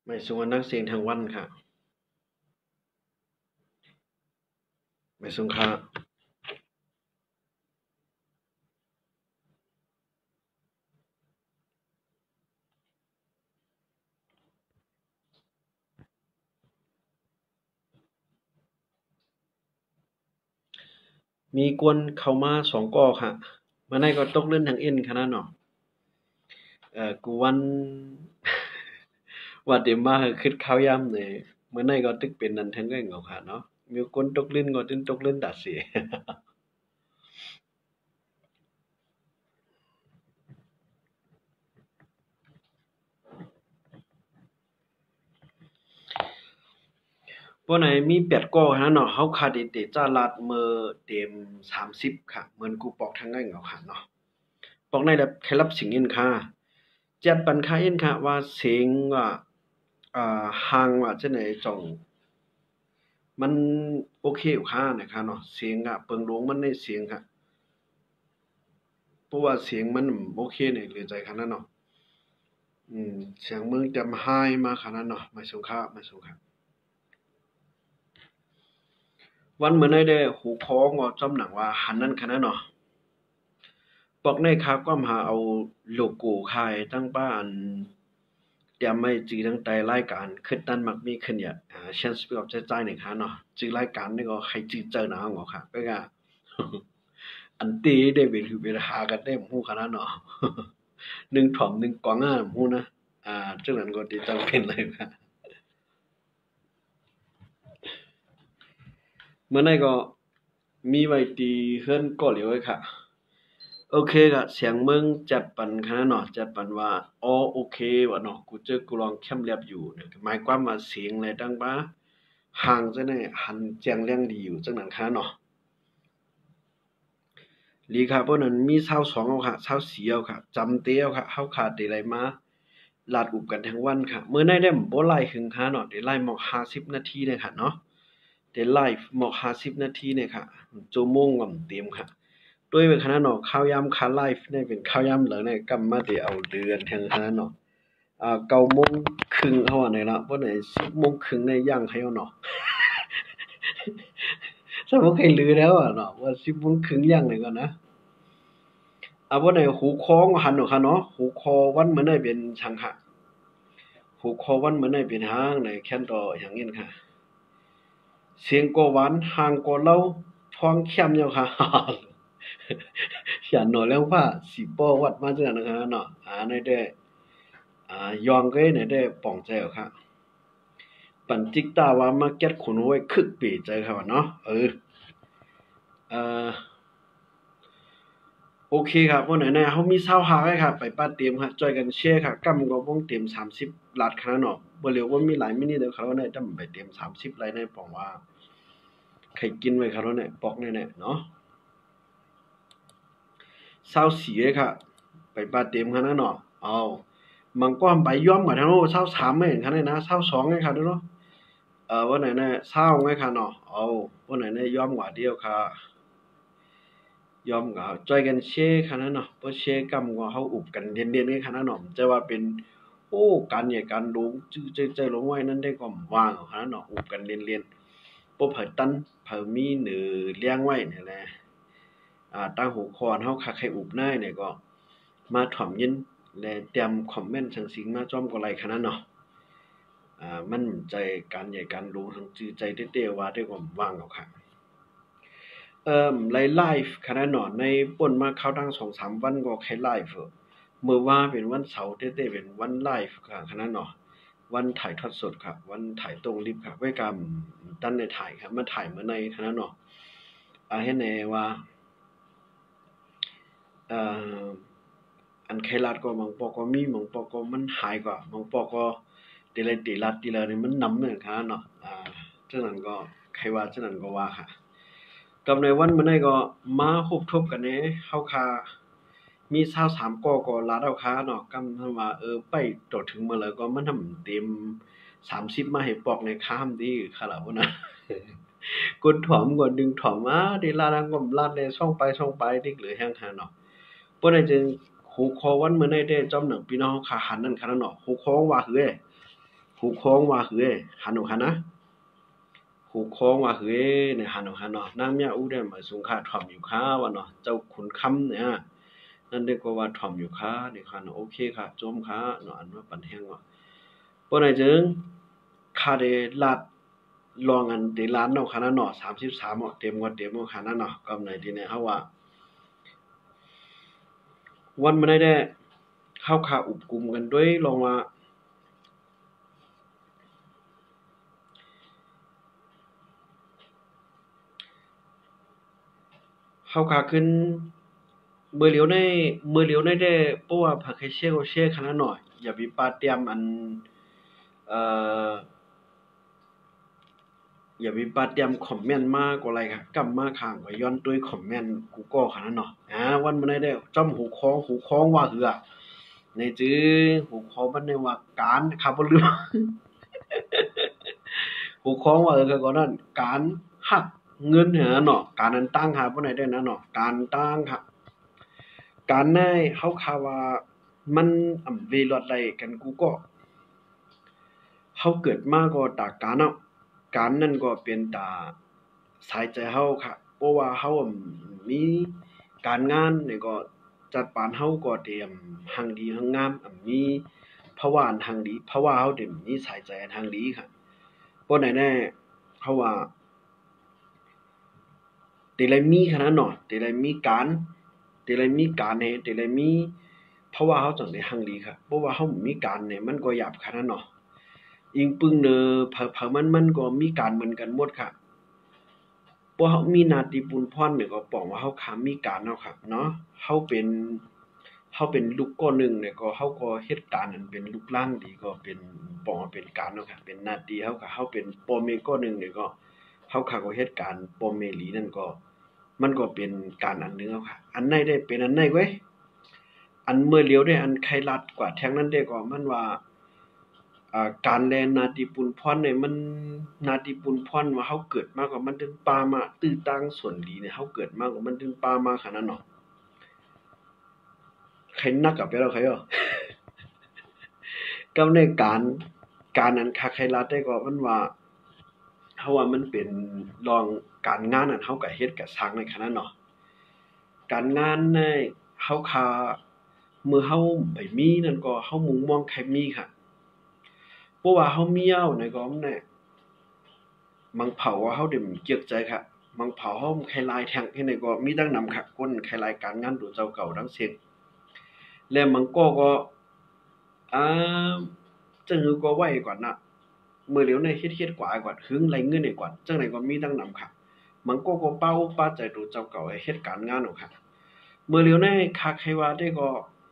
ไม่สูงนักเสียงทางวันค่ะไม่สูงค่ะมีกวนเข้ามา2ก้อค่ะมื้อนั้นก็ตกเล่นทางเอ็นขนาดเนาะกูวันว่าเดี๋ยวมาคิดข้าวยามนี่มื้อนั้นก็ตึกเป็นนั่นทั้งเรื่องเอาค่ะเนาะมีคนตกลิ้นก็ตึงตกลิ้นดัดสิบ่ไหนมี8ก้อหั้นเนาะเฮาขาดอีเตจ้าลาดมื้อเต็ม30ค่ะเหมือนกูปอกทางเรื่องเอาค่ะเนาะปอกในแบบใครรับสิงอินค่ะจัดปันค่าอินค่ะว่าเสียงว่าห่างว่าจังได๋จ่อง มันโอเคอยู่ค่ะนะครับเนาะเสียงอะเปิงโรงมันได้เสียงค่ะเพราะว่าเสียงมันโอเคนี่เหลือใจขนาดเนาะเสียงมึงจำไห้มาขนาดเนาะไม่สุงค่าไม่สุงค่ะวันเหมือนได้หูคองอจำหนังว่าหันนั้นขนาดเนาะปอกในครับก็มาเอาโลโก้ค่ายตั้งบ้านเตรียมไม่จีตั้งแต่รายการขึ้นนั้นมักมีขึ้นเนี่ยchance ไปออกใจๆนี่ค่ะเนาะจือรายการนี่ก็ใครจือเจอหนาของค่ะก็ อันตีได้เป็นคือเป็นหากันได้ฮู้ขนาดเนาะหนึ่งถ่อมหนึ่งกวางอะฮู้นะจังนั้นก็สิจำเป็นเลยครับมื้อนั้นก็มีไว้ตีเฮือนก่อเหลียวไว้ค่ะโอเคก็เสียงมึงจัดปันขนาดเนาะจัดปันว่าอ๋อโอเคว่าเนาะกูเจอกูลองแคมแลบอยู่เนี่ยหมายความว่าเสียงอะไรดังบ้าห่างจังได๋หันแจ้งแรงดีอยู่จังนั้นค่ะเนาะหลีค่ะเพราะนั้นมี22เอาค่ะ24เอาค่ะจำเตเอาค่ะเฮาขาดได้ไรมา ลาดอุบกันทั้งวันค่ะมื้อในได้บ่ไลฟ์ถึงค่ะเนาะได้ไลฟ์หมอก50นาทีเนี่ยค่ะเนาะได้ไลฟ์หมอก50นาทีเนี่ยค่ะชั่วโมงง่ำเต็มค่ะด้วยเป็นขนาดเนาะข่าวยามค่าไลฟ์เนี่ยเป็นข่าวยามเหลือเนี่ยกำมาได้เอาเดือนแทงขนาดเนาะ9:30เฮาว่าไหนล่ะบ่ไหน10:30เนี่ยย่างให้เอาเนาะถ้าบ่เคยลือแล้วอะเนาะว่า10:30ย่างได้ก่อนนะบ่ไหนหูคอหันเนาะค่ะเนาะหูคอวันมื้อนั้นเป็นชังค่ะ หูคอวันเหมือนในเป็นห้างในแค่นต่ออย่างนี้ค่ะเสียงก็หวานห่างก็เล่าท้องเข้มอยู่ค่ะอย่าหน่อยแล้วว่าสิป้อวัดมาจังนะคะเนาะในได้ยองก็ในได้ป่องใจค่ะปั่นจิกตาว่ามาเก็ตขุนห้วยคึกปีใจค่ะเนาะเอ่อโอเคครับวันไหนๆเฮามี25ไว้ครับไปปาเต็มครับช่วยกันแชร์ครับกำก็วงเต็ม30ลัดขนาดเนาะบ่เหลียวว่ามีหลายมินิเด้อครับว่าได้จำไปเต็ม30ไลในป้องว่าใครกินไว้ครับเนาะปอกแน่ๆเนาะ 24เลยค่ะไปปาเต็มขนาดเนาะเอามันก็ไปย่อมกว่าทั้งโน้23ไม่เห็นขนาดนะ22เลยค่ะเนาะวันไหนน่ะ20ไงค่ะเนาะเอาวันไหนน่ะย่อมกว่าเดียวค่ะย่อมก็ช่วยกันแชร์ค่ะนะเนาะบ่แชร์กำก็เฮาอุบกันเด่นๆกันค่ะนะเนาะจะว่าเป็นโอ้การใหญ่การลงจื้อใจๆลงไว้นั้นได้ก็ว่างค่ะนะเนาะอุบกันเล่นๆบ่เผยตันเผยมีหรือเลี้ยงไว้นี่แหละตั้งหัวข้อเฮาคักให้อุบได้เนี่ยก็มาถ่อมยินและเตรียมคอมเมนต์จั่งซี้มาจ้อมก็ไลค่ะนะเนาะมันใจการใหญ่การลงทั้งจื้อใจเต้ๆว่าได้ก็ว่างเอาค่ะ ไลฟ์ขนาดเนาะในป่นมาเข้าดัง2-3วันก็แค่ไลฟ์มื้อว่าเป็นวันเสาร์เต้ๆเป็นวันไลฟ์ค่ะขนาดเนาะวันถ่ายทอดสดครับวันถ่ายตรงลิปครับไว้กำตั้นได้ถ่ายครับมาถ่ายมื้อในขนาดเนาะเฮ็ดแหน่ว่าเอ่ออันไขลัดก็บางปอกก็มีบางปอกก็มันหายกว่าบางปอกก็ทีละติลัดทีละนี่มันนำเหมือนกันเนาะฉะนั้นก็ใครว่าฉะนั้นก็ว่าค่ะกำในวันมื้อนี้ก็มาฮูบทบกันแหน่เฮาค่ามี23ก้อก็ลาดเอาค่าเนาะกำว่าไปจอดถึงมื้อแล้วก็มันทำเต็ม30มาให้ปอกในค้ามติค่ะล่ะพุ่นน่ะกดถ่อมกดดึงถ่อมได้ลาดก็ลาดในช่องไปติกเหลือแฮงหาเนาะ บ่ได้จึงหูคอวันมื้อใดได้จอมหนังพี่น้องขาหันนั่นค่ะเนาะหูคอว่าหือหูคองว่าคือหันหันนะหูคองว่าคือเนี่ยหันหันเนาะนางเมียอู้ได้มาสูงค่าถ่อมอยู่ค่าวะเนาะเจ้าขุนคำเนี่ยนั่นได้ก็ว่าถ่อมอยู่ค่านี่ค่ะเนาะโอเคค่ะจมค่าเนาะอันว่าปันแห้งว่าบ่ได้จึงค่าได้ลาดลองอันเดล้านเนาะค่ะเนาะ33เนาะเต็มกว่าเต็มค่ะนั่นเนาะกำไหนที่เนี่ยเฮาว่าวันมันได้เข้าขาอุบกลุ่มกันด้วยลองว่าเข้าขาขึ้นเมื่อเหลียวในได้เพราะว่าผักให้เชี่ยวเช่ขนาดหน่อยอย่าไปปาเตรียมอันเอ่ออย่าไปปาเตรียมคอมเมนต์มากกว่าไรค่ะกำมาข้างไว้ย้อนด้วยคอมเมนต์กูก็ขนาดเนาะวันมันได้จ้อมหูคองว่าหือในจื้อหูคองมันในว่าการครับบ่ลืม หูคองว่าก็นั่นการหักเงินเหรอเนาะการนั้นตั้งหาบ่ได้เด้อนะเนาะการตั้งค่ะการได้เฮาข่าวว่ามันเวลอดใดกันกูก็เฮาเกิดมาก็ตาการเนาะการนั่นก็เป็นตาสายใจเฮาค่ะเพราะว่าเฮามีการงานนี่ก็จัดปานเฮาก็เตรียมหังดีหังงามมีภาวะอันหังดีเพราะว่าเฮาได้มีสายใจอันหังดีค่ะบ่ได้แน่เฮาว่าแต่ละมีขนาดเนาะแต่ละมีการแต่ละมีการให้แต่ละมีเพราะว่าเฮาจังได้หังดีค่ะเพราะว่าเฮาบ่มีการเนี่ยมันก็หยาบขนาดเนาะอิงปึ้งเนอเผลอๆมันก็มีการเหมือนกันหมดค่ะเพราะเฮามีหน้าที่ปุนพ่อนเนี่ยก็ป้องว่าเฮาขามีการเนาะครับเนาะเฮาเป็นลูกก้อหนึ่งเนี่ยก็เฮาก็เฮ็ดการนั้นเป็นรูปร่างดีก็เป็นป้องว่าเป็นการเนาะครับเป็นหน้าที่เฮาก็เฮาเป็นป่อแม่ก้อหนึ่งเนี่ยก็เฮาขาก็เฮ็ดการป่อแม่หลีนั่นก็มันก็เป็นการอันหนึ่งแล้วค่ะอันไหนได้เป็นอันไหนเว้ยอันเมื่อเหลียวได้อันใครลัดกว่าแทงนั้นได้ก็มันว่าการแลนาติปุณพรเนี่ยมันนาติปุณพรว่าเฮาเกิดมาก็มันถึงปามาตื้อตั้งส่วนดีเนี่ยเฮาเกิดมาก็มันถึงปามาขนาดนั้นเนาะใครนักกับไปแล้วใครอ่ะ ก็ในการนั้นคักใครลัดได้ก็มันว่าเฮาว่ามันเป็นรองการงานนั้นเฮาก็เฮ็ดก็สร้างในขนาดเนาะการงานในเฮาคาเมื่อเฮาไปมีนั่นก็เฮามุ่งมองใครมีค่ะเพราะว่าเฮามีเอาในก็มันแน่มังเผาว่าเฮาได้เกียกใจค่ะมังเผาเฮาใครลายแทงที่ไหนก็มีตั้งนำค่ะคนใครลายการงานตัวเจ้าเก่าทั้งสิ้นและมังก็อ่าจังหือก็ไว้ก่อนนะเมื่อเหลียวในเฮ็ดๆกว่าก่อนหึงไรเงินนี่ก่อนจังไดก็มีตั้งนำค่ะมังก็เป้าป้าใจตัวเจ้าเก่าให้เฮ็ดการงานเอาค่ะเมื่อเหลียวในคักให้ว่าได้ก็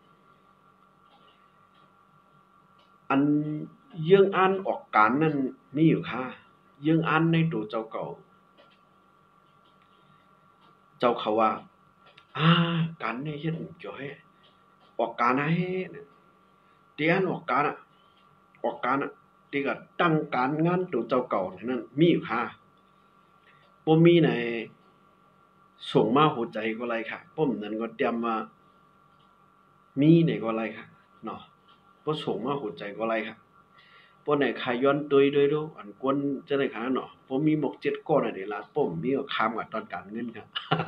อันเยื่องอันออกการนั่นมีอยู่ค่ะเยื่องอันในตัวเจ้าเก่าเจ้าเขาว่าอ่าการเนี่ยเฮ็ดจ่อยออกการให้เตียนออกการออกการที่ก็ตั้งการงานตัวเจ้าเก่านั่นมีอยู่ค่ะบ่มีไหนส่งมาหัวใจก็ไรค่ะผมนั้นก็เตรียมมามีไหนก็ไรค่ะเนาะบ่ส่งมาหัวใจก็ไรค่ะบ่ไหนขย้อนตุยด้วยดูอันกวนจะได้ขนาดเนาะผมมีหมก7ก้อนอันนี้ล่ะผมมีก็ค้ามกับตอนการเงินครับ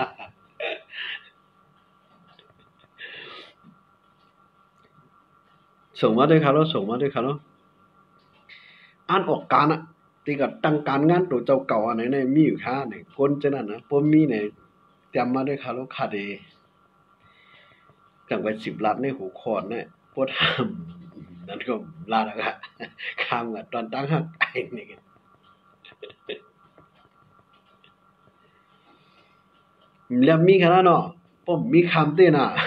ส่งมาด้วยครับแล้วส่งมาด้วยครับแล้วอ่านออกการที่ก็ตั้งการงานตัวเจ้าเก่าอันไหนมีอยู่ค่ะนี่คนจังนั้นนะผมมีเนี่ยเตรียมมาด้วยครับแล้วค่ะเดจังไว้10 ล้านในหูคอนเนี่ยบ่ทำนั่นก็ลาแล้วค่ะค้ามกับตอนตั้งหักไอ้นี่แล้วมีขนาดเนาะผมมีคำเต้น่ะ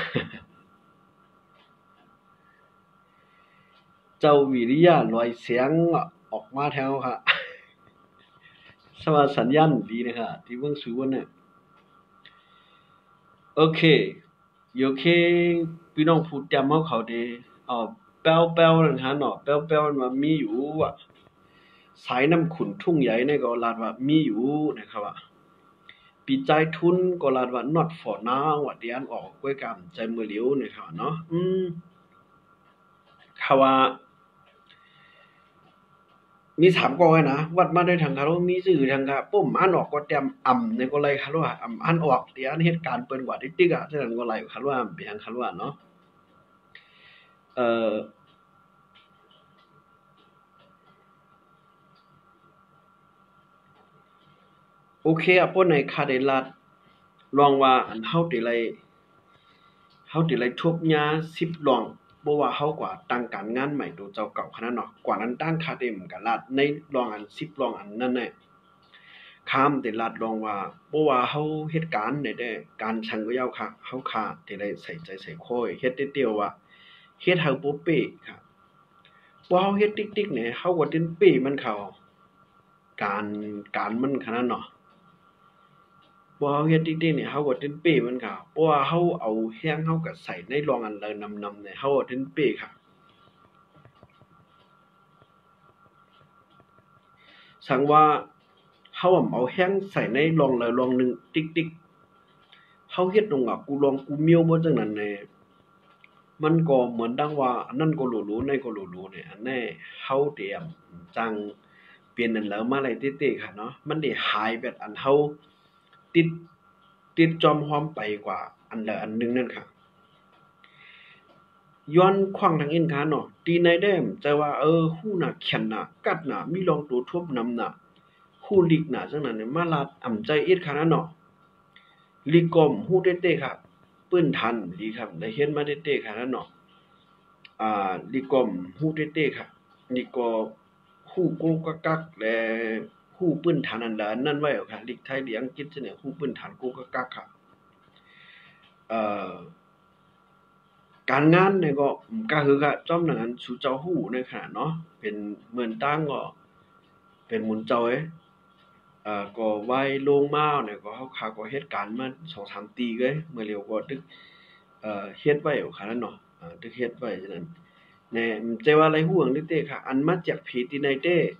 เจ้าวิริยะลอยเสียงออกมาแถวค่ะสวัสสัญญาณดีนะคะที่เบิ่งสูวันเนี่ยโอเคโอเคพี่น้องพูดจำเขาดีแป้วๆนั่นฮะเนาะแป้วๆมันมีอยู่อ่ะสายน้ำขุ่นทุ่งใหญ่เนี่ยก็ลาดว่ามีอยู่นะครับว่าปีใจทุนก็ลาดว่า not for now ว่าเดียนออกกล้วยกำใจมือเหลียวนะครับเนาะคำว่ามี3กอนะวัดมาได้ทางคาโรมีชื่อทางกะปุ้มอ่านออกก็เตรียมอ่ำในก็ไลคาโรอ่านออกที่อันเหตุการณ์เปิ้นว่าติ๊กๆอ่ะฉะนั้นก็ไลคาโรเป็นทางคาโรเนาะเอ่อโอเคอ่ะปนในคาได้ลัดลองว่าอันเฮาติไลทุบยา10ลองบ่ว่าเฮากว่าตั้งการงานใหม่ตัวเจ้าเก่าขนาดเนาะกว่านั้นตั้งคาเต็มกันลัดในลองอัน10ลองอันนั้นแหละข้ามแต่ลัดลองว่าบ่ว่าเฮาเฮ็ดการได้การชังก็ยาวค่ะเฮาขาดที่ได้ใส่ใจใส่ค้อยเฮ็ดเตียวว่าเฮ็ดเฮาบ่เป๊ะค่ะบ่เฮาเฮ็ดติ๊กๆเนี่ยเฮาก็ตินเป๊ะมันเข้าการมันขนาดเนาะบ่เฮาเฮ็ดติ๊กๆเนี่ยเฮาก็ตินเป๊ะมันเข้าเพราะว่าเฮาเอาแรงเฮาก็ใส่ในรองอันเลยนำๆเนี่ยเฮาก็ตินเป๊ะค่ะสังว่าเฮาเอาแรงใส่ในรองเลยรองหนึงติ๊กๆเฮาเฮ็ดตรงอ่ะกูลองกูเมียวบ่จังนั้นแหน่ มันก็เหมือนดังว่าอันนั้นก็รู้ๆในก็รู้ๆเนี่ยอันแน่เฮาเตรียมจังเปลี่ยนนั่นแล้วมาเลยเต๊ๆค่ะเนาะมันได้หายแบบอันเฮาติดจอมฮอมไปกว่าอันละอันหนึงนั่นค่ะย้อนขว้างทางอินค่ะเนาะตีในแด้มใจว่าฮู้น่ะแข็นน่ะกัดน่ะมีรองตัวทบนำน่ะฮู้ลิกน่ะจังนั้นเนี่ยมาลาดอ่ำใจอิดค่ะนะเนาะลิกอมฮู้เต๊ๆค่ะปื้นทันดีครับได้เฮ็ดมาเต๊ๆค่ะนะเนาะ ลิกอมฮู้เต้ๆค่ะนี่ก็ฮู้กูกักกักและฮู้ปื้นฐานอันใดอันนั้นไว้เอาค่ะลิกไทยลิกอังกฤษซั้นเนี่ยฮู้ปื้นฐานกูกักกักค่ะเอ่อการงานเนี่ยก็คือก็จ้อมหนังอันสู่เจ้าฮู้ในขณะเนาะเป็นเหมือนตั้งก็เป็นหมุนเจ้าเอ้ก็ไว้ลงมาเนี่ยก็เฮาข้าก็เฮ็ดการมา2-3ปีเอ้ยเมื่อเร็วก็ตึกเฮ็ดไว้เอาค่ะนั่นเนาะตึกเฮ็ดไว้ฉะนั้น nè chơi qua lấy huồng đi tê khả ăn mắt chặt phí tí này tê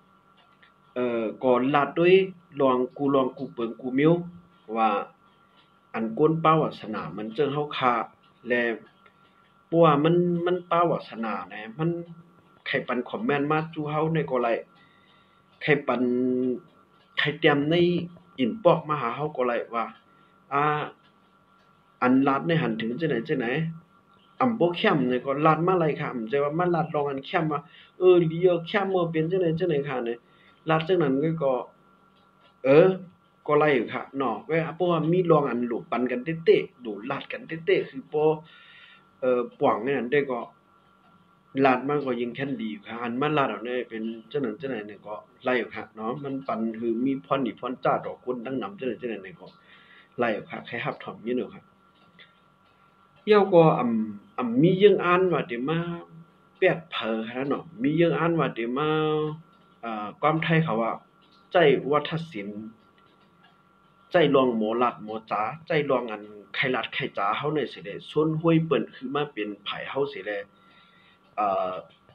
còn lạt đôi loang cụ bướng cụ miêu và ăn côn bao ở sân à mình chơi hao khá lè bùa mình bao ở sân à này mình ใครปันคอมเมนต์มาจูเฮาในก็ไรใครปันใครเตรียมในอินบ็อกมาหาเฮาก็ไรว่าอ่าอันลาดในหันถึงจังไหน บ่เข้มนี่ก็ลัดมาหลายคำแต่ว่ามันลัดลองอันเข้มว่าเลียวเข้มบ่เป็นจังได๋ค่ะนี่ลัดจังนั้นก็เออก็ไล่อยู่ค่ะเนาะเพราะว่ามีลองอันลูกปันกันเต๊ะๆดูลัดกันเต๊ะๆคือบ่ป่วงอันนั้นได้ก็ลัดมันก็ยิ่งแค่นดีค่ะอันมาลัดเอาเนี่ยเป็นจังนั้นนี่ก็ไล่อยู่ค่ะเนาะมันปันคือมีพรดีพรจ้าดอกคุณดังนำจังนั้นนี่ก็ไล่อยู่ค่ะใครรับถอมอยู่เนาะค่ะ yêu có mi dương an và để mà bẹt phở hay nó mi dương an và để màความไทยเขาว่าใจวัฒศิลป์ใจลองหมอลัดหมอจ๋าใจลองอันไข่ลัดไข่จ๋าเฮาเนี่ยสิได้ส่วนห้วยเปิ้นคือมาเป็นไผเฮาสิได้เอ่อ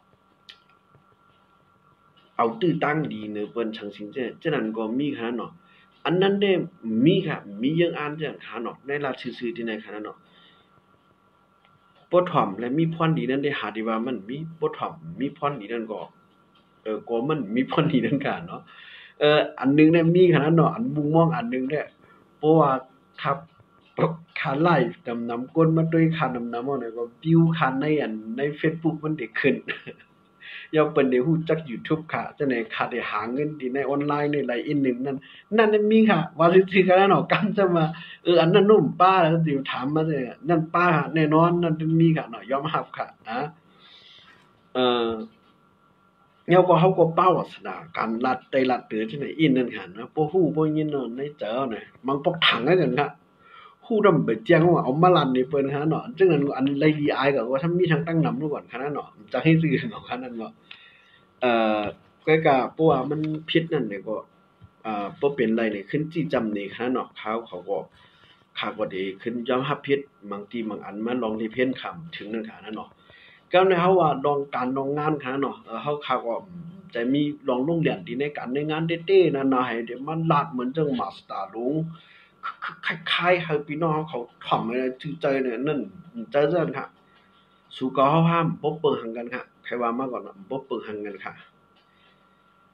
เอาตื้อตั้งดีเนอะเปิ้นจั่งซี้ฉะนั้นก็มีค่ะเนาะอันนั้นได้มีค่ะมีเรื่องอ่านจังค่ะเนาะในรัฐซื่อๆที่ไหนค่ะเนาะ บ่ถ่อมและมีพรดีนั้นได้หาได้ว่ามันมีบ่ถ่อมมีพรดีนั้นก็ก็มันมีพรดีนั้นกันเนาะอันหนึ่งเนี่ยมีขนาดเนาะอันมุมมองอันหนึ่งเนี่ยเพราะว่าครับค่าไลฟ์นำก้นมาด้วยค่านำเอาเนี่ยก็วิวค่าในในเฟซบุ๊กมันได้ขึ้นอย่าเปิ้นได้ฮู้จัก YouTube ค่ะจังได๋ค่ะได้หาเงินที่ในออนไลน์ในไลน์อินนึงนั่นมีค่ะว่าซื่อๆก็ได้เนาะกันจะมาอันนั้นนุ่มป้าแล้วสิถามมาเด้อนั่นป้าแน่นอนนั่นมีค่ะเนาะยอมรับค่ะเอ่อเนี่ยก็เขาก็เป้าลักษณะการลัดได้ลัดเตือจังได๋อินนั่นค่ะเนาะบ่ฮู้บ่ยินเนาะในเจอเนี่ยมันปกถังให้กันค่ะฮู้ดำไปแจ้งว่าเอามาลั่นนี่เปิ้นค่ะเนาะจังนั้นอันเลยอายก็ว่าถ้ามีทางตั้งนำนู่นก่อนค่ะเนาะจะให้ซื้อเนาะค่ะนั่นเนาะ เอ่อก็เพราะว่ามันพิษนั่นเนี่ยก็บ่เป็นไรนี่ขึ้นจี้จำนี่ค่ะเนาะเขาก็ข้าก็ได้ขึ้นยอมรับผิดบางทีบางอันมันลองที่เพ้นคำถึงนั่นค่ะนั่นเนาะก็ในเฮาว่าลองการลองงานค่ะเนาะเฮาเขาก็จะมีลองลงเรียนที่ในการในงานเต้ๆนั่นน่ะให้เดี๋ยวมันลาดเหมือนจังมาสตาร์ลงคล้ายๆให้พี่น้องเขาถ่อมอะไรถือใจเนี่ยนั่นใจเรื่องค่ะสู่ก็เฮาห้ามบ่เปิงหังกันค่ะใครว่ามาก่อนเนาะบ่เปิงหังกันค่ะ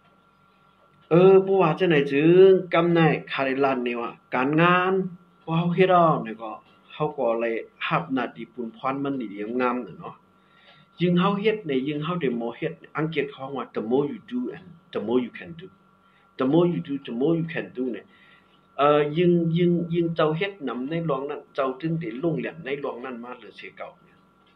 บ่ว่าจังได๋จึงกำในคาได้ลั่นนี่ว่าการงานพอเฮาเฮ็ดเอานี่ก็เฮาก็เลยรับหน้าที่ปูนพรมันดีๆงามๆเนาะยิ่งเฮาเฮ็ดนี่ยิ่งเฮาได้more เฮ็ดอังกฤษเขาว่า the more you do and the more you can do the more you do the more you can do เนี่ยยิ่งเจ้าเฮ็ดนำในรองนั้นเจ้าถึงได้ลงเรียนในรองนั้นมาเหลือเสียเก่าเนี่ย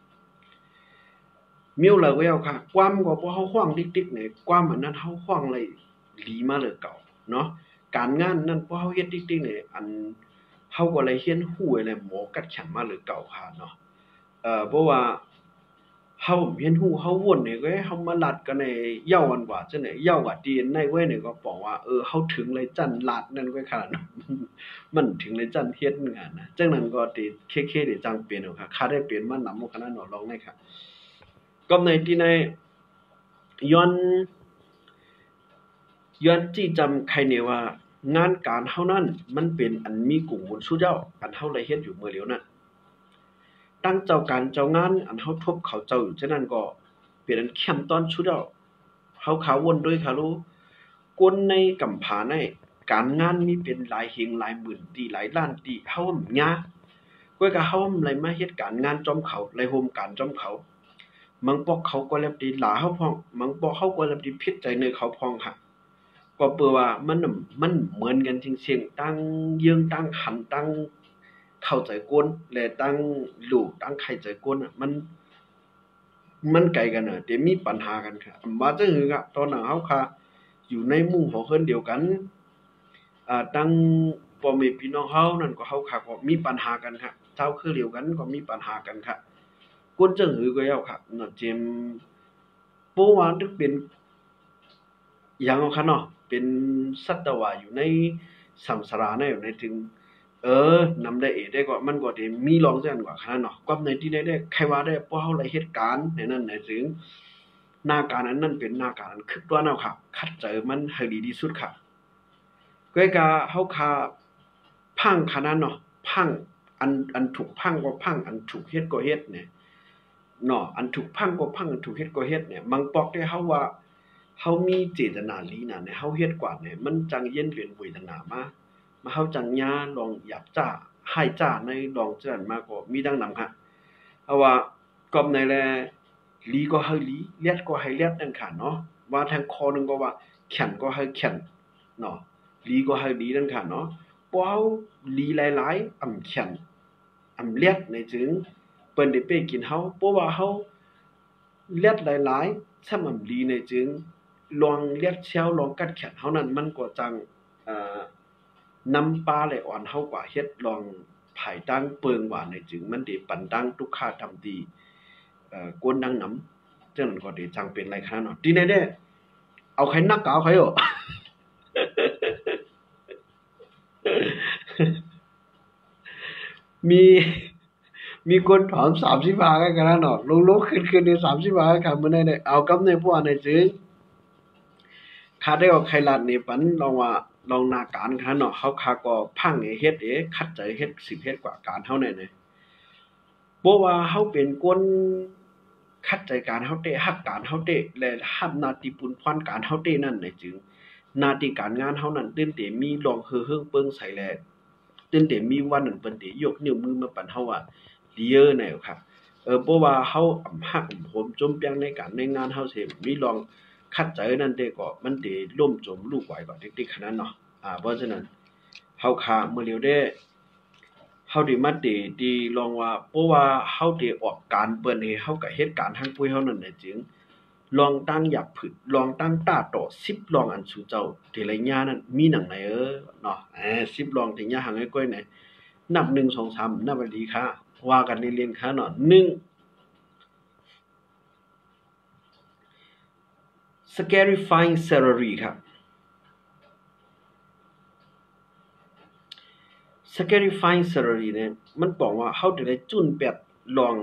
มีอยู่แล้วแววค่ะความก็บ่เฮาฮ้องติ๊กๆนี่ความอันนั้นเฮาฮ้องเลยหลีมาเหลือเก่าเนาะการงานนั้นพอเฮาเฮ็ดติ๊กๆนี่อันเฮาก็เลยเรียนรู้ไว้แล้วหมอกัดขันมาเหลือเก่าค่ะเนาะเพราะว่าเฮาเรียนรู้เฮาวนนี่ก็เฮามาลัดกันในเย้าอันว่าจังได๋เย้าว่าดีในไว้นี่ก็บอกว่าเฮาถึงเลยจันลัดนั่นก็ขนาดนั้น มันถึงเลยจันเฮ็ดงานนะจังนั้นก็ติเคๆได้จังเป็นเอาค่ะค่าได้เป็นมานำขนาดนั้นลองได้ค่ะก็ในที่ในย้อนจี้จำใครเนี่ยว่างานการเฮานั้นมันเป็นอันมีกุ่งบุญสู้เจ้าอันเฮาเลยเฮ็ดอยู่มื้อเหลียวนั้นตั้งเจ้าการเจ้างานอันเฮาทบเขาเจ้าอยู่ฉะนั้นก็เป็นอันเข้มตอนสู้เจ้าเฮาขาวนด้วยค่ะรู้คนในกำผาในการงานมีเป็นหลายเฮงหลายหมื่นตีหลายล้านตีเฮาหยาก้อยก็เฮาเลยมาเฮ็ดการงานจอมเขาเลยโฮมการจอมเขามังปอกเขาก็แล้วดีหลาเฮาพ้องมังปอกเฮาก็แล้วดีพิษใจในเขาพ้องค่ะก็เปื่อว่ามันเหมือนกันจริงๆตั้งเยื้องตั้งหันตั้งเข้าใจกวนและตั้งลูกตั้งใครใจกวนน่ะมันไกลกันน่ะแต่มีปัญหากันค่ะว่าจังหือครับตอนนั้นเฮาค่ะอยู่ในหมู่หอเฮิรนเดียวกันตั้งพ่อแม่พี่น้องเฮานั่นก็เฮาค่ะก็มีปัญหากันค่ะเจ้าคือเดียวกันก็มีปัญหากันค่ะกวนจังหือก็แล้วค่ะเนาะเจมบ่ว่าตึกเป็นหยังเอาค่ะเนาะเป็นสัตวะอยู่ในสัมสาราในอยู่ในถึงนำได้ได้ก็มันก็ได้มีรองจังกว่าขนาดเนาะความในที่ได้ใครว่าได้เพราะเฮาเลยเหตุการณ์ในนั้นในถึงหน้าการอันนั้นเป็นหน้าการอันคิดว่าแนวค่ะคัดเจอมันให้ดีที่สุดค่ะก็ก็เฮาค่ะพังขนาดเนาะพังอันถูกพังก็พังอันถูกเฮ็ดก็เฮ็ดเนี่ยเนาะอันถูกพังก็พังอันถูกเฮ็ดก็เฮ็ดเนี่ยบางปอกได้เฮาว่าเฮามีเจตนาลีน่ะเนี่ยเฮาเฮ็ดกว่าเนี่ยมันจังเย็นเป็นเวทนามาเฮาจังยาลองหยับจ้าให้จ้าในลองจั่นมาก็มีดังนำค่ะเพราะว่ากอบในแลลีก็ให้ลีเลียดก็ให้เลียดนั่นค่ะเนาะว่าทางคอนึงก็ว่าแข็นก็ให้แข็นเนาะลีก็ให้ลีนั่นค่ะเนาะพอเฮาลีหลายๆแข็นเลียดในจึงเปิ้นได้ไปกินเฮาเพราะว่าเฮาเลียดหลายๆซ้ำลีในจึงลองเลียดเชียวลองกัดแขนเฮานั้นมันก็จังนำปลาเลยอ่อนเฮากว่าเฮ็ดลองภายตั้งเปิงว่าในจึงมันได้ปันตั้งทุกค่าทำดีกวนดังนำจังนั้นก็ได้จังเป็นไรคะเนาะที่ไหนได้เอาใครนักกาวใครมีคนถอน35กันแล้วเนาะลงๆขึ้นๆใน35ค่ะมื้อนั้นได้เอากับในพวกในจึงค่าได้เอาใครลาดนี่ปันลองว่าลองหน้าการค่ะเนาะเฮาค่าก็พังให้เฮ็ดคัดใจเฮ็ดสิเฮ็ดกว่าการเฮาแน่บ่ว่าเฮาเป็นคนคัดใจการเฮาเตะฮักการเฮาเตะและรับหน้าที่ปุนพรการเฮาเตะนั่นจึงหน้าที่การงานเฮานั้นตื่นเตมีลองเฮือเฮิงเปิงใส่แลตื่นเตมีวันนั้นเปิ้นได้ยกนิ้วมือมาปันเฮาว่าดีแน่ครับเพราะว่าเฮาฮักโหมจมเปียงในการในงานเฮาสิมีลองคัดใจนั่นเด้ก็มันได้ล่มจมลูกไหวกว่าติ๊กๆขนาดเนาะเพราะฉะนั้นเฮาค่ามื้อเหลียวได้เฮาได้มาตีลองว่าเพราะว่าเฮาได้ออกการเปิ้นให้เฮาก็เฮ็ดการทางปุ้ยเฮานั่นน่ะจึงลองตั้งหยับผึดลองตั้งต้าต่อ10ลองอันสู่เจ้าที่ไรญานั้นมีหนังไหนเนาะ10ลองที่ญาหังไอ้ก้อยไหนนับ1 2 3นับดีค่ะว่ากันเรียนๆค่ะเนาะ1 scarifying salary ครับ scarifying salary เนี่ยมันบอกว่าเฮาได้จุนแปดลอง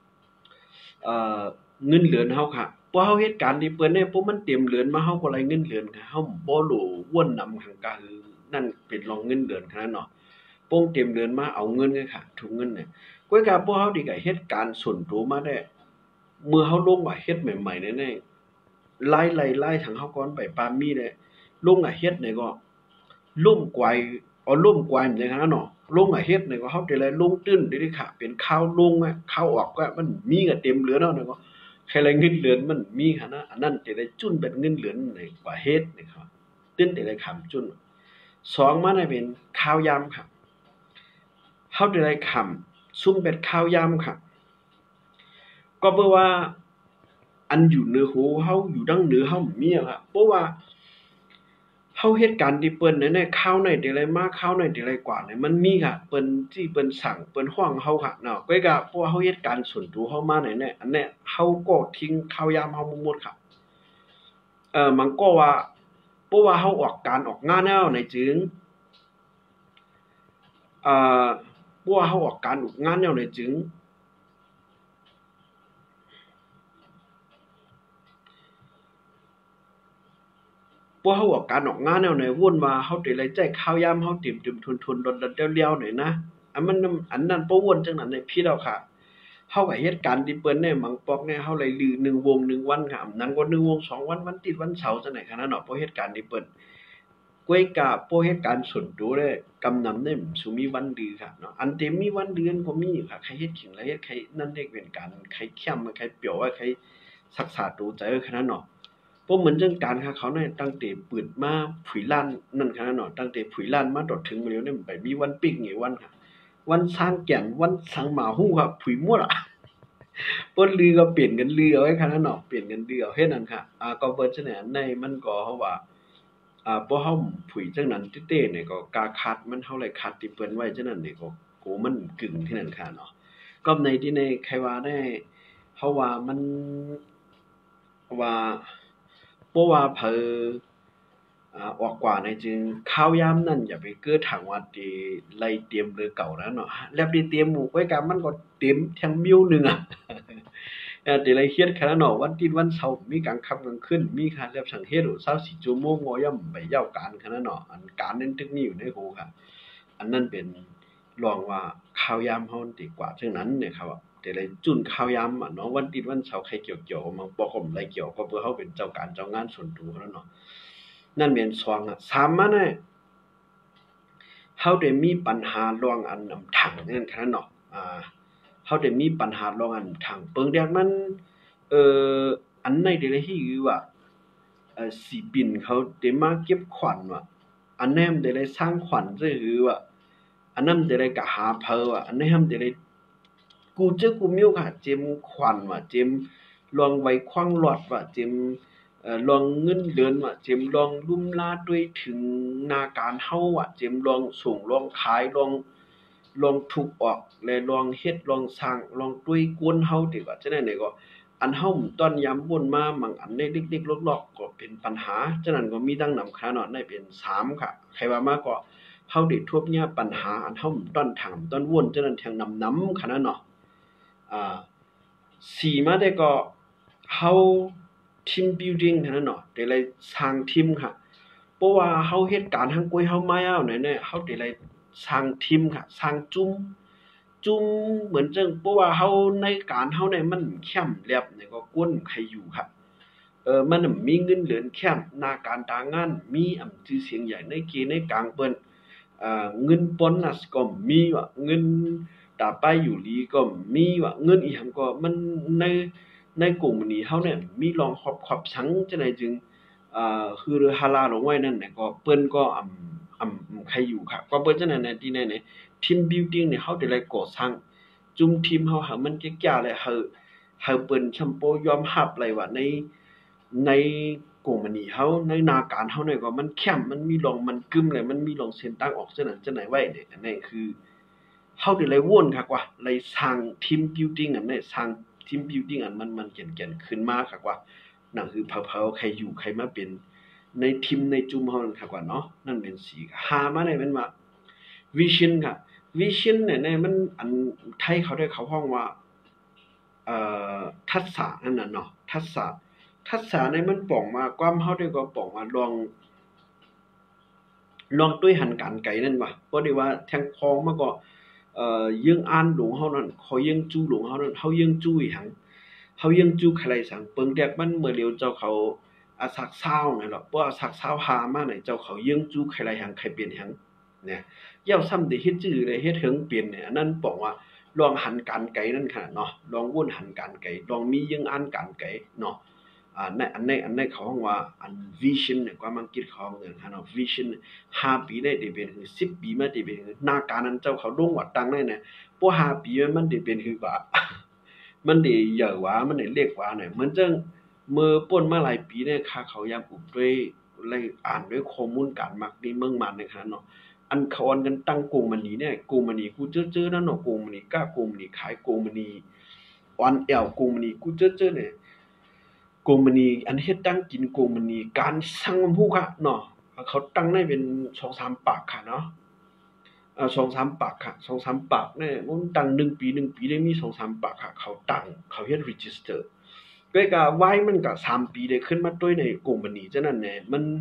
เงินเหลือนเฮาค่ะพอเฮาเฮ็ดการที่เปิ้นเนี่ยพวกมันเต็มเหลือนมาเฮาก็ไล่เงินเหลือนค่ะเฮาบ่รู้วนนำหังกะคือนั่นเป็นรองเงินเดือนขนาดเนาะโป้งเต็มเดือนมาเอาเงินเลยค่ะถุงเงินเนี่ยก้อยกาพวกเฮานี่ก็เฮ็ดการส่วนตัวมาได้เมื่อเฮาลงว่าเฮ็ดใหม่ๆแน่ๆไล่ทางเฮาก่อนไปปามีได้ลุงอ่ะเฮ็ดนี่ก็ลุ่มกวายเอาลุ่มกวายมันจังซั่นเนาะลุงอ่ะเฮ็ดนี่ก็เฮาได้เลยลุงตื้นได้ค่ะเป็นข้าวลุงอ่ะข้าวออกก็มันมีก็เต็มเหลือเนาะนี่ก็ใครเลยเงินเหลือนมันมีค่ะนะอันนั้นจะได้จุนเป็นเงินเหลือนในกว่าเฮ็ดนี่ครับตื้นได้เลยคำจุนสองมันให้เป็นข้าวยำครับเฮาได้เลยคำซุ่มเป็นข้าวยำครับก็เพราะว่าอันอยู่เหนือหูเฮาอยู่ดังเหนือเฮามีอะครับเพราะว่าเฮาเฮ็ดการที่เปิ้นเนี่ยข้าวไหนได้ไรมาข้าวไหนได้ไรกว่าเนี่ยมันมีค่ะเปิ้นที่เปิ้นสั่งเปิ้นฮ้องเฮาค่ะเนาะก็ก็เพราะว่าเฮาเฮ็ดการส่วนตัวเฮามาเนี่ยอันเนี้ยเฮาก็ทิ้งข้าวยามเฮาหมดครับมันก็ว่าเพราะว่าเฮาออกการออกงานแล้วในจึงเอ่อเพราะว่าเฮาออกการออกงานแล้วในจึงพวกเฮาออกการออกงานแนวไหนวุ่นว่าเฮาได้รายจ่ายข้าวยามเฮาติ่มๆทุนๆดดๆเลี้ยวๆหน่อยนะอันมันอันนั้นบ่วนจังนั้นเนี่ยพี่แล้วค่ะเฮาก็เฮ็ดการที่เปิ้นเนี่ยบางปอกเนี่ยเฮาเลยลือ1วง1วันค่ะนั้นก็1วง2วันวันติดวันเสาร์จังได๋ค่ะนั้นเนาะเพราะเหตุการณ์ที่เปิ้นก้วยกาเพราะเหตุการณ์ส่วนตัวเลยกำนำเนี่ยสิมีวันดื้อค่ะเนาะอันที่มีวันเดือนก็มีค่ะใครเฮ็ดขิงแล้วเฮ็ดใครนั่นเรียกเป็นการใครเข้มใครเปรียวว่าใครศึกษาดูใจขนาดเนาะ เพราะเหมือนจังการค้าเขาเนี่ยตั้งแต่เปิดมาผุยล้านนั่นขนาดเนาะตั้งแต่ผุยล้านมาจนถึงมื้อนี้เนี่ยมันไปมีวันปิ้งอีกวันค่ะวันช้างแก่นวันสังหมาฮู้ครับผุยมั่วล่ะเปิ้นลือก็เปลี่ยนกันลือเอาไว้ขนาดเนาะเปลี่ยนกันลือเอาเฮ็ดนั่นค่ะก็เบิดจังได๋ในมันก็เฮาว่าบ่เฮาผุยจังนั้นเต้ๆเนี่ยก็กาคัดมันเฮาเลยคัดที่เปิ้นไว้จังนั้นนี่ก็โกมันกึ่งที่นั่นค่ะเนาะก็ในที่ในใครว่าได้เฮาว่ามันว่าบ่ว่าเผอออกกว่าในจึงข้าวยามนั้นอย่าไปเก้อถังว่าติไล่เตรียมเรือเก่านะเนาะแล้วได้เตรียมหมู่ไว้กะมันก็เต็มทั้งมิ้วหนึ่งอะติไลเฮ็ดขนาดเนาะวันติดวันเสาร์มีกลางค่ำกลางคืนมีค่าแลบสังเฮ็ดโอ้24ชั่วโมงบ่ย่ํไปยาวการขนาดเนาะอันการนั้นถึงมีอยู่ในหูค่ะอันนั้นเป็นรองว่าข้าวยามเฮาดีกว่าฉะนั้นเนี่ยครับแต่ไลจุ้นข้าวยามอะเนาะวันติดวันเสาร์ใครเกี่ยวๆมันบ่ค่อมไรเกี่ยวก็เพื่อเฮาเป็นเจ้าการเจ้างานส่วนตัวแล้วเนาะ นั่นเป็นสองอ่ะสามมันเนี่ยเขาได้มีปัญหาระหว่างอันนำทางนั่นขนาดเนาะเขาได้มีปัญหาระหว่างอันทางเปิงแดกมันเอ่ออันไหนได้เลยที่คือว่าศิปินเขาได้มาเก็บขวัญว่าอันนั้นมันได้เลยสร้างขวัญซะคือว่าอันนั้นได้เลยก็หาเพอว่าอันนี้มันได้เลยกูเจอกูมีโอกาสเจิมขวัญว่าเจิมลองไว้ขว้างหลอดว่าเจิมลองเงินเดือนว่าเจิมลองลุ่มลาด้วยถึงนาการเฮาว่าเจิมลองส่งลองขายลองถูกออกและลองเฮ็ดลองสร้างลองด้วยกวนเฮาติว่าจังได๋นี่ก็อันเฮาต้อนยามวนมาบางอันได้เล็กๆลอกๆก็เป็นปัญหาฉะนั้นก็มีดังนำคาเนาะได้เป็น3ค่ะใครว่ามาก็เฮาได้ทบเนี่ยปัญหาอันเฮาต้อนถามต้อนวนฉะนั้นแทงนำขนาดเนาะอ่า4มาได้ก็เฮา team building เท่านั้นเนาะได้เลยสร้างทีมค่ะเพราะว่าเฮาเฮ็ดการทางกวยเฮามาแล้วเนี่ยเฮาได้เลยสร้างทีมค่ะสร้างจุ้มเหมือนจังเพราะว่าเฮาในการเฮาเนี่ยมันเข้มแลบเนี่ยก็กวนใครอยู่ครับมันมีเงินเหลือนเข้มหน้าการตางานมีชื่อเสียงใหญ่ในเกในกลางเปิ้นเงินโบนัสก็มีว่าเงินตาไปอยู่ลีก็มีว่าเงินอีหยังก็มันในกลุ่มนี้เฮาเนี่ยมีลองขอบสังจังได๋จึงคือฮาลาลงไว้นั่นน่ะก็เปิ้นก็ใครอยู่ครับก็เปิ้นจังนั้นน่ะที่นั่นน่ะทีมบิลดิ้งเนี่ยเฮาได้ก่อสร้างจุมทีมเฮาให้มันแก่ๆแล้วให้เปิ้นชัมโปยอมรับเลยว่าในกลุ่มนี้เฮาในหน้าการเฮาเนี่ยก็มันเข้มมันมีลองมันกึมแล้วมันมีลองเส้นต่างออกจังนั้นจังไหนไว้เนี่ยอันนี้คือเฮาได้เลยวนคักว่าเลยสร้างทีมบิลดิ้งอันนี้สร้างทีมบิลดิ้งอันมันแก่นๆขึ้นมาคักว่านั่นคือเผาๆใครอยู่ใครมาเป็นในทีมในจุมเฮานั่นคักว่าเนาะนั่นเป็น4หามาได้เป็นว่าวิชั่นค่ะวิชั่นเนี่ยมันอันไทยเขาได้เขาฮ้องว่าทักษะนั่นน่ะเนาะทักษะเนี่ยมันป้องมาความเฮาได้ก็ป้องมาลองด้วยหันการไกลนั่นว่าบ่ได้ว่าแทงคองมาก็យើងអានលងเฮานั่นขอយើងจู้លงเฮานั่นเฮาយើងจู้อีหังเฮาយើងจู้ใครสังเปิงแดกมันเมื่อเลียวเจ้าเขาอาสักเศร้าเนี่ยหรอกเพราะอาสักเศร้าหามาเนี่ยเจ้าเขายังจู้ใครไรหังใครเปลี่ยนหังเนี่ยเย้าซ้ำได้เฮ็ดจื้อได้เฮ็ดเถิงเปลี่ยนเนี่ยนั่นบอกว่าลองหันการไกลนั่นค่ะเนาะลองวนหันการไกลลองมียังอ่านการไกลเนาะในเขาห้องว่าอัน vision เนี่ยความมันคิดของเนี่ยฮะเนาะ vision 5 ปีได้ได้เป็นคือ10 ปีมาได้เป็นคือหน้าการนั้นเจ้าเขาลงว่าตังได้เนี่ยบ่5 ปีมันได้เป็นคือว่ามันได้เยอะว่ามันได้เล็กว่าเนี่ยเหมือนจังเมื่อป่นมาหลายปีเนี่ยค่ะเขายามอุบด้วยเลยอ่านด้วยข้อมูลการมักนี่เมืองมันเนี่ยค่ะเนาะอันเขาอันกันตั้งโกงมันนี้เนี่ยโกงมันนี้กูเจอๆนั่นเนาะโกงมันนี้กล้าโกงมันนี้ขายโกงมันนี้อ่อนแอวโกงมันนี้กูเจอๆเนี่ยโกงมันนี้อันเฮ็ดตั้งกินโกงมันนี้การสั่งมันฮู้ค่ะเนาะเขาตั้งได้เป็น 2-3 ปากค่ะเนาะ2-3 ปากค่ะ2-3 ปากเนี่ยมันตั้ง1 ปีได้มี2-3 ปากค่ะเขาตั้งเขาเฮ็ด register ด้วยก็ไว้มันก็3 ปีได้ขึ้นมาด้วยในโกงมันนี้ฉะนั้นเนี่ย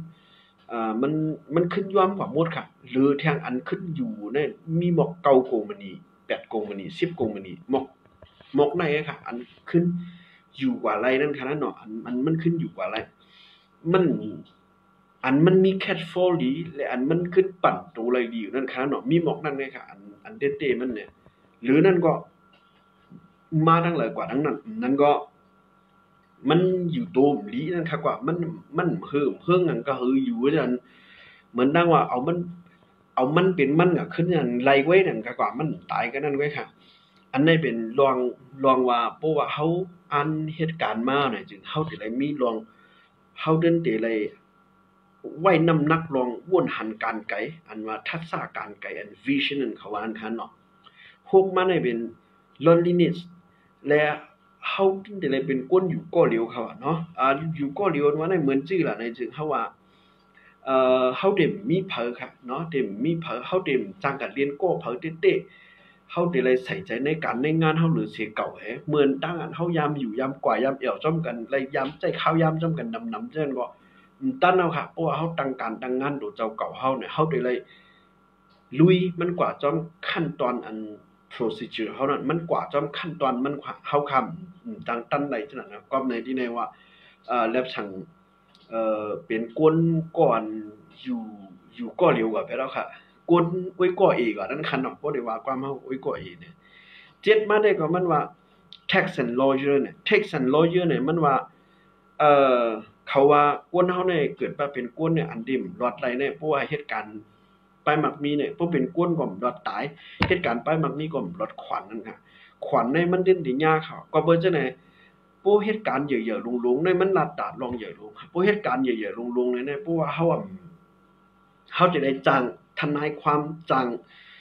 มันขึ้นย้อมกว่าหมดค่ะหรือแทงอันขึ้นอยู่เนี่ยมีหมอกเก่าโกงมันนี้8โกงมันนี้10โกงมันนี้หมอกในค่ะอันขึ้นอยู่กว่าไรนั่นค่ะนั่นเนาะอันมันขึ้นอยู่กว่าไรมันมันมีแคทฟอลีและอันมันขึ้นปั่นตัวอะไรดีอยู่นั่นค่ะเนาะมีหมอกนั่นไงค่ะอันเต้ๆมันเนี่ยหรือนั่นก็มาทั้งหลายกว่าทั้งนั้นนั่นก็มันอยู่โตมลีนั่นค่ะกว่ามันเฮิงอันก็คืออยู่จังเหมือนดังว่าเอามันเป็นมันก็ขึ้นอย่างไรไว้นั่นค่ะกว่ามันตายกันนั่นไว้ค่ะอันนี้เป็นลองว่าเพราะว่าเฮาอ่านเหตุการณ์มาเนี่ยจึงเฮาสิได้มีลองเฮาเดินได้เลยไว้น้ำหนักลองวนหันการไกลอันว่าทักษะการไกลอัน vision นั่นเขาว่าอันคันเนาะพวกมันได้เป็น loneliness และเฮาได้เลยเป็นคนอยู่ก่อเหลียวเขาอะเนาะอยู่ก่อเหลียวว่าในเหมือนจื้อล่ะในจึงเฮาว่าเฮาได้มีเผอค่ะเนาะได้มีเผอเฮาได้จังกันเรียนก่อเผอเต๊ะๆเฮาได้เลยใส่ใจในการในงานเฮาหรือเสียเก่าแฮเหมือนตั้งอันเฮายามอยู่ยามกว่ายามแอวจ้อมกันเลยยามใจข้าวยามจ้อมกันนำๆจังก็ตั้นเอาค่ะเพราะว่าเฮาตั้งการตั้งงานโดเจ้าเก่าเฮาเนี่ยเฮาได้เลยลุยมันกว่าจ้อมขั้นตอนอัน procedure เฮานั้นมันกว่าจ้อมขั้นตอนมันเฮาคำจังตั้นใดจังนั้นนะก็ในที่ในว่าแล้วสั่งเป็นกวนก่อนอยู่ก่อเหลียวกว่าไปแล้วค่ะกวนไว้ก่อเอกอ่ะนั่นคันเนาะบ่ได้ว่าความเฮาไว้ก่อเอกเนี่ยเจ็ดมาได้ก็มันว่า tax and lawyer เนี่ย tax and lawyer เนี่ยมันว่าเขาว่ากวนเฮาเนี่ยเกิดมาเป็นกวนเนี่ยอันดิ่มรอดไรเนี่ยเพราะว่าเหตุการณ์ไปมักมีเนี่ยบ่เป็นกวนก็รอดตายเหตุการณ์ไปมักมีก็รอดขวัญนั่นค่ะขวัญเนี่ยมันเด่นที่ยากเขาก็เบิ่จังได๋ผู้เหตุการณ์เย่อๆลงๆเนี่ยมันลัดดาดลองเย่อลงผู้เหตุการณ์เย่อๆลงๆเนี่ยเพราะว่าเฮาจะได้จ้างทนายความจ้าง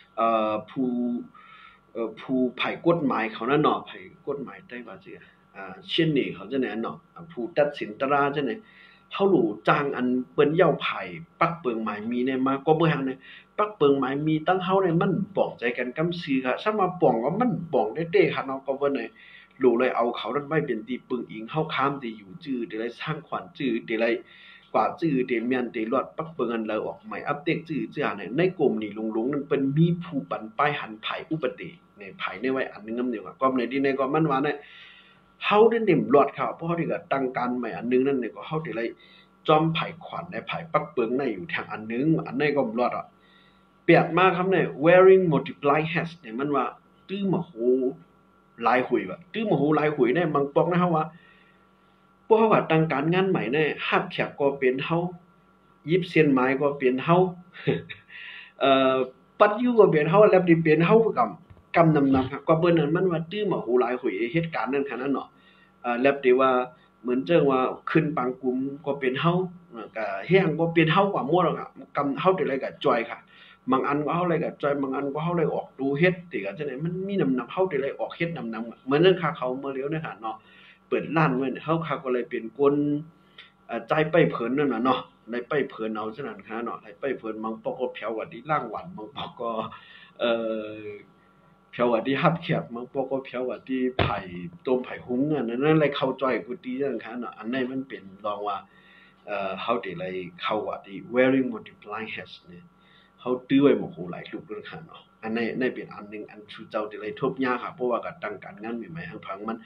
ผู้ไผกฎหมายเขานั่นเนาะไผกฎหมายได้ว่าสิเช่นนี้เขาจังได๋เนาะผู้ตัดสินตราจังได๋เฮารู้จ้างอันเปิ้นเหย้าไผปักเปิงหมายมีเนี่ยมาก็บ่หังเนี่ยปักเปิงหมายมีตั้งเฮาเนี่ยมันป้องใจกันกำซื่อค่ะซั้นว่าป้องก็มันป้องเต้ๆค่ะเนาะก็บ่ได้รู้เลยเอาเขานั้นไว้เป็นที่ปึงอิงเฮาค้ามที่อยู่จื้อได้เลยสร้างขวัญจื้อได้เลยกว่าจื้อได้แม่นได้รอดปักเปิงอันแล้วออกใหม่อัปเดตจื้อจ้าเนี่ยในกลุ่มนี้หลงๆนั้นเปิ้นมีผู้ปันป้ายหันไผอุบัติในไผในไว้อันนึงนำเดียวก็ในที่ในก็มันว่าเนี่ยเฮาได้เต็มรอดเขาเพราะเฮาได้ก็ตั้งการใหม่อันนึงนั่นนี่ก็เฮาได้เลยจอมไผขวัญในไผปักเปิงในอยู่ทางอันนึงอันไหนก็รอดอ่ะเปียดมาครับเนี่ย wearing multiply hats เนี่ยมันว่าตื้อมาโหหลายหุยว่ะตื้อมาโหหลายหุยเนี่ยบางปอกนะเฮาว่าพวกเฮาว่าตั้งการงานใหม่เนี่ยฮับแขกก็เป็นเฮายิบเส้นไม้ก็เป็นเฮาเอ่อปัดอยู่ก็เป็นเฮาแล้วดิเป็นเฮากำนำครับก็เบิ่นนั้นมันว่าตื้อมาโหหลายหุยเหตุการณ์นั้นขนาดนั้นเนาะแล้วที่ว่าเหมือนเจังว่าขึ้นปางกุมก็เป็นเฮาก็แฮงก็เป็นเฮากว่าหมดแล้วก็กำเฮาได้เลยก็จ่อยค่ะบางอันก็เฮาเลยก็จ่อยบางอันก็เฮาเลยออกดูเฮ็ดติก็จังได๋มันมีนำเฮาได้เลยออกเฮ็ดนำเหมือนนั้นค่ะเขาเมื่อเร็วเนี่ยค่ะเนาะเปิดร้านไว้เฮาค่ะก็เลยเป็นคนจ่ายไปเผินนั่นน่ะเนาะได้ไปเผินเอาซั่นนั้นค่ะเนาะได้ไปเผินบางปอกก็แผ่วว่าที่ล่างหวันบางปอกก็เอ่อแผ่วว่าที่ฮับแคบบางปอกก็แผ่วว่าที่ไผ่ต้มไผ่หุงอันนั้นเลยเข้าจ้อยกูติจังค่ะเนาะอันนั้นมันเป็นลองว่าเฮาได้เลยเข้าว่าที่ wearing multiply hats เนี่ยเฮาตื้อไว้บ่โหหลายลูกนั่นค่ะเนาะอันนั้นเป็นอันนึงอันชูเจ้าได้เลยทบยากค่ะเพราะว่าก็ตั้งการงานใหม่ๆหังพังมัน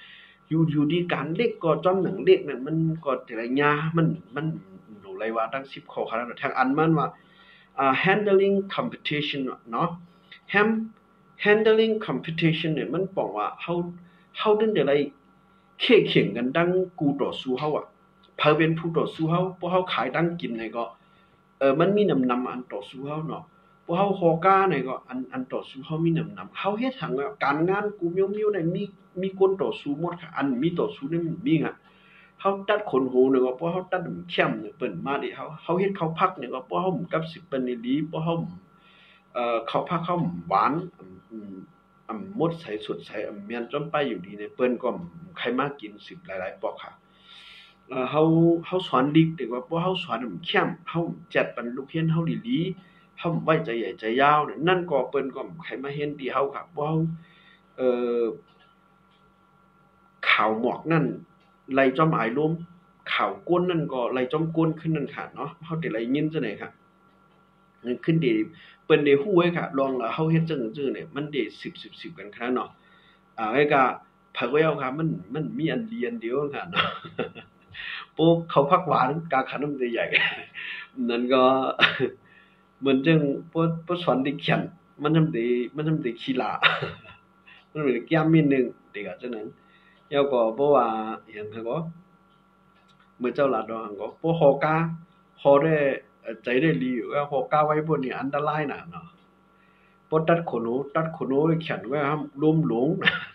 อยู่ที่การเล็กก็จอมหนังเล็กนั่นมันก็แต่ละอย่างมันรู้เลยว่าตั้ง10ข้อขนาดนั้นทางอันมันว่าhandling competition เนาะ handling competition เนี่ยมันบอกว่าเฮาดึงได้ไรเข่งกันดังกูต่อสู้เฮาอ่ะเพิ่นเป็นผู้ต่อสู้เฮาพวกเฮาขายดังกินนี่ก็มันมีนำอันต่อสู้เฮาเนาะพวกเฮาฮอกานี่ก็อันต่อสู้เฮามีนำเฮาเฮ็ดหังการงานกูมิ้วๆนี่มีคนต่อสู้หมดค่ะอันมีต่อสู้นี่มันมีอ่ะเฮาตัดขนหูนี่ก็พวกเฮาตัดเข้มนี่เปิ้นมาดิเฮาเฮ็ดข้าวผักนี่ก็พวกเฮากับสิเปิ้นนี่ดีพวกเฮาข้าวผักเฮาหวานมดใสสดใสเมียนจนไปอยู่ดีในเปิ้นก็ใครมากิน10หลายๆปอกค่ะเฮาสอนดิกแต่ว่าพอเฮาสอนเข้มเฮาจัดปันลูกเรียนเฮาดีๆเฮาไว้ใจใหญ่ใจยาวเนี่ยนั่นก็เปิ้นก็ใครมาเห็นที่เฮาค่ะบ่เฮาเอ่อข่าวหมอกนั่นไหลจอมอายลมข่าวก้นนั่นก็ไหลจอมก้นขึ้นนั่นค่ะเนาะเฮาได้ไหลยินจังได๋ค่ะนั่นขึ้นดีเปิ้นได้ฮู้ไว้ค่ะลองแล้วเฮาเฮ็ดจังซื่อเนี่ยมันได้10กันค่ะเนาะไอ้ก็ผักไว้เอาค่ะมันมีอันเรียนเดียวค่ะเนาะ พวกเขาผักหวานกาขนมใหญ่ๆนั่นก็เหมือนจังพวกสอนเด็กเขียนมันทำได้ขี้หลามันเป็นแก้มมีนึงเด็กอะจังนั้นแล้วก็เพราะว่าหยังก็เมื่อเจ้าหลาดองก็พวกฮอกาฮอได้ใจได้ดีอยู่ว่าฮอกาไว้พวกนี้อันตรายน่ะเนาะพวกตัดขนหนูเขียนไว้ห้ามล้มหลง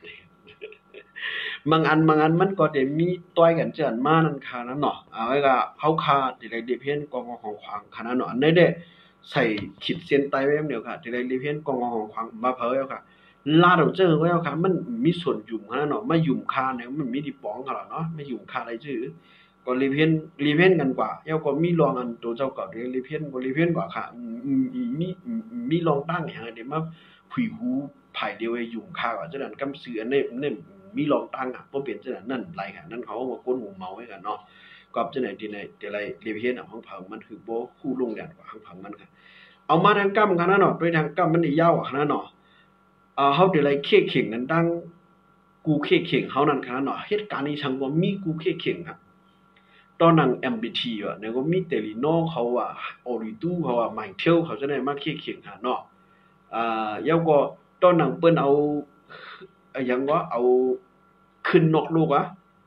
บางอันมันก็ได้มีต่อยกันเจือนมานั่นค่ะนั่นเนาะไว้ก็เฮาคาที่ได้เรียนเพียนกองของขวางค่ะนั่นเนาะอันใดได้ใส่ขีดเส้นใต้ไว้อย่างเดียวค่ะที่ได้เรียนเพียนกองของขวางมาเผยเอาค่ะลาดเอาเจอไว้เอาค่ะมันมีส่วนยุ่มค่ะนั่นเนาะมายุ่มคาเนี่ยมันมีที่ป้องค่ะเนาะมายุ่มคาได้ซื่อก็เรียนกันกว่าแล้วก็มีรองอันตัวเจ้าก็เรียนเพียนบ่เรียนเพียนกว่าค่ะมีรองตั้งอย่างเดี๋ยวมาขุยหูไผเดียวไอ้ยุ่มคาว่าจังนั้นกำซื้ออันนี้มีรองตั้งอ่ะบ่เป็นจังนั้นนั่นหลายค่ะนั่นเขาว่าก้นหูเมาไว้กันเนาะก็จังไหนที่ไหนแต่ไรเรียนเฮ็ดของเผามันคือบ่คู่ลงแดดกว่าของเผามันค่ะเอามาทางกำค่ะนะเนาะโดยทางกำมันได้ยาวอ่ะนะเนาะเฮาได้ไรเคเข่งนั้นดังกูเคเข่งเฮานั่นค่ะเนาะเหตุการณ์นี้ช่างบ่มีกูเคเข่งครับตอนนั้น MBT อ่ะเนี่ยก็มีเตลิโนเขาว่าออริตูเขาว่าไมเคิลเขาจะได้มาเคเข่งค่ะเนาะแล้วก็ตอนนั้นเปิ้นเอาหยังว่าเอาขึ้นนอกโลก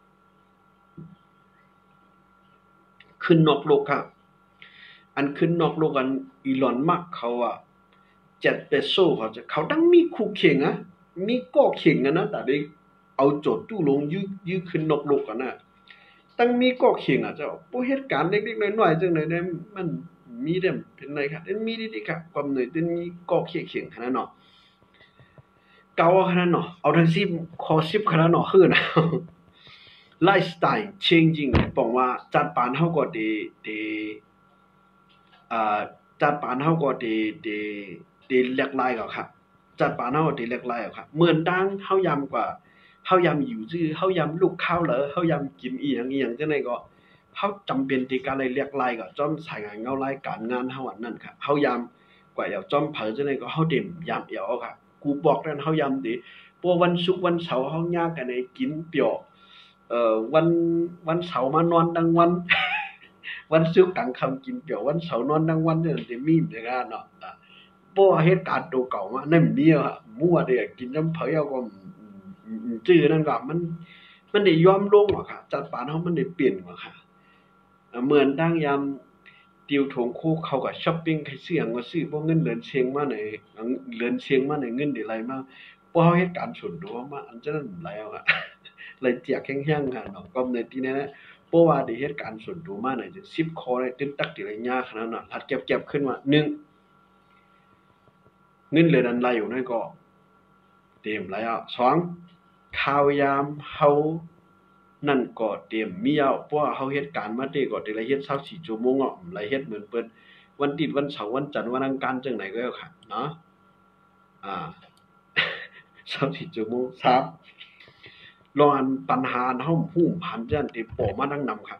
ขึ้นนอกโลกครับอันขึ้นนอกโลกอันอีลอนมัสก์เขาเจ็ดเปโซเขาตั้งมีคู่เข่งมีก่อเข่งนะแต่ได้เอาโจทย์ตู้ลงยื้อขึ้นนอกโลกกันนะตั้งมีก่อเข่งเจ้าพวกเหตุการณ์เล็กๆน้อยๆจังได๋มันมีเด้เป็นไรครับมีดีๆครับความหน่อยเป็นมีก่อเข่งขนาดเนาะเก่าขนาดเนาะเอาทั้ง10ข้อ10ขนาดเนาะคือนะ lifestyle changing บอกว่าจัดปานเฮาก็ได้จัดปานเฮาก็ได้หลากหลายก็ครับจัดปานเฮาก็ได้หลากหลายก็ครับเหมือนดังเฮายามกว่าเฮายามอยู่ซื่อเฮายามลูกข้าวเหรอเฮายามกินอีหยังจังได๋ก็เฮาจำเป็นที่การได้หลากหลายก็จ้อมสายงานเงารายการงานเฮาอันนั้นครับเฮายามกว่าอยากจ้อมเผอจังได๋ก็เฮาเต็มยามเอียวครับกูบอกนั่นเฮายามติพวกวันศุกร์วันเสาร์เฮายากกันได้กินเปียววันเสาร์มานอนทั้งวัน วันศุกร์กลางค่ำกินเปียววันเสาร์นอนทั้งวันเนี่ยสิมีจังซั่นเนาะบ่เหตุการณ์ตัวเก่ามานั่นมีอะมั่วเด้กินน้ำเผยเอาก็จื้อนั่นก็มันได้ยอมลงอะค่ะจัดปานเฮามันได้เปลี่ยนอะค่ะเหมือนดังยามติวถงโคกเขาก็ช้อปปิงให้ซื้อหยังก็ซื้อบ่เงินเหลือนเชียงมาไหนเหลือนเชียงมาไหนเงินได้ไหลมาบ่เฮาเฮ็ดการส่วนตัวมาอันจังนั้นไหลเอาอะเลยเจียกแห้งๆค่ะเนาะก็ในที่นี้นะเพราะว่าได้เหตุการณ์ส่วนตัวมาน่ะจะ10ข้อได้ตึ้งตักทีละยากขนาดนั้นถัดเก็บขึ้นมา1เงินเหลือนั้นไหลอยู่นั่นก็เตรียมไหลเอา2ข่าวยามเฮานั่นก็เตรียมมีเอาเพราะว่าเฮาเฮ็ดการมาได้ก็ได้ละเฮ็ด24ชั่วโมงไหลเฮ็ดเหมือนเปิ้นวันติดวันเสาร์วันจันทร์วันอังคารจังได๋ก็เอาค่ะเนาะอ่า24ชั่วโมง3รออันปัญหาเฮาฮู้หันจังที่ป้อมาดังนำครับ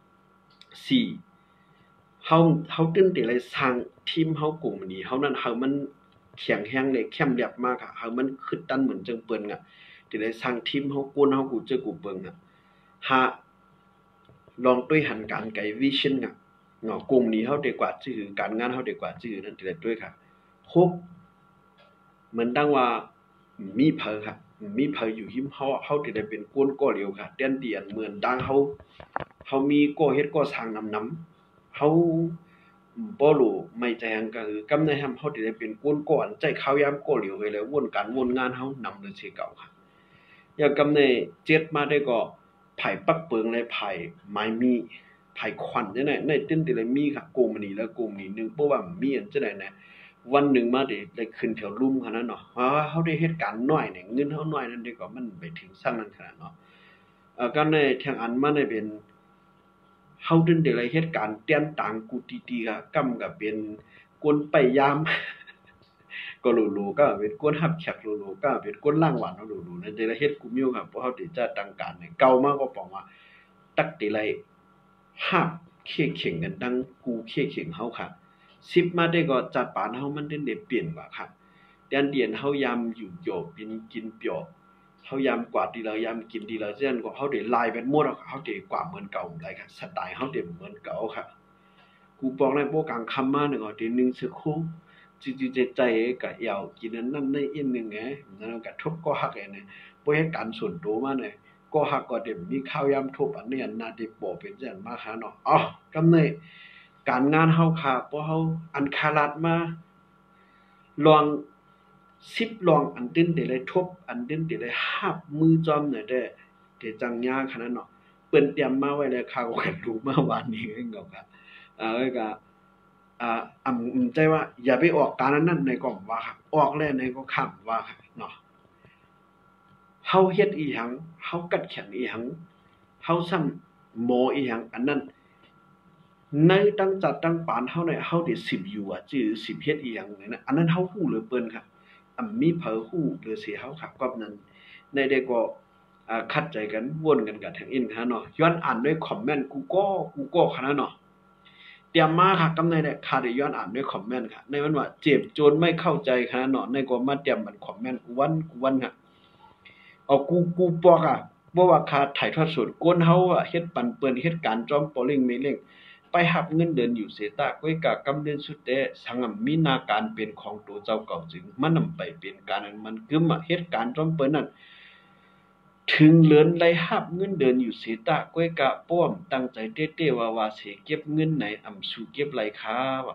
4เฮาตื่นที่ไรสร้างทีมเฮากลุ่มนี้เฮานั้นเฮามันแข็งแรงได้เข้มแลบมากค่ะเฮามันคึดดันเหมือนจังเปิ้นที่ได้สั่งทีมเฮากวนเฮากูเจอกูเบิ่งอ่ะหาลองด้วยหันการไกวิชั่นอ่ะเนาะกลุ่มนี้เฮาได้กว่าชื่อการงานเฮาได้กว่าชื่อนั่นที่ได้ด้วยค่ะ6เหมือนดังว่ามีเผอค่ะมีเผออยู่หิมเฮาที่ได้เป็นกวนก่อเหลียวค่ะเตียนเตียนเหมือนดังเฮามีก่อเฮ็ดก่อสร้างนำเฮาบ่รู้ไม่ใจหังก็คือกำในหำเฮาที่ได้เป็นกวนก่ออันใจข้าวยามก่อเหลียวไว้แล้ววนการวนงานเฮานำเลยสิเก่าค่ะอย่ากำในเจ็ดมาได้ก็ไผ่ปักเปิงและไผ่ไม้มีไผ่ควันจังได๋ในตึ้นที่ได้มีค่ะกลุ่มนี้แล้วกลุ่มนี้นึงเพราะว่ามีอันจังได๋นะวันหนึ่งมาได้ขึ้นแถวลุ่มขนาดนั้นเนาะเฮาได้เฮ็ดการน้อยเนี่ยเงินเฮาน้อยนั่นดีกว่ามันไปถึงซั่นนั้นขนาดเนาะก็ในทางอันมันได้เป็นเฮาดึงได้เฮ็ดการเตียนต่างกูตีๆก็กำก็เป็นกวนไปยามก็รู้ๆก็เป็นกวนรับแขกรู้ๆก็เป็นกวนล้างหวานรู้ๆนั่นได้เฮ็ดกุมอยู่ครับเพราะเฮาได้จัดตั้งการเนี่ยเก่ามาก็ปองว่าตักได้รับเคเข่งกันดังกูเคเข่งเฮาค่ะ10มาได้ก็จัดปานเฮามันได้เปลี่ยนว่าค่ะเดียนเฮายามอยู่โยปินกินเปียวเฮายามกวาดดีแล้วยามกินดีแล้วเช่นก็เฮาได้ลายเป็นหมดเฮาได้กว่าเหมือนเก่าหลายค่ะสไตล์เฮาได้เหมือนเก่าค่ะกูบอกในโปกลางคำมาหนึ่งทีนึงสึกคู่จิใจก็ยาวกินนั้นในอีกนึงไงนั่นก็ทุบก็ฮักไอ้เนี่ยบ่เฮ็ดการส่วนตัวมาเนี่ยก็ฮักก็ได้มีข้าวยามทุบอันนี้อันน่าได้บ่เป็นจังมาหาเนาะอ๋อกำเนิดการงานเฮาค่ะเพราะเฮาอันคาลัดมาลอง10ลองอันตึ้นได้เลยทบอันตึ้นได้เลยหับมือจอมเนี่ยได้ที่จังยาขนาดเนาะเปิ้นเตรียมมาไว้แล้วข้าวกันรู้เมื่อวานนี้เองก็ก็ใจว่าอย่าไปออกการนั้นในก็ว่าครับออกแล้วในก็ข้ามว่าครับเนาะเฮาเฮ็ดอีหยังเฮากัดแขนอีหยังเฮาซ้ำหมออีหยังอันนั้นในตั้งจัดตั้งปานเฮาเนี่ยเฮาได้10อยู่จื้อ10เฮ็ดอีหยังเนี่ยนะอันนั้นเฮาฮู้เหลือเปิ้นครับมีเผลอฮู้หรือสิเฮาครับก็นั้นในได้ก็ขัดใจกันวนกันกับทางอินฮะเนาะย้อนอ่านด้วยคอมเมนต์กูก็ขนาดเนาะเตรียมมาค่ะกำในเนี่ยค่ะได้ย้อนอ่านด้วยคอมเมนต์ค่ะในมันว่าเจ็บจนไม่เข้าใจขนาดเนาะในก็มาเตรียมมันคอมเมนต์กูวันค่ะเอากูปอกบ่ว่าค่าถ่ายทอดสดก้นเฮาเฮ็ดปันเปิ้นเฮ็ดการจอมปอเล่งเมเล่งไปรับเงินเดือนอยู่เสตะก้อยกะกำเดือนสุดแต่สังมีนาการเป็นของตัวเจ้าเก่าจึงมันนำไปเป็นการนั้นมันกึมเฮ็ดการจอมเปิ้นนั้นถึงเหลือนได้รับเงินเดือนอยู่เสตะก้อยกะป้อมตั้งใจเต้ๆว่าสิเก็บเงินไหนสู่เก็บไรค่าวะ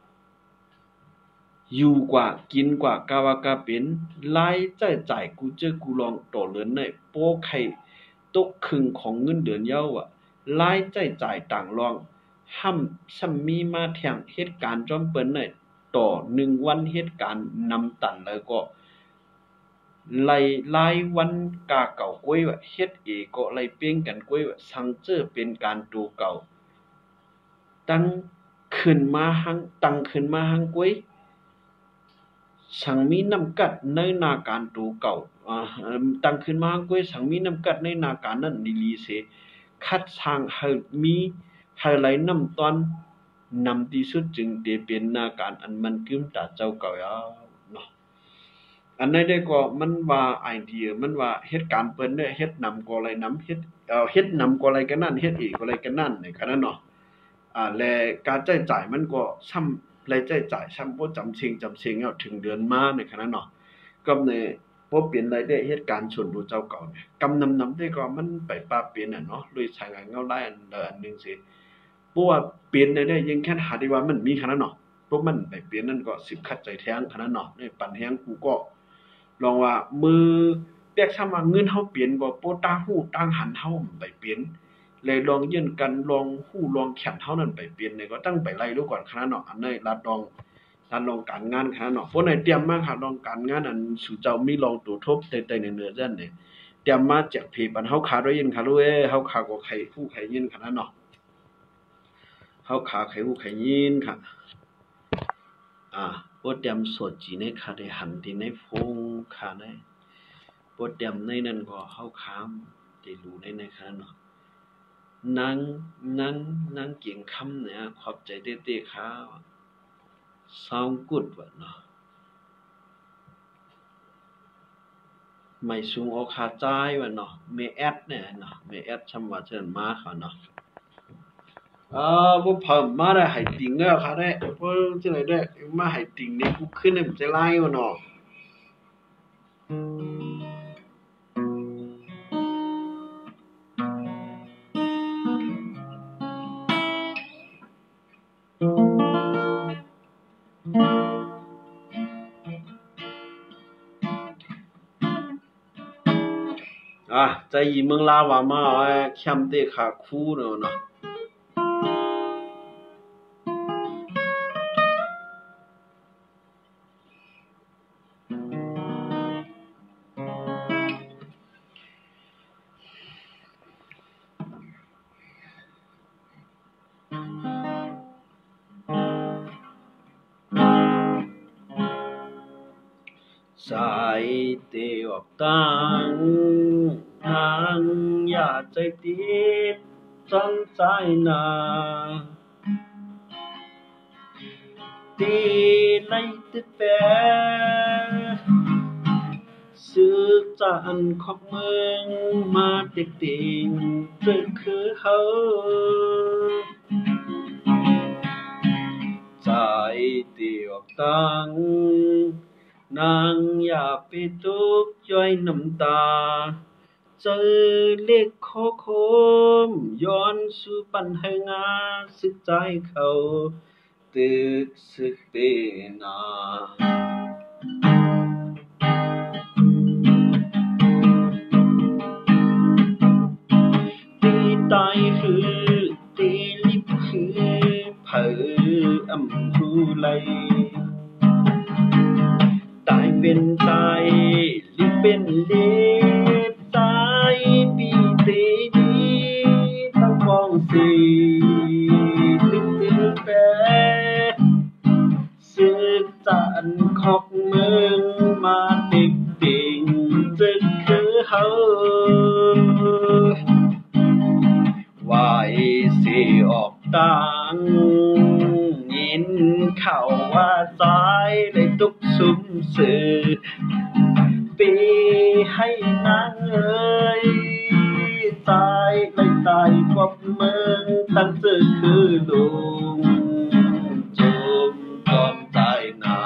อยู่กว่ากินกว่ากะว่าก็เป็นรายจ่ายกูเจอกูลองต่อเหลือนในโป้ไข่ตกครึ่งของเงินเดือนเย้ารายจ่ายต่างรองห้ำซ้ำมีมาแทงเหตุการณ์จอมเปิ้นได้ต่อ1วันเหตุการณ์นำตันแล้วก็ไล่รายวันกาเก่าก้วยว่าเฮ็ดก็ไล่เป้งกันก้วยว่าสังเจอเป็นการตูเก่าตั้งขึ้นมาหังก้วยสังมีน้ำกัดในนาการตูเก่าตั้งขึ้นมาหังก้วยสังมีน้ำกัดในนาการนั้นดีลีเสคัดสร้างให้มีให้ไหลน้ำตอนนำที่สุดจึงได้เป็นนาการอันมันกึมตาเจ้าเก่ายาวเนาะอันนั้นได้ก็มันว่าไอเดียมันว่าเฮ็ดการเปิ้นได้เฮ็ดนำก็ไหลนำเฮ็ดนำก็ไหลกันนั่นเฮ็ดอีกก็ไหลกันนั่นในขณะเนาะและการใช้จ่ายมันก็ซ้ำรายจ่ายซ้ำบ่จำเชิงเอาถึงเดือนมาในขณะเนาะก็ในบ่เปลี่ยนรายได้เหตุการณ์ส่วนตัวเจ้าเก่าเนี่ยกำนำได้ก็มันไปปรับเปลี่ยนเนาะโดยใช้งานเงาหลายอันนึงสิเพราะว่าเปลี่ยนได้ยังแค่หาได้ว่ามันมีขนาดเนาะพวกมันไปเปลี่ยนนั่นก็10ขัดใจแท้งขนาดเนาะในปันแฮงกูก็ลองว่ามือเปียกซ้ำว่าเงินเฮาเปลี่ยนบ่โปตาฮู้ต่างหันเฮาไปเปลี่ยนเลยลองยื่นกันลองฮู้ลองแขนเฮานั้นไปเปลี่ยนนี่ก็ตั้งไปไล่ดูก่อนขนาดเนาะอันนี้รัดลองการงานขนาดเนาะเพราะในเตรียมมาค่ะลองการงานอันสู่เจ้ามีลองตัวทบแต่เหนือๆจั่นนี่เตรียมมาแจกเพปันเฮาขาด้วยยินค่ะรู้เฮาขาก็ใครผู้ใครยินขนาดเนาะเฮาขาใครผู้ใครยินค่ะบ่เตรียมสดจีในค่ะได้หันที่ในฟงค่ะในบ่เตรียมในนั้นก็เฮาค้ามได้รู้ในค่ะเนาะนางเกียงคำเนี่ยขอบใจเต้ๆค่ะ sound good ว่ะเนาะไม่สูงออกขาจ่ายว่าเนาะเมแอดเนี่ยเนาะเมแอดชำว่าเชิญมาเขาเนาะพวกเพิ่มมาได้ให้ติ่งแล้วค่ะได้พวกที่ไหนได้มาให้ติ่งนี่กูขึ้นเนี่ยมันจะไล่ว่าเนาะใจยีเมืองลาวว่ามาแคมเตขาคู่เนาะสายเตออกตังนางอย่าใจติดจังใจนาตีในติดแปรซื้อจานของเมืองมาเด็กติงจะคือเขาใจเตีออกตังนางอย่าไปทุกข์ย้อยน้ำตาเจอเล็กโคโคมย้อนสู่ปัญหางาสึกใจเขาตึกสึกเปนาตีตายคือตีลิบคือเผออำผู้ไหลตายเป็นตายลิบเป็นลิบตายปีเตดีทั้งฟองสีตึงตึงแปสึกจันขอกเมืองมาเด็กติ่งจึงคือเฮาวายสิออกตังยินข่าวว่าตายเลยตุกสุมสื่อปีให้นางเอ๋ยตายเลยตายกว่าเมืองตั้งชื่อคือลุงจมจอมใจนา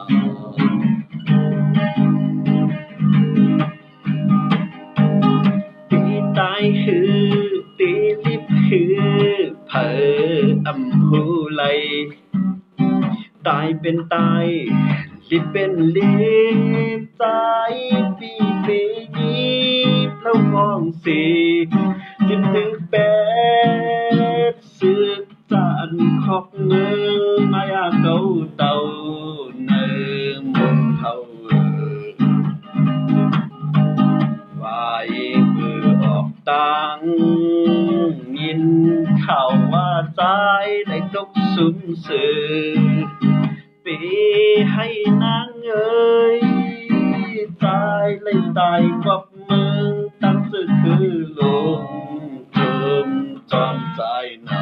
ปีตายคือตีลิบคือเผออำหูไหลตายเป็นตายลิบเป็นลิบตายปีเปยีเพลามองสีลิบถึงแปดสึกจานขอกเมืองมายาเก่าเต่าเนิมมนเฮาวายมือออกตังยินข่าวว่าใจได้ตกสุมสื่อปีให้นางเอ๋ยตายเลยตายกว่าเมืองตั้งชื่อคือลงจมจอมใจนา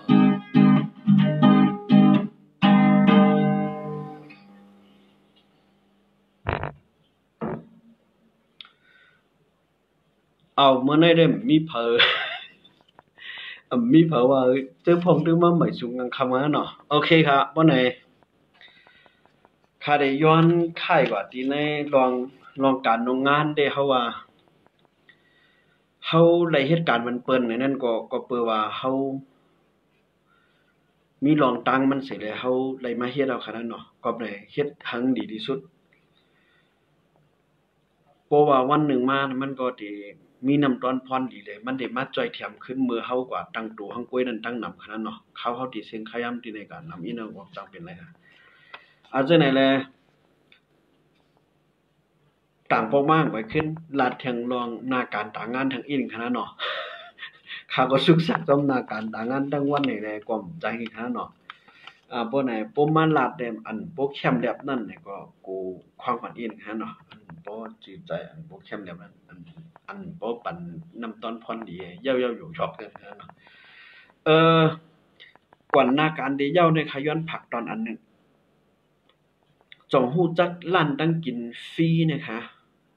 เอาเมื่อไหร่ได้มีเผอมีเผอว่าเจ้าพงตึงมาใหม่สูงกันคำว่าเนาะโอเคครับวันไหนข้าได้ย้อนค่ายกว่าที่ในลองการโรงงานได้เฮาว่าเฮาได้เหตุการณ์มันเปิ้นในนั้นก็เปิ้นว่าเฮามีลองตังมันเสิเลยเฮาได้มาเฮ็ดเอาขนาดเนาะก็ได้เฮ็ดให้ดีที่สุดเพราะว่าวันหนึ่งมามันก็สิมีน้ำตอนพรดีเลยมันได้มาจ้อยแถมขึ้นมือเฮากว่าตั้งตัวหั้งก้วยนั้นตั้งนำขนาดเนาะเขาเฮาสิเซ็งขยำที่ในการนำอีเนาะว่าจังเป็นไรฮะจังไหนแลต่างปอกมากไปขึ้นลาดแทงรองหน้าการต่างงานทางอีนขนาดเนาะข้าก็ศึกษาจอมหน้าการต่างงานทั้งวันนี่แลกว่าใจขนาดเนาะบ่ไหนบ่มาลาดแดมอันบ่แคมแบบนั้นนี่ก็กูความฝันอีนขนาดเนาะอันบ่จือใจอันบ่แคมแบบนั้นอันบ่ปันน้ำตอนพรดีเย้าๆอยู่ชอบกันขนาดเนาะก่อนหน้าการได้เย้าในขย้อนผักตอนอันนึงจงฮู้จักร้านตั้งกินฟรีนะคะ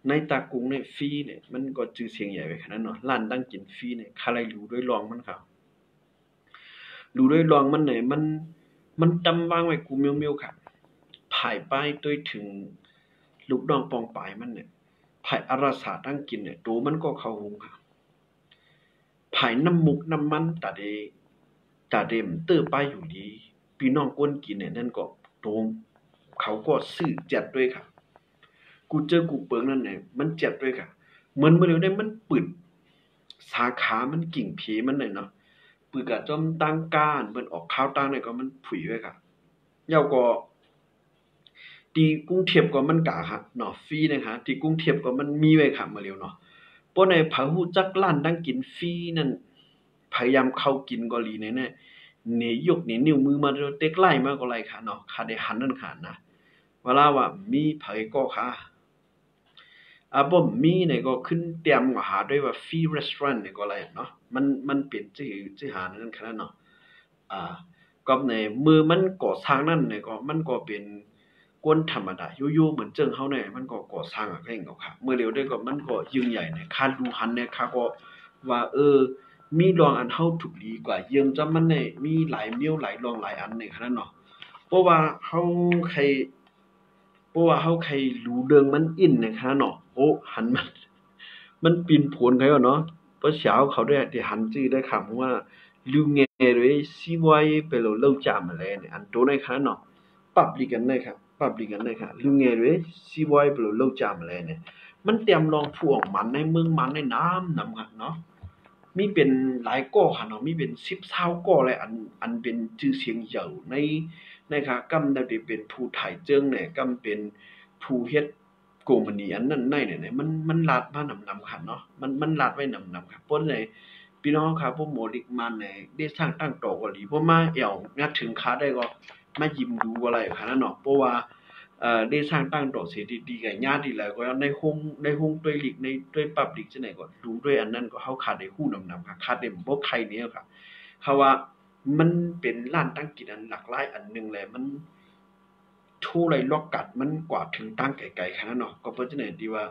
ในตากรุงเนี่ยฟรีเนี่ยมันก็ชื่อเสียงใหญ่ไปขนาดนั้นเนาะร้านตั้งกินฟรีเนี่ยใครรู้ด้วยลองมันครับรู้ด้วยลองมันเนี่ยมันจำวางไว้กูเมียวๆครับผายป้ายด้วยถึงลูกน้องปองปายมันเนี่ยผายอาราสาตั้งกินเนี่ยตัวมันก็เข้าหุงครับผายน้ำมุกน้ำมันตาเดมเตื้อป้ายอยู่ดีพี่น้องก้นกินเนี่ยนั่นก็โดมเขาก็ซื้อแจดด้วยครับกูเจอกูเปิงนั่นเนี่ยมันแจดด้วยครับเหมือนเมื่อเร็วได้มันปึดสาขามันกิ่งผีมันเลยเนาะปึกอะจอมตั้งก้านมันออกข้าวตั้งเนี่ยก็มันผุยไว้ครับเย้าก็ที่กรุงเทพก็มันกะครับเนาะฟรีนะครับที่กรุงเทพก็มันมีไว้ครับเมื่อเร็วเนาะเพราะในผาฮู้จักร้านดังกินฟรีนั่นพยายามเข้ากินก็หลีแน่ๆเหนยกเหนนิ้วมือมาเต็กไล่มาก็ไล่ค่ะเนาะค่ะได้หันนั่นค่ะนะเวลาว่ามีไผก็ค่ะบ่มีเนี่ยก็ขึ้นเตรียมก็หาด้วยว่าฟรีรีสตอรานต์นี่ก็ไล่เนาะมันเป็นชื่อหานั่นค่ะเนาะอ่าก็ในมือมันก่อสร้างนั่นเนี่ยก็มันก็เป็นกวนธรรมดาอยู่ๆเหมือนเจิงเฮาเนี่ยมันก็ก่อสร้างอะก็เองก็ค่ะเมื่อเร็วได้ก็มันก็ยิ่งใหญ่เนี่ยคาดูหันเนี่ยข้าก็ว่ามีรองอันเฮาถูกดีกว่าเยิงจำมันเนี่ยมีหลายมิ้วหลายรองหลายอันในขนาดเนาะเพราะว่าเฮาใครเพราะว่าเฮาใครรู้เรื่องมันอินในขนาดเนาะโอ้หันมันปีนผลเขาเนาะเพราะเช้าเขาได้ที่หันชื่อได้คำว่าလူငယ်တွေစီးပွားရေးဘယ်လိုလုပ်ကြမလဲနဲ့အန်တိုနဲ့ခါနော် public နဲ့ค่ะလူငယ်တွေစီးပွားရေးဘယ်လိုလုပ်ကြမလဲနဲ့มันเตรียมลองผู้ออกมันในเมืองมันในน้ำค่ะเนาะมีเป็นหลายก้อค่ะเนาะมีเป็น10 20ก้อเลยอันเป็นชื่อเสียงใหญ่ในค่ะกำได้เป็นผู้ถ่ายเจิ้งเนี่ยกำเป็นผู้เฮ็ดโกมณีอันนั้นในเนี่ยมันลาดมานำค่ะเนาะมันลาดไว้นำค่ะเพราะในพี่น้องครับผมโมลิกมันเนี่ยได้สร้างตั้งโตกว่าหลีเพราะมาเอี่ยวงัดถึงขาได้ก็มายิ้มดูอะไรค่ะนั่นเนาะเพราะว่าได้สร้างตั้งโตเสียดีๆกับญาติดีแล้วก็ในห้องด้วยลีกในด้วยปับลีกจังไหนก็ดูด้วยอันนั้นก็เฮาขาดได้ฮู้นำค่ะขาดได้บ่ใครเนี่ยค่ะเขาว่ามันเป็นร้านตั้งกินอันหลากหลายอันนึงแหละมันทู่ไรลอกกัดมันกว่าถึงตั้งไกลๆค่ะนั่นเนาะก็เพราะจังไหนดีว่า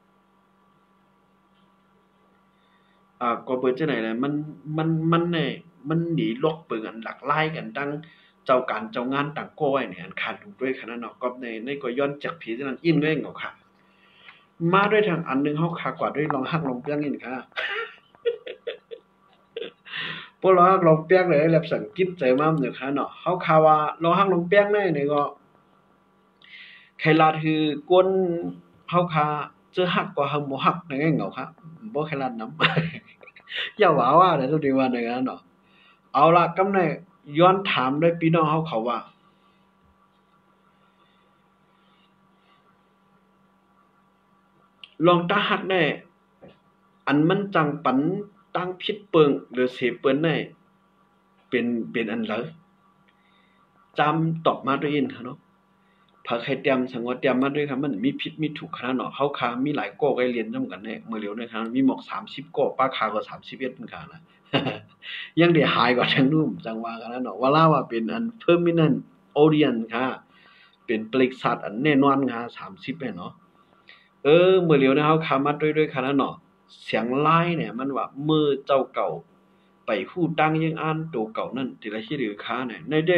ก็เปิดจังได๋ล่ะมันเนี่ยมันหนีลกเปิงอันหลากหลายกันตั้งเจ้าการเจ้างานต่างก็ไว้เนี่ยอันขาดอยู่ด้วยขนาดเนาะก็ในก็ย้อนจากผีจังนั้นอิ้นด้วยเหงาค่ะมาด้วยทางอันหนึงเฮาคากว่าด้วยลองฮักลองเปียงนี่ค่ะพวกลองฮักลองเปียงเลยแลบสังกิจใจมามเนี่ยค่ะเนาะเฮาคาว่าลองฮักลองเปียงได้นี่ก็ไขลาดคือกวนเฮาคาเจอฮักกว่าเฮาบ่ฮักในเหงาค่ะบ่ไขลาดนำ อย่าว่าเด้อทุกทีว่าอย่างนั้นเนาะเอาล่ะกำาได้ย้อนถามด้วยพี่น้องเขาว่าลองตาฮักได้อันมันจังปันตั้งผิดเปิงหรือเสเปิ้นได้เป็นอันเหรอจำตอบมาด้วยอินค่ะเนาะพาใครเตรียมสังว่าเตรียมมาด้วยครับมันมีผิดมีถูกขนาดเนาะเฮาคามีหลายก้อไว้เรียนนำกันแน่มื้อเร็วนะครับมีหมอก30ก้อป้าคาก็31เพิ่นค่ะนะ ยังได้หายกว่าทางนู้นจังว่ากันนะเนาะว่าลาว่าเป็นอัน permanent audience ค่ะเป็นปริษัทอันแน่นอนค่ะ30เนี่ยเนาะมื้อเร็วเนี่ยเฮาเข้ามาด้วยค่ะนะเนาะเสียงลายเนี่ยมันว่ามื้อเจ้าเก่าไปฮู้ตั้งยังอ่านโตเก่านั้นทีละเฮ็ดหรือค้าเนี่ยในเด้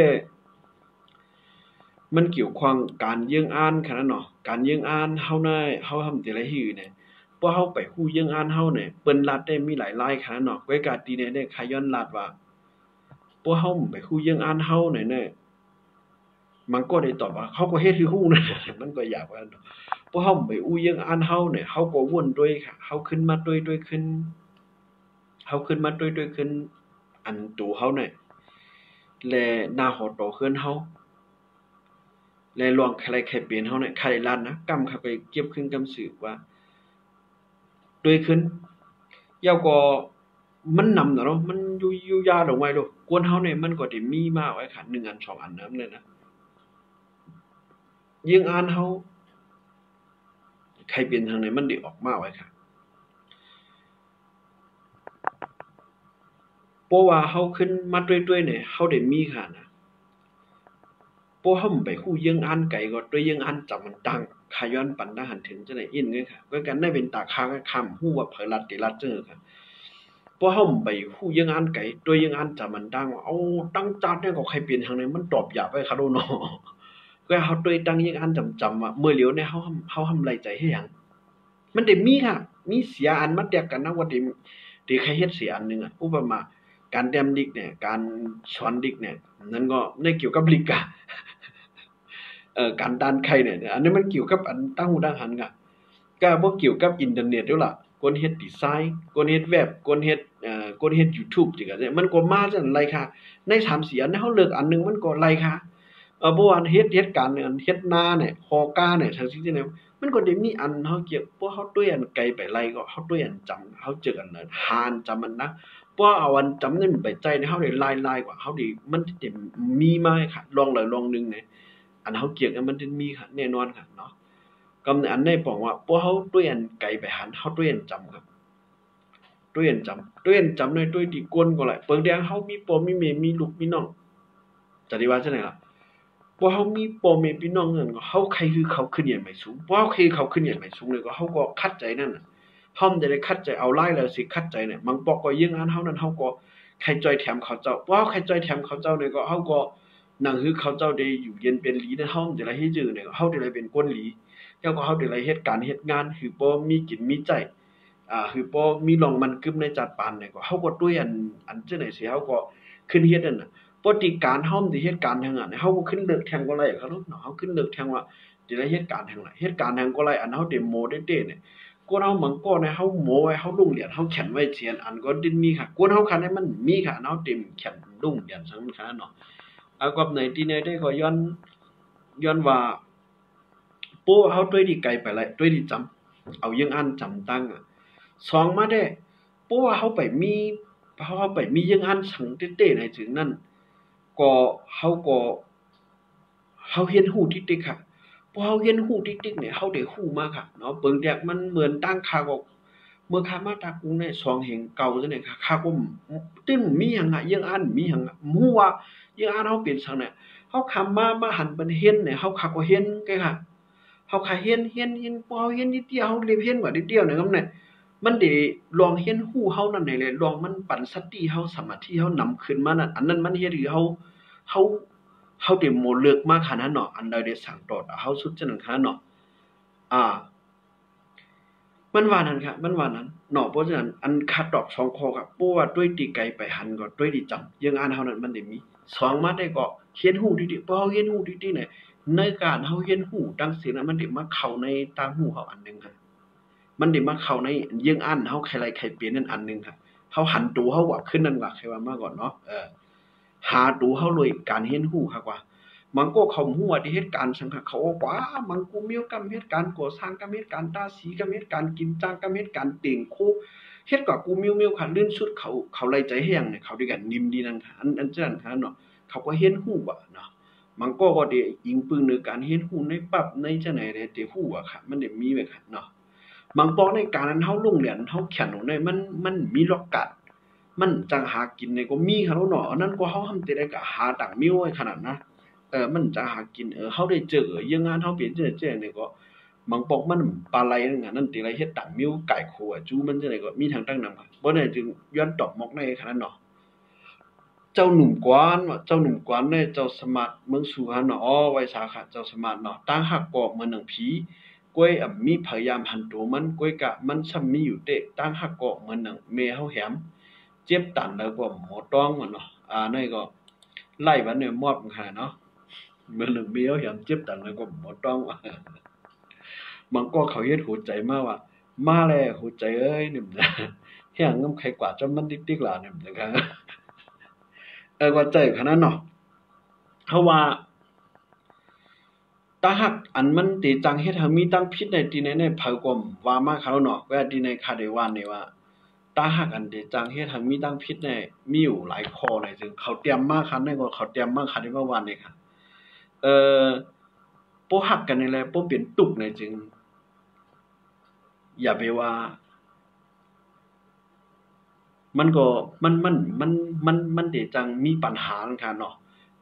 มันเกี่ยวข้องการเยิ่งอ่านค่ะนะเนาะการเยิ่งอ่านเฮาได้เฮาทำแต่ละฮื้อเนี่ยพอเฮาไปฮู้เยิ่งอ่านเฮาเนี่ยเปิ้นรัดได้มีหลายลายค่ะนะเนาะไว้กาตีเนี่ยได้ขย้อนรัดว่าพวกเฮาไปฮู้เยิ่งอ่านเฮาเนี่ยมันก็ได้ตอบว่าเขาก็เฮ็ดคือฮู้นั่นแหละมันก็อยากว่าเนาะพวกเฮาไปอู้เยิ่งอ่านเฮาเนี่ยเฮาก็วนด้วยค่ะเฮาขึ้นมาด้วยขึ้นเฮาขึ้นมาด้วยขึ้นอันตัวเฮาเนี่ยและหน้าหอโตขึ้นเฮาและลองใครใครเป็นเฮาเนี่ยใครลั่นนะกำเข้าไปเก็บขึ้นกำสืบว่าด้วยขึ้นยาวก็มันนำเนาะมันอยู่ยาดอกไว้โลกวนเฮาเนี่ยมันก็ได้มีมาไว้ค่ะ1อัน2อันนำเนี่ยนะยิ่งอ่านเฮาใครเป็นทางไหนมันได้ออกมาไว้ค่ะเพราะว่าเฮาขึ้นมาด้วยๆเนี่ยเฮาได้มีค่ะนะเพป้อห่มไปคู่ยังอันไก่ก็ด้วยยังอันจับมันตั้งขาย้อนปันได้หันถึงจะได้อินเงี้ยค่ะก็กันได้เป็นตาค้างคำหู้ว่าเผยรัดติรัดเจอค่ะป้อห่มไปคู่ยังอันไก่ด้วยยังอันจับมันตั้งเอาตั้งจัดเนี่ยก็ใครเปลี่ยนทางไหนมันตอบหยาบไปค่ะโดนเนาะก็เขาด้วยตั้งยังอันจำอ่ะเมื่อเหลียวเนี่ยเขาทำไรใจให้หยังมันได้มีค่ะมีเสียอันมาแตกกันนะว่าที่ใครเฮ็ดเสียอันนึงอ่ะอุปมาการแต้มดิกเนี่ยการช้อนดิกเนี่ยนั่นก็ในเกี่ยวกับลิกอะการด้านไข่เนี่ยอันนี้มันเกี่ยวกับอันตั้งหูตั้งหันก็บ่เกี่ยวกับอินเทอร์เน็ตด้วยล่ะคนเฮ็ดดีไซน์คนเฮ็ดเว็บคนเฮ็ดคนเฮ็ด YouTube จังซี่มันก็มาจังไรค่ะใน3 4อันเฮาเลือกอันนึงมันก็ไรค่ะบ่ว่าเฮ็ดการอันเฮ็ดนาเนี่ยฮอกาเนี่ยจังซี่เนี่ยมันก็ได้มีอันเฮาเกี่ยวบ่เฮาด้วยอันไกลไปไรก็เฮาด้วยอันจำเฮาเจออันนั้นหานจำมันนะบ่เอาอันจำนั้นไปใจเฮาได้ลายๆกว่าเฮาได้มันสิมีมาค่ะลองแล้วลองนึงเนี่ยอันเฮาเกี่ยวกันมันสิมีค่ะแน่นอนค่ะเนาะกำอันได้บอกว่าพวกเขาด้วยอันไกลไปหันเขาด้วยอันจำครับด้วยอันจำในด้วยที่ก้นก็เลยเปิงแดงเขามีปอมีเมมีลูกมีน้องจะได้ว่าจังได๋ล่ะพวกเขามีปอเมพี่น้องนั่นก็เขาใครคือเขาขึ้นเหยียดไม่สูงพวกเขาคือเขาขึ้นเหยียดไม่สูงเลยก็เขาก็คัดใจนั่นน่ะเฮาจะได้คัดใจเอาไล่แล้วสิคัดใจเนี่ยบางปอกก็ยิงอันเฮานั้นเฮาก็ใครจอยแถมเขาเจ้าพวกใครจอยแถมเขาเจ้าเนี่ยก็เฮาก็นั่งคือเขาเจ้าได้อยู่เย็นเป็นหลีในเฮาจะได้เฮ็ดจื้อเนี่ยเฮาจะได้เป็นก้นหลีแล้วก็เฮาได้ไรเฮ็ดการเฮ็ดงานคือบ่มีกินมีใจคือบ่มีรองมันกึมในจัดปานเนี่ยก็เฮาก็ด้วยอันจังได๋สิเฮาก็ขึ้นเฮ็ดนั่นน่ะปกติการเฮาสิเฮ็ดการทางอันเฮาก็ขึ้นเลิกแทงก็ไรเขาเนาะเฮาขึ้นเลิกแทงว่าสิได้เฮ็ดการทางไรเฮ็ดการทางก็ไรอันเฮาได้โมได้เต้เนี่ยกวนเฮามังก็เนี่ยเฮาโมไว้เฮาลงเหรียญเฮาเขียนไว้เสียนอันก็ดินมีค่ะกวนเฮาคันให้มันมีค่ะเฮาเต็มเขียนลงเหรียญสังขารเนาะกับในที่ไหนได้ก็ย้อนว่าโป้เฮาด้วยดีไกลไปเลยด้วยดีจำเอายังอันจำตั้งสองมาได้โป้เฮาไปมีเฮาไปมียังอันสังเต้ๆในถึงนั้นก็เฮาก็เฮาเรียนรู้ติ๊กๆค่ะพอเฮาเรียนรู้ติ๊กๆเนี่ยเฮาได้รู้มาค่ะเนาะเปิงแดกมันเหมือนตั้งค่าก็เมื่อค่ามาตากรุงเนี่ย2แห่งเก่าจังได๋ค่ะค่าก็ตึ้งมีหยังอะยังอันมีหยังฮู้ว่ายังอันเฮาเป็นสังเนี่ยเฮาคำมาหันเป็นเห็นเนี่ยเฮาคักก็เห็นแกค่ะ เฮาค่เรียนพอเฮาเรียนนิดเดียวเฮาเรียนเรียนกว่านิดเดียวเนี่ยครับเนี่ยมันได้ลองเรียนรู้เฮานั่นนี่แหละลองมันปัญสติเฮาสมาธิเฮานำขึ้นมานั่นอันนั้นมันเฮ็ดให้เฮาได้หมดเลิกมาขนาดนั้นเนาะอันใดได้สั่งตอดเฮาสุดจังนั้นขนาดเนาะอ่ามันว่านั้นครับมันว่านั้นเนาะเพราะฉะนั้นอันขาดดอก2ข้อครับบ่ว่าด้วยที่ไกลไปหันก็ด้วยที่จำอย่างอ่านเฮานั้นมันได้มี2มาได้ก็เรียนรู้ดีๆพอเฮาเรียนรู้ดีๆเนี่ยในการเฮาเรียนรู้จั่งซี้น่ะมันได้มาเข้าในต่างหูเฮาอันหนึ่งครับมันได้มาเข้าในอย่างอ่านเฮาใครไล่ใครเปลี่ยนนั่นอันหนึ่งครับเฮาหันตัวเฮาว่าขึ้นนั่นว่าใครว่ามาก่อนเนาะหาตัวเฮาเลยการเรียนรู้ครับว่ามันก็เขาฮู้ว่าที่เหตุการณ์สังหะเขาว่ามันกูมีกับเหตุการณ์ก่อสร้างกับเหตุการณ์ตาสีกับเหตุการณ์กินจ้างกับเหตุการณ์เต็งโคเฮ็ดกับกูมิวค่ะลื่นสุดเขาไล่ใจให้หยังเนี่ยเขาด้วยกันนิ่มดีนั่นค่ะอันจังนั้นค่ะเนาะเขาก็เรียนรู้ว่าเนาะมันก็ได้อิงปึงในการเรียนรู้ในปรับในจังไหนได้ที่รู้อะค่ะมันได้มีไว้ค่ะเนาะบางปอกในการนั้นเฮาลงเรียนเฮาเขียนลงได้มันมีหลักการมันจังหากินได้ก็มีค่ะเนาะอันนั้นก็เฮาทำแต่ได้ก็หาตังค์มิวไว้ขนาดนะ มันจะหากินเฮาได้เจอยังงานเฮาเป็นเจอนี่ก็บางปอกมันปลาไหลนั่นน่ะนั่นติไรเฮ็ดตังมิ้วไก่โคจูมันจังได๋ก็มีทางตั้งนำบ่ได้จึงย้อนตอบมอกในขนาดเนาะเจ้าหนุ่มกวานว่าเจ้าหนุ่มกวานเนี่ยเจ้าสมัครเมืองสุพรรณเนาะอ้อไว้สาขาเจ้าสมัครเนาะตั้งหักกอกเหมือนหนังผีก้วยมีพยายามหันตัวมันก้วยกะมันซ้ำมีอยู่เตะตั้งหักกอกเหมือนหนังแม่เฮาแหมเจ็บตันแล้วก็หมอต้องว่าเนาะนั่นก็ไล่บัดเนี่ยมอบหาเนาะ มันหนึ่งมีเขาเห็นเจ็บตังเลยก็บ่ต้องว่ามันก็เขาเฮ็ดหัวใจมาว่ามาแล้วหัวใจเอ้ยนี่มันเฮียงำใครกว่าจำมันติ๊กๆล่ะนี่มันนะครับว่าใจขนาดเนาะเพราะว่าตาหักอันมันติจังเฮ็ดให้มีตั้งพิษในที่ในเผากมว่ามาเขาเนาะว่าที่ในคาได้ว่านี่ว่าตาหักอันติจังเฮ็ดให้มีตั้งพิษในมีอยู่หลายข้อเลยซึ่งเขาเตรียมมาคันได้ก็เขาเตรียมมาคันได้เมื่อวานนี่ค่ะเอ่อบ่ฮักกันนี่แหละบ่เป็นตุกนี่จึงอย่าไปว่ามันก็มันได้จังมีปัญหาค่ะเนาะ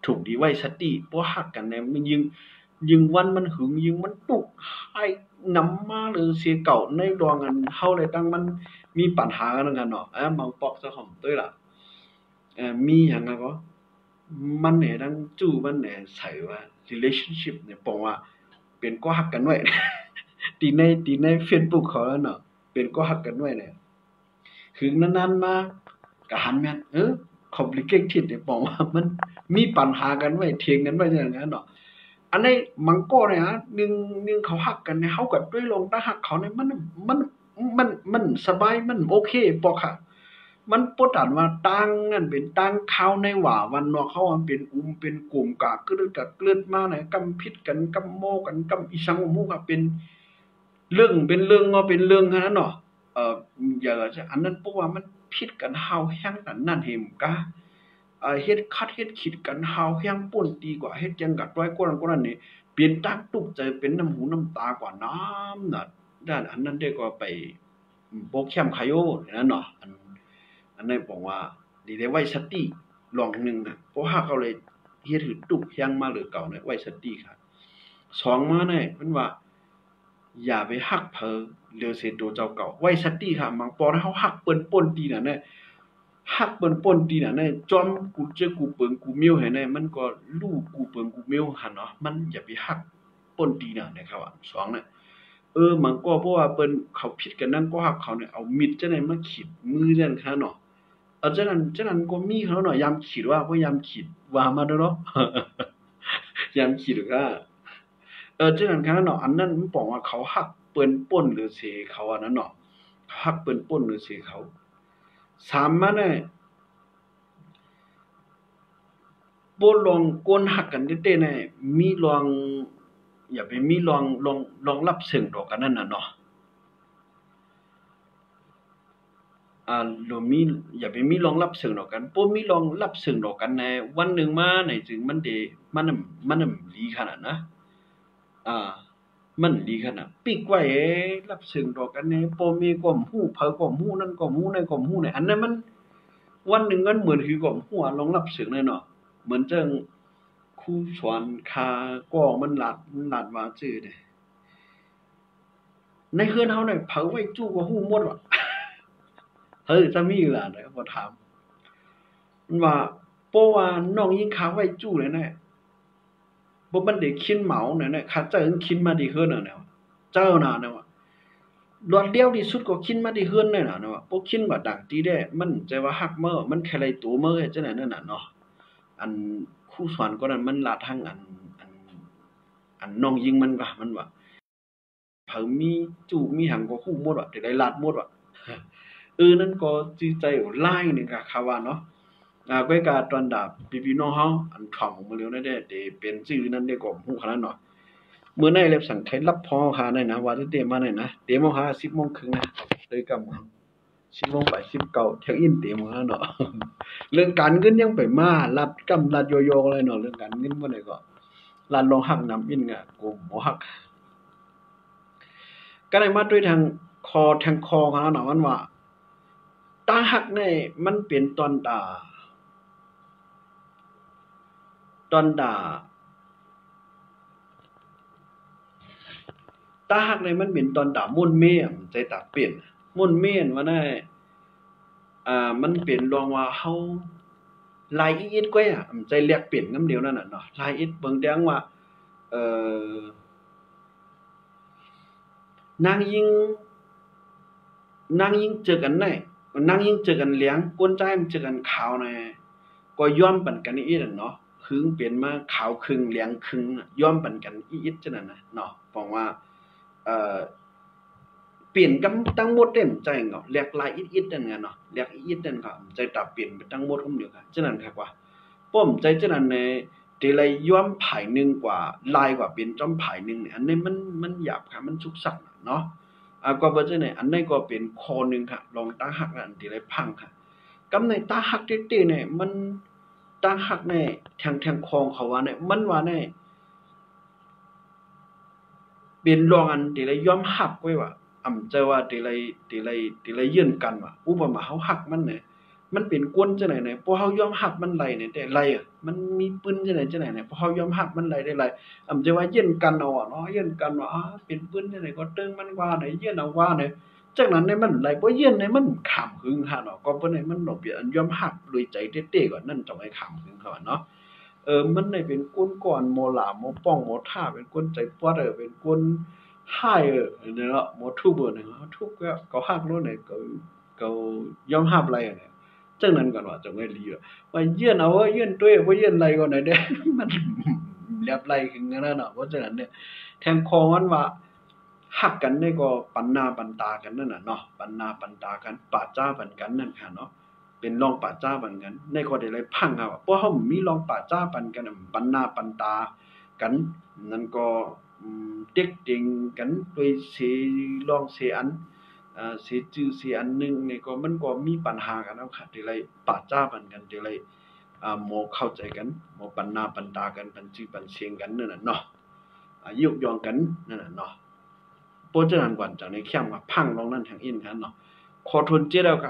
ถูกดีไว้สติบ่ฮักกันเนี่ยมันยิงวันมันหึงยิงมันตุกให้นำมาหรือเสียเก่าในดวงอันเฮาเลยตั้งมันมีปัญหากันเนาะบางปอกเจ้าของตุ้ยล่ะมีหยังอะก็มันเนี่ยตั้งจู้มันเนี่ยใส่ว่า relationship เนี่ยบอกว่าเป็นก็ฮักกันไว้ ตีใน Facebook เขาแล้วเนาะเป็นก็ฮักกันไว้เนี่ยคือนานๆมาก็หันแม่นcomplicated เนี่ยบอกว่ามันมีปัญหากันไว้เถียงกันไว้อย่างนั้นเนาะอันนี้มันก็เนี่ยนึงเขาฮักกันเนี่ยเฮาก็ด้วยลงถ้าฮักเขาเนี่ยมันสบายมันโอเคปอกค่ะมันบ่ตันว่าต่างนั่นเป็นต่างข่าวในว่าวันเนาะเขาว่าเป็นเป็นกลุ่มกะกึกะเกลือนมาเนี่ยกำพิษกันกำโมกันกำอีสังหมู่ก็เป็นเรื่องเป็นเรื่องเนาะเป็นเรื่องนั้นเนาะอย่าจะอันนั้นเพราะว่ามันผิดกันเฮาแฮงกันนั่นเห็มกะเฮ็ดคัดเฮ็ดขิดกันเฮาแฮงป่นดีกว่าเฮ็ดจังกัดไว้กว่านั้นนี่เปลี่ยนตาตุกใจเป็นน้ำหูน้ำตากว่าน้ำน่ะด้านอันนั้นได้ก็ไปบ่แคมขายโยนั่นเนาะอันนั้นบอกว่าดีได้ไว้สติลองนึงน่ะเพราะหากเขาเลยเฮ็ดหือตุกแฮงมาหรือเก่าเนี่ยไว้สติค่ะสองมาเนี่ยมันว่าอย่าไปฮักเผอเรือเสียตัวเจ้าเก่าไว้สติค่ะบางปอเฮาฮักเปิ้นป่นดีน่ะเนี่ยฮักเปิ้นป่นดีน่ะเนี่ยจอมกูเจอกูเปิงกูเมียวให้เนี่ยมันก็ลูกกูเปิงกูเมียวหั่นเนาะมันอย่าไปฮักป่นดีน่ะนะครับว่าสองเนี่ยมันก็เพราะว่าเปิ้นเขาผิดกันนั่นก็ฮักเขาเนี่ยเอามิดจังได๋มาขีดมือจังคั่นเนาะจังนั้นก็มีเขาเนาะยามขีดว่าบ่ยามขีดว่ามาเด้อเนาะ ยามขีดก็จังนั้นคั่นเนาะอันนั้นมันบอกว่าเขาฮักเปิ้นป่นหรือเสเขาอันนั้นเนาะฮักเปิ้นป่นหรือเสเขาสามมาเนี่ยบ่ลองกวนฮักกันเต้ๆเนี่ยมีลองอย่าไปมีลองรับซึ่งดอกอันนั้นน่ะเนาะมีอย่าไปมีรองรับซึ่งดอกกันบ่มีรองรับซึ่งดอกกันในวันหนึ่งมาไหนจึงมันได้มันหลีขนาดนะอ่ามันหลีขนาดปิกไว้รับซึ่งดอกกันในบ่มีความรู้เผอความรู้นั้นความรู้ในความรู้ในอันนั้นมันวันหนึ่งมันเหมือนคือความรู้รองรับซึ่งเลยเนาะเหมือนจังครูสอนคาก็มันลาดว่าซื่อเด้ในเฮือนเฮาเนี่ยเผอไว้จู้ก็รู้หมดว่าจะมีล่ะเด้อบ่ถามมันว่าเพราะว่าน้องยิงขาไว้จู้เลยแน่บ่มันได้คินเหมาเนี่ยข้าเจ้าคินมาดีเฮือนน่ะเนี่ยเจ้าน่ะเนี่ยว่ารวดเร็วที่สุดก็คินมาดีเฮือนเลยน่ะเนาะบ่คินว่าดังตีได้มันใจว่าฮักเม้อมันแค่ไรตัวเม้อจังได๋นั่นน่ะเนาะอันครูสอนก็นั้นมันลาดทางอันน้องยิงมันว่าเผอมีจู้มีหังก็ฮู้หมดว่าได้ลาดหมดว่านั่นก็จิใจหลายนึงก็เขาว่าเนาะก้อยกาตอนดาพี่ๆน้องเฮาอันถ่อมมาเร็วนั่นได้เป็นชื่อนั้นได้ก็ฮู้ขนาดเนาะมื้อไหนแล้วสั่งใครรับพอหาได้นะว่าเตมาได้นะเตมาหา 10:30 นนะเลยกำ10:00นไป19เช็คอินเตมาเนาะเรื่องการเงินยังไปมาลัดกำลัดโยๆเลยเนาะเรื่องการเงินบ่ได้ก็ลัดลองหักน้ำอินก็กูบ่ฮักก็ได้มาด้วยทางคอเขาเนาะมันว่าตาหักเนี่ยมันเป็นตอนด่าตาหักเนี่ยมันเป็นตอนด่ามุ่นเมี่ยมใจตาเปลี่ยนมุ่นเมี่ยนว่าได้มันเป็นรองว่าเฮาลายอีดก้อยใจเรียกเปลี่ยนนำเดียวนั่นน่ะเนาะลายอีดเบิ่งแดงว่าเอ่อนางยิงเจอกันได้นางยิงเจอกันเหลียงก้นใจมันเจอกันขาวน่ะก็ย้อมปันกันอีดเนาะคือเปลี่ยนมาขาวครึ่งเหลียงครึ่งย้อมปันกันอีดจังนั้นน่ะเนาะฟังว่าเปลี่ยนกันทั้งหมดเต็มใจเนาะเรียกลายอีดๆนั่นไงเนาะเรียกอีดนั่นก็ใจตาเปลี่ยนไปทั้งหมดคำเดียวกันฉะนั้นครับว่าป้อมใจฉะนั้นในเดลัยย้อมผายนึงกว่าลายกว่าเป็นจ้อมผายนึงเนี่ยอันนี้มันหยาบค่ะมันสุกสักเนาะก็บ่จังได๋อันนี้ก็เป็นข้อนึงค่ะลองตาหักอันที่ได้พังค่ะกำในตาหักเต้ๆเนี่ยมันตาหักเนี่ยแทงคองเขาว่าเนี่ยมันว่าเนี่ยเป็นรองอันที่ได้ย้อมหักไว้ว่าใจว่าที่ไรยื่นกันว่าอุปมาเฮาหักมันเนี่ยมันเป็นกวนจังไหนเนี่ยพอเฮายอมรับมันไหลเนี่ยแต่ไหลอะมันมีปืนจังไหนเนี่ยพอเฮายอมรับมันไหลได้ไหลจะว่าเย็นกันเอาอะเนาะเย็นกันว่าเป็นปืนจังไหนก็ตึงมันว่าไหนเย็นเอาว่าเนี่ยจากนั้นเนี่ยมันไหลบ่เย็นเนี่ยมันขามหึงหั่นเนาะก็เพิ่นให้มันดอกเบี้ยอันยอมรับด้วยใจเต้ๆก่อนนั่นต้องให้ขามหึงเขาอะเนาะมันได้เป็นกวนก่อนหมอหลามหมอป้องหมอท่าเป็นกวนใจปอดเป็นกวนให้เนี่ยเนาะหมอทุบเนี่ยทุบก็ฮักโลเนี่ยก็ยอมรับไหลอะเนี่ย จังนั้นก่อนว่าจังไว้ลีว่าเยื่อนเอาเยื่อนด้วยบ่เยื่อนไรก่อนน่ะเด้มันแลบไหลขึ้นกันนั่นน่ะเพราะฉะนั้นเนี่ยแทงคอมันว่าฮักกันได้ก็ปันหน้าปันตากันนั่นน่ะเนาะปันหน้าปันตากันปะจ้าปันกันนั่นค่ะเนาะเป็นรองปะจ้าปันกันในข้อได้ไรพังครับเพราะเฮามีรองปะจ้าปันกันปันหน้าปันตากันนั่นก็เต็กเต็งกันด้วยสิลองสิอันสิจื้อสิอันหนึงนี่ก็มันก็มีปัญหากันเอาค่ะที่ไรปะจ้าปันกันที่ไรบ่เข้าใจกันบ่ปันหน้าปันตากันปันจื้อปันเสียงกันนั่นน่ะเนาะยุยงกันนั่นน่ะเนาะเพราะฉะนั้นก่อนจากในเข้มว่าพังลองนั้นทางอินกันเนาะขอทนเจ็ดแล้วก็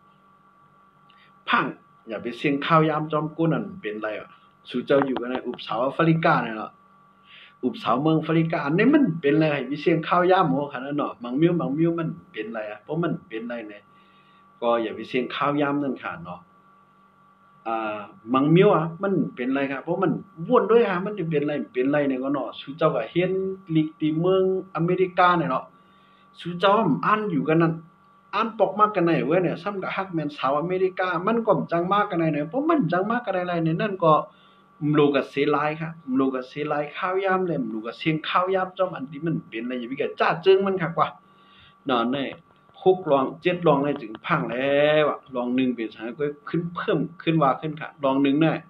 พังอย่าไปเสียงข้าวยามจอมกุนั่นเป็นไรอ่ะสู่เจ้าอยู่กันในอุปสาวแอฟริกาเนี่ยเนาะอุปสาวเมืองแอฟริกาอันนี้มันเป็นไรให้มีเสียงข้าวยามโหคั่นน่ะเนาะบางมิ้วมันเป็นไรอ่ะเพราะมันเป็นไรเนี่ยก็อย่าไปเสียงข้าวยามนั่นค่ะเนาะมังมิ้วมันเป็นไรครับเพราะมันวนด้วยมันสิเป็นไรเนี่ยก็เนาะสู่เจ้าก็เห็นลีกที่เมืองอเมริกาเนี่ยเนาะสู่เจ้าอ่านอยู่กันนั่นอ่านปอกมากกันไหนเว้ยเนี่ยซ้ำกับฮักแม่นสาวอเมริกามันก็จังมากกันไหนเนี่ยเพราะมันจังมากกันไหนเนี่ยนั่นก็ลูกก็เสียหลายครับลูกก็เสียหลายข้าวยามเลยลูกก็เสียงข้าวยามจอมอันที่มันเป็นอะไรอย่างนี้ก็จ้าจึงมันคักว่าเนาะเนี่ย6ลอง7ลองได้ถึงพังแล้วอะลอง1เป็น3ก็ขึ้นเพิ่มขึ้นว่าขึ้นค่ะลอง1ได้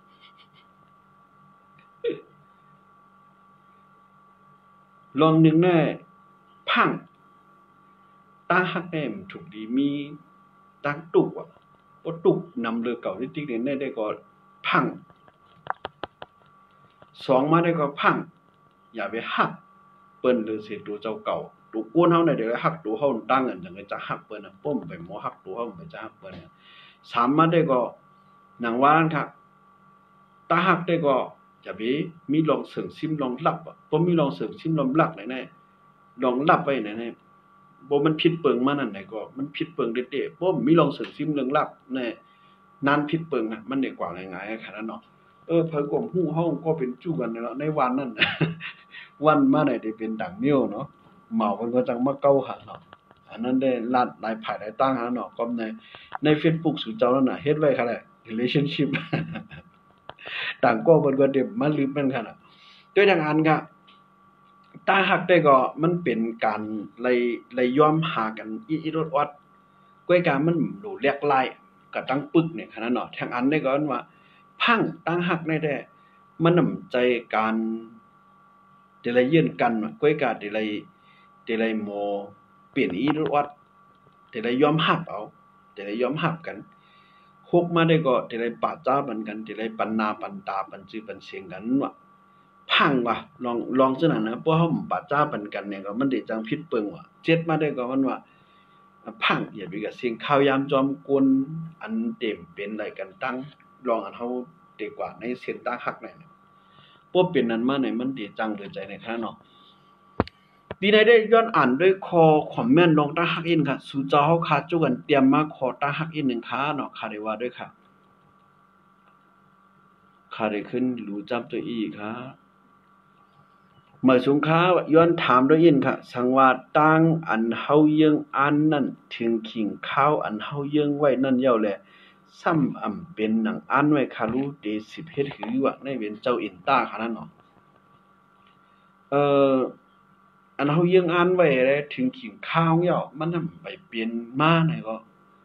ลอง1ได้พังตาฮักแน่มถูกดีมีตังตุกอ่ะบ่ตุกนำเรือเก่าที่ติ๊กเนี่ยได้ก็พัง2มาได้ก็พังอย่าไปฮักเปิ้นหรือสิตัวเจ้าเก่าตัวอ้วนเฮาเนี่ยเดี๋ยวฮักตัวเฮาตั้งกันจังได๋จะฮักเปิ้นน่ะป้มไปหมอฮักตัวเฮาไปจะฮักเปิ้น3มาได้ก็หนังว่านั่นค่ะตาฮักได้ก็จะไปมีลองเสริงซิมลองลับบ่มีลองเสริงซิมลองลับไหนๆลองลับไว้ไหนๆบ่มันผิดเปิงมานั่นไหนก็มันผิดเปิงเด้ๆบ่มีลองเสริงซิมเรื่องลับแน่นานผิดเปิงอ่ะมันได้กว่าง่ายๆขนาดเนาะเพิ่นก็ฮู้เฮาก็เป็นจู้กันเนาะในวันนั้นวันมาได้เป็นดังนิ้วเนาะเมาเพิ่นก็จังมาเก้าหาเนาะอันนั้นได้ลัดหลายภายหลายตั้งหาเนาะก็ใน Facebook สู่เจ้านั่นน่ะเฮ็ดไว้ค่ะแหละ relationship ต่างก็เพิ่นก็ได้มาลืมมันค่ะน่ะด้วยทางอันก็ตาฮักได้ก็มันเป็นการไล่ย้อมหากันอีรดออดก้วยการมันหลูแลกลายก็ตั้งปึกเนี่ยขนาดเนาะทางอันได้ก็ว่าพังตั้งฮักได้แท้มันนำใจการเดลัยเยือนกันก้วยการเดลัยโมเปลี่ยนอีรดออดเดลัยยอมรับเอาเดลัยยอมรับกันฮกมาได้ก็เดลัยปะจ้าปันกันเดลัยปันหน้าปันตาปันชื่อปันเสียงกันว่าพังว่ะลองจังนั้นนะเพราะเฮาปะจ้าปันกันเนี่ยก็มันได้จังผิดเปิงว่ะเจ็ดมาได้ก็มันว่าพังอย่าไปก็เสียงข้าวยามจอมกวนอันเต็มเป็นไรกันตั้งลองอันเฮาดีกว่าในเส้นตาฮักเนี่ยบ่เป็นนั้นมาเนี่ยมันดีจังเลยใจในค่ะเนาะดีในได้ย้อนอ่านด้วยคอคอมเมนต์ลองตาฮักอินค่ะสู่เจ้าเฮาคาจุกันเตรียมมาขอตาฮักอิน1ค่ะเนาะค่ะได้ว่าด้วยค่ะค่ะได้ขึ้นรู้จับตัวอีกค่ะเมื่อสงค้าย้อนถามด้วยอินค่ะสังว่าตั้งอันเฮายังอ่านนั่นถึงขิงข้าวอันเฮายังไว้นั่นเย้าแลซ้ำอำเป็นหนังอ่านไว้ค่ะรู้เด10เฮ็ดหือว่าในเว้นเจ้าอินตาค่ะนั่นเนาะอันเฮายังอ่านไว้เลยถึงขิงข้าวเย้ามันนำไปเปลี่ยนมาไหนก็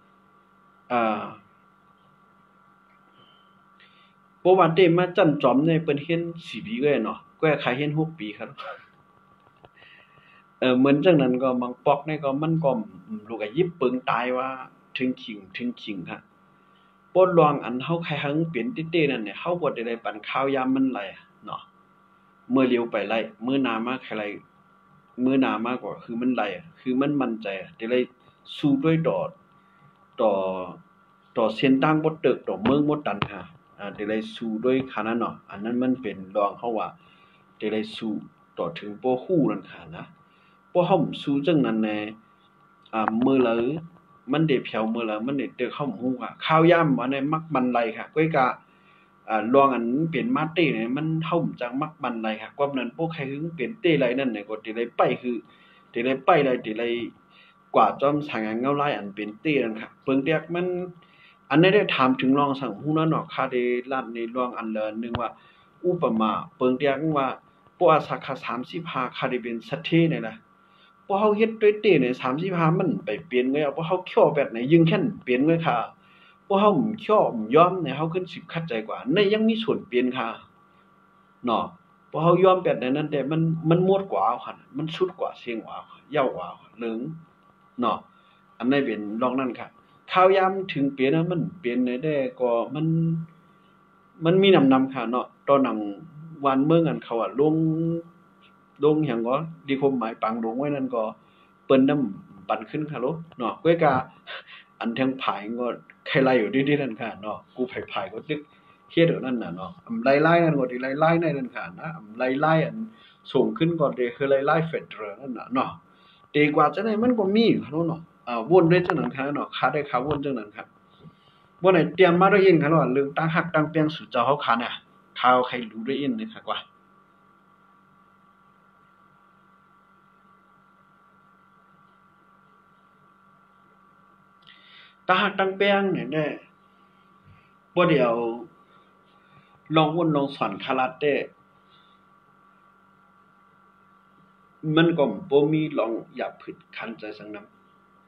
บ่ว่าได้มาจั่นจอมในเปิ้นเฮ็ด4ปีก็เนาะก็ใครเฮ็ด6ปีครับเหมือนจังนั้นก็บางปอกนี่ก็มันก็ลูกก็ยิบปึงตายว่าถึงขิงค่ะบ่ลองอันเฮาใครหังเป็นติเต้นั่นเนี่ยเฮาบ่ได้ปันข้าวยามมันไหลเนาะมื้อเลียวไปไหลมื้อหน้ามาใครไหลมื้อหน้ามาก็คือมันไหลคือมันมั่นใจได้เลยสู้ด้วยต่อต่อเส้นตั้งบ่ตึกต่อเมืองบ่ตันค่ะเดลัยสู้ด้วยขนาดเนาะอันนั้นมันเป็นรองเฮาว่าเดลัยสู้ต่อถึงบ่ฮู้นั่นค่ะนะบ่เฮาสู้จังนั้นแน่มื้อละมันได้เพียวมื้อละมันได้ตึกเฮาฮู้ค่ะข่าวยามอันนั้นมักบันไลค่ะก้อยกะลองอันเป็นมาเต้เนี่ยมันเฮาจังมักบันไลค่ะความนั้นพวกใครถึงเป็นเต้ไรนั่นเนี่ยก็เดลัยไปคือเดลัยไปเลยเดลัยกว่าจอมสางเงาลายอันเป็นเต้นั่นค่ะเปิงเตียกมันอันนี้ได้ถามถึงรองสังหูนั้นเนาะค่าได้ลั่นในรองอันเลินนึงว่าอุปมาเปิงเตียกว่าปอาสาขา35ค่าได้เป็นสัทเทเนี่ยนะพอเฮาเฮ็ดด้วยเต้เนี่ย35มันไปเปลี่ยนไว้เอาพอเฮาเคี้ยวแบบไหนยึงแค่นเปลี่ยนไว้ค่ะพอเฮาเคี้ยวยอมเนี่ยเฮาขึ้นสิคัดใจกว่าในยังมีส่วนเปลี่ยนค่ะเนาะพอเฮายอมแบบนั้นแต่มันมวดกว่าค่ะมันสุดกว่าเสียงกว่าเย้ากว่าเหลืองเนาะอันนี้เป็นรองนั้นค่ะข่าวยามถึงเปลี่ยนมันเปลี่ยนได้ก็มันมีนำค่ะเนาะตอนหนังวันเมืองอันเขาลงหยังก็ดีความหมายปังลงไว้นั่นก็เปิ้นนำปันขึ้นค่ะโลเนาะก้อยกะอันทางผายก็ใครไล่อยู่ดีๆนั่นค่ะเนาะกูไผก็ตึกเฮ็ดนั่นน่ะเนาะไล่ๆนั่นก็ที่ไล่ๆนั่นค่ะนะไล่ๆอันสูงขึ้นก่อนเด้คือไล่ๆเฟดเดอร์นั่นน่ะเนาะดีกว่าจังได๋มันก็มีค่ะเนาะวนด้วยจังนั้นค่ะเนาะขาได้ขาวนจังนั้นครับบ่ได้เตรียมมาด้วยอินค่ะเนาะเรื่องตั้งฮักตั้งเปียงสู่เจ้าเฮาขาเนี่ยข่าวใครรู้ด้วยอินนี่ค่ะกว่าตั้งฮักตั้งเปียงเนี่ยบ่ได้เอาลองวนลองสอนคาราเต้มันก็บ่มีลองอย่าผึดคันใจสังนำ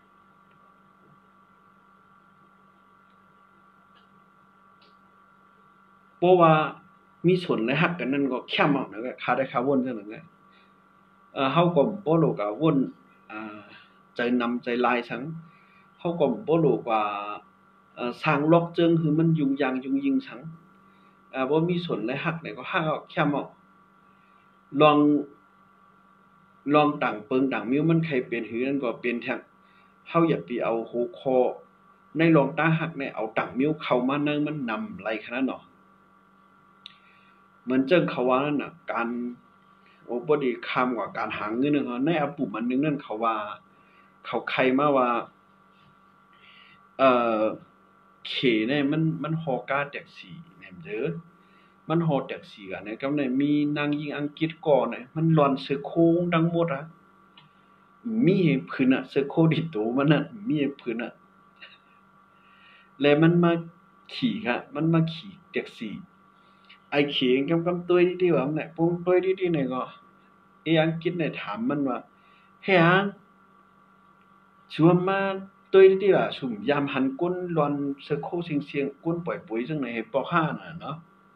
เพราะว่ามีส่วนและฮักกันนั่นก็แค่เมานั่นแหละขาได้ขาวนจังนั้นแหละเฮาก็บ่รู้ก็วนอ่าใจนำใจลายซังเฮาก็บ่รู้ว่าสร้างล็อกจึงคือมันยุ่งยางยุ่งยิงซังบ่มีส่วนและฮักเนี่ยก็ฮักเอาแค่เมาลองต่างเปิงต่างมิ้วมันใครเป็นหือนั่นก็เป็นแท้เฮาอย่าไปเอาหัวข้อในลองตาฮักเนี่ยเอาต่างมิ้วเข้ามานั่งมันนำไรขนาดเนาะเหมือนจังเขาว่านั่นน่ะการบ่ได้คำว่าการหาเงินนั่นเขาในอาปุ่มอันหนึ่งนั่นเขาว่าเขาใครมาว่าเอ่อเขเนี่ยมันฮอกาแท็กซี่แหนมเด้อมันฮอแท็กซี่กันเนี่ยกำเนี่ยมีนางหญิงอังกฤษก่อเนี่ยมันหล่อนเสือโคงดังหมดอะมีให้เพิ่นน่ะเสือโคดิโตมันน่ะมีให้เพิ่นน่ะแล้วมันมาขี่ค่ะมันมาขี่แท็กซี่ไอ้เขกำตัวดีๆว่ามันน่ะปงตัวดีๆเนี่ยก็อังกฤษเนี่ยถามมันว่าเฮ้ยอังชัวมาตัวดีๆล่ะสุ่มยามหันก้นหล่อนเสือโคเสียงๆก้นปล่อยปุ๋ยจังไหนให้ปอ5น่ะเนาะ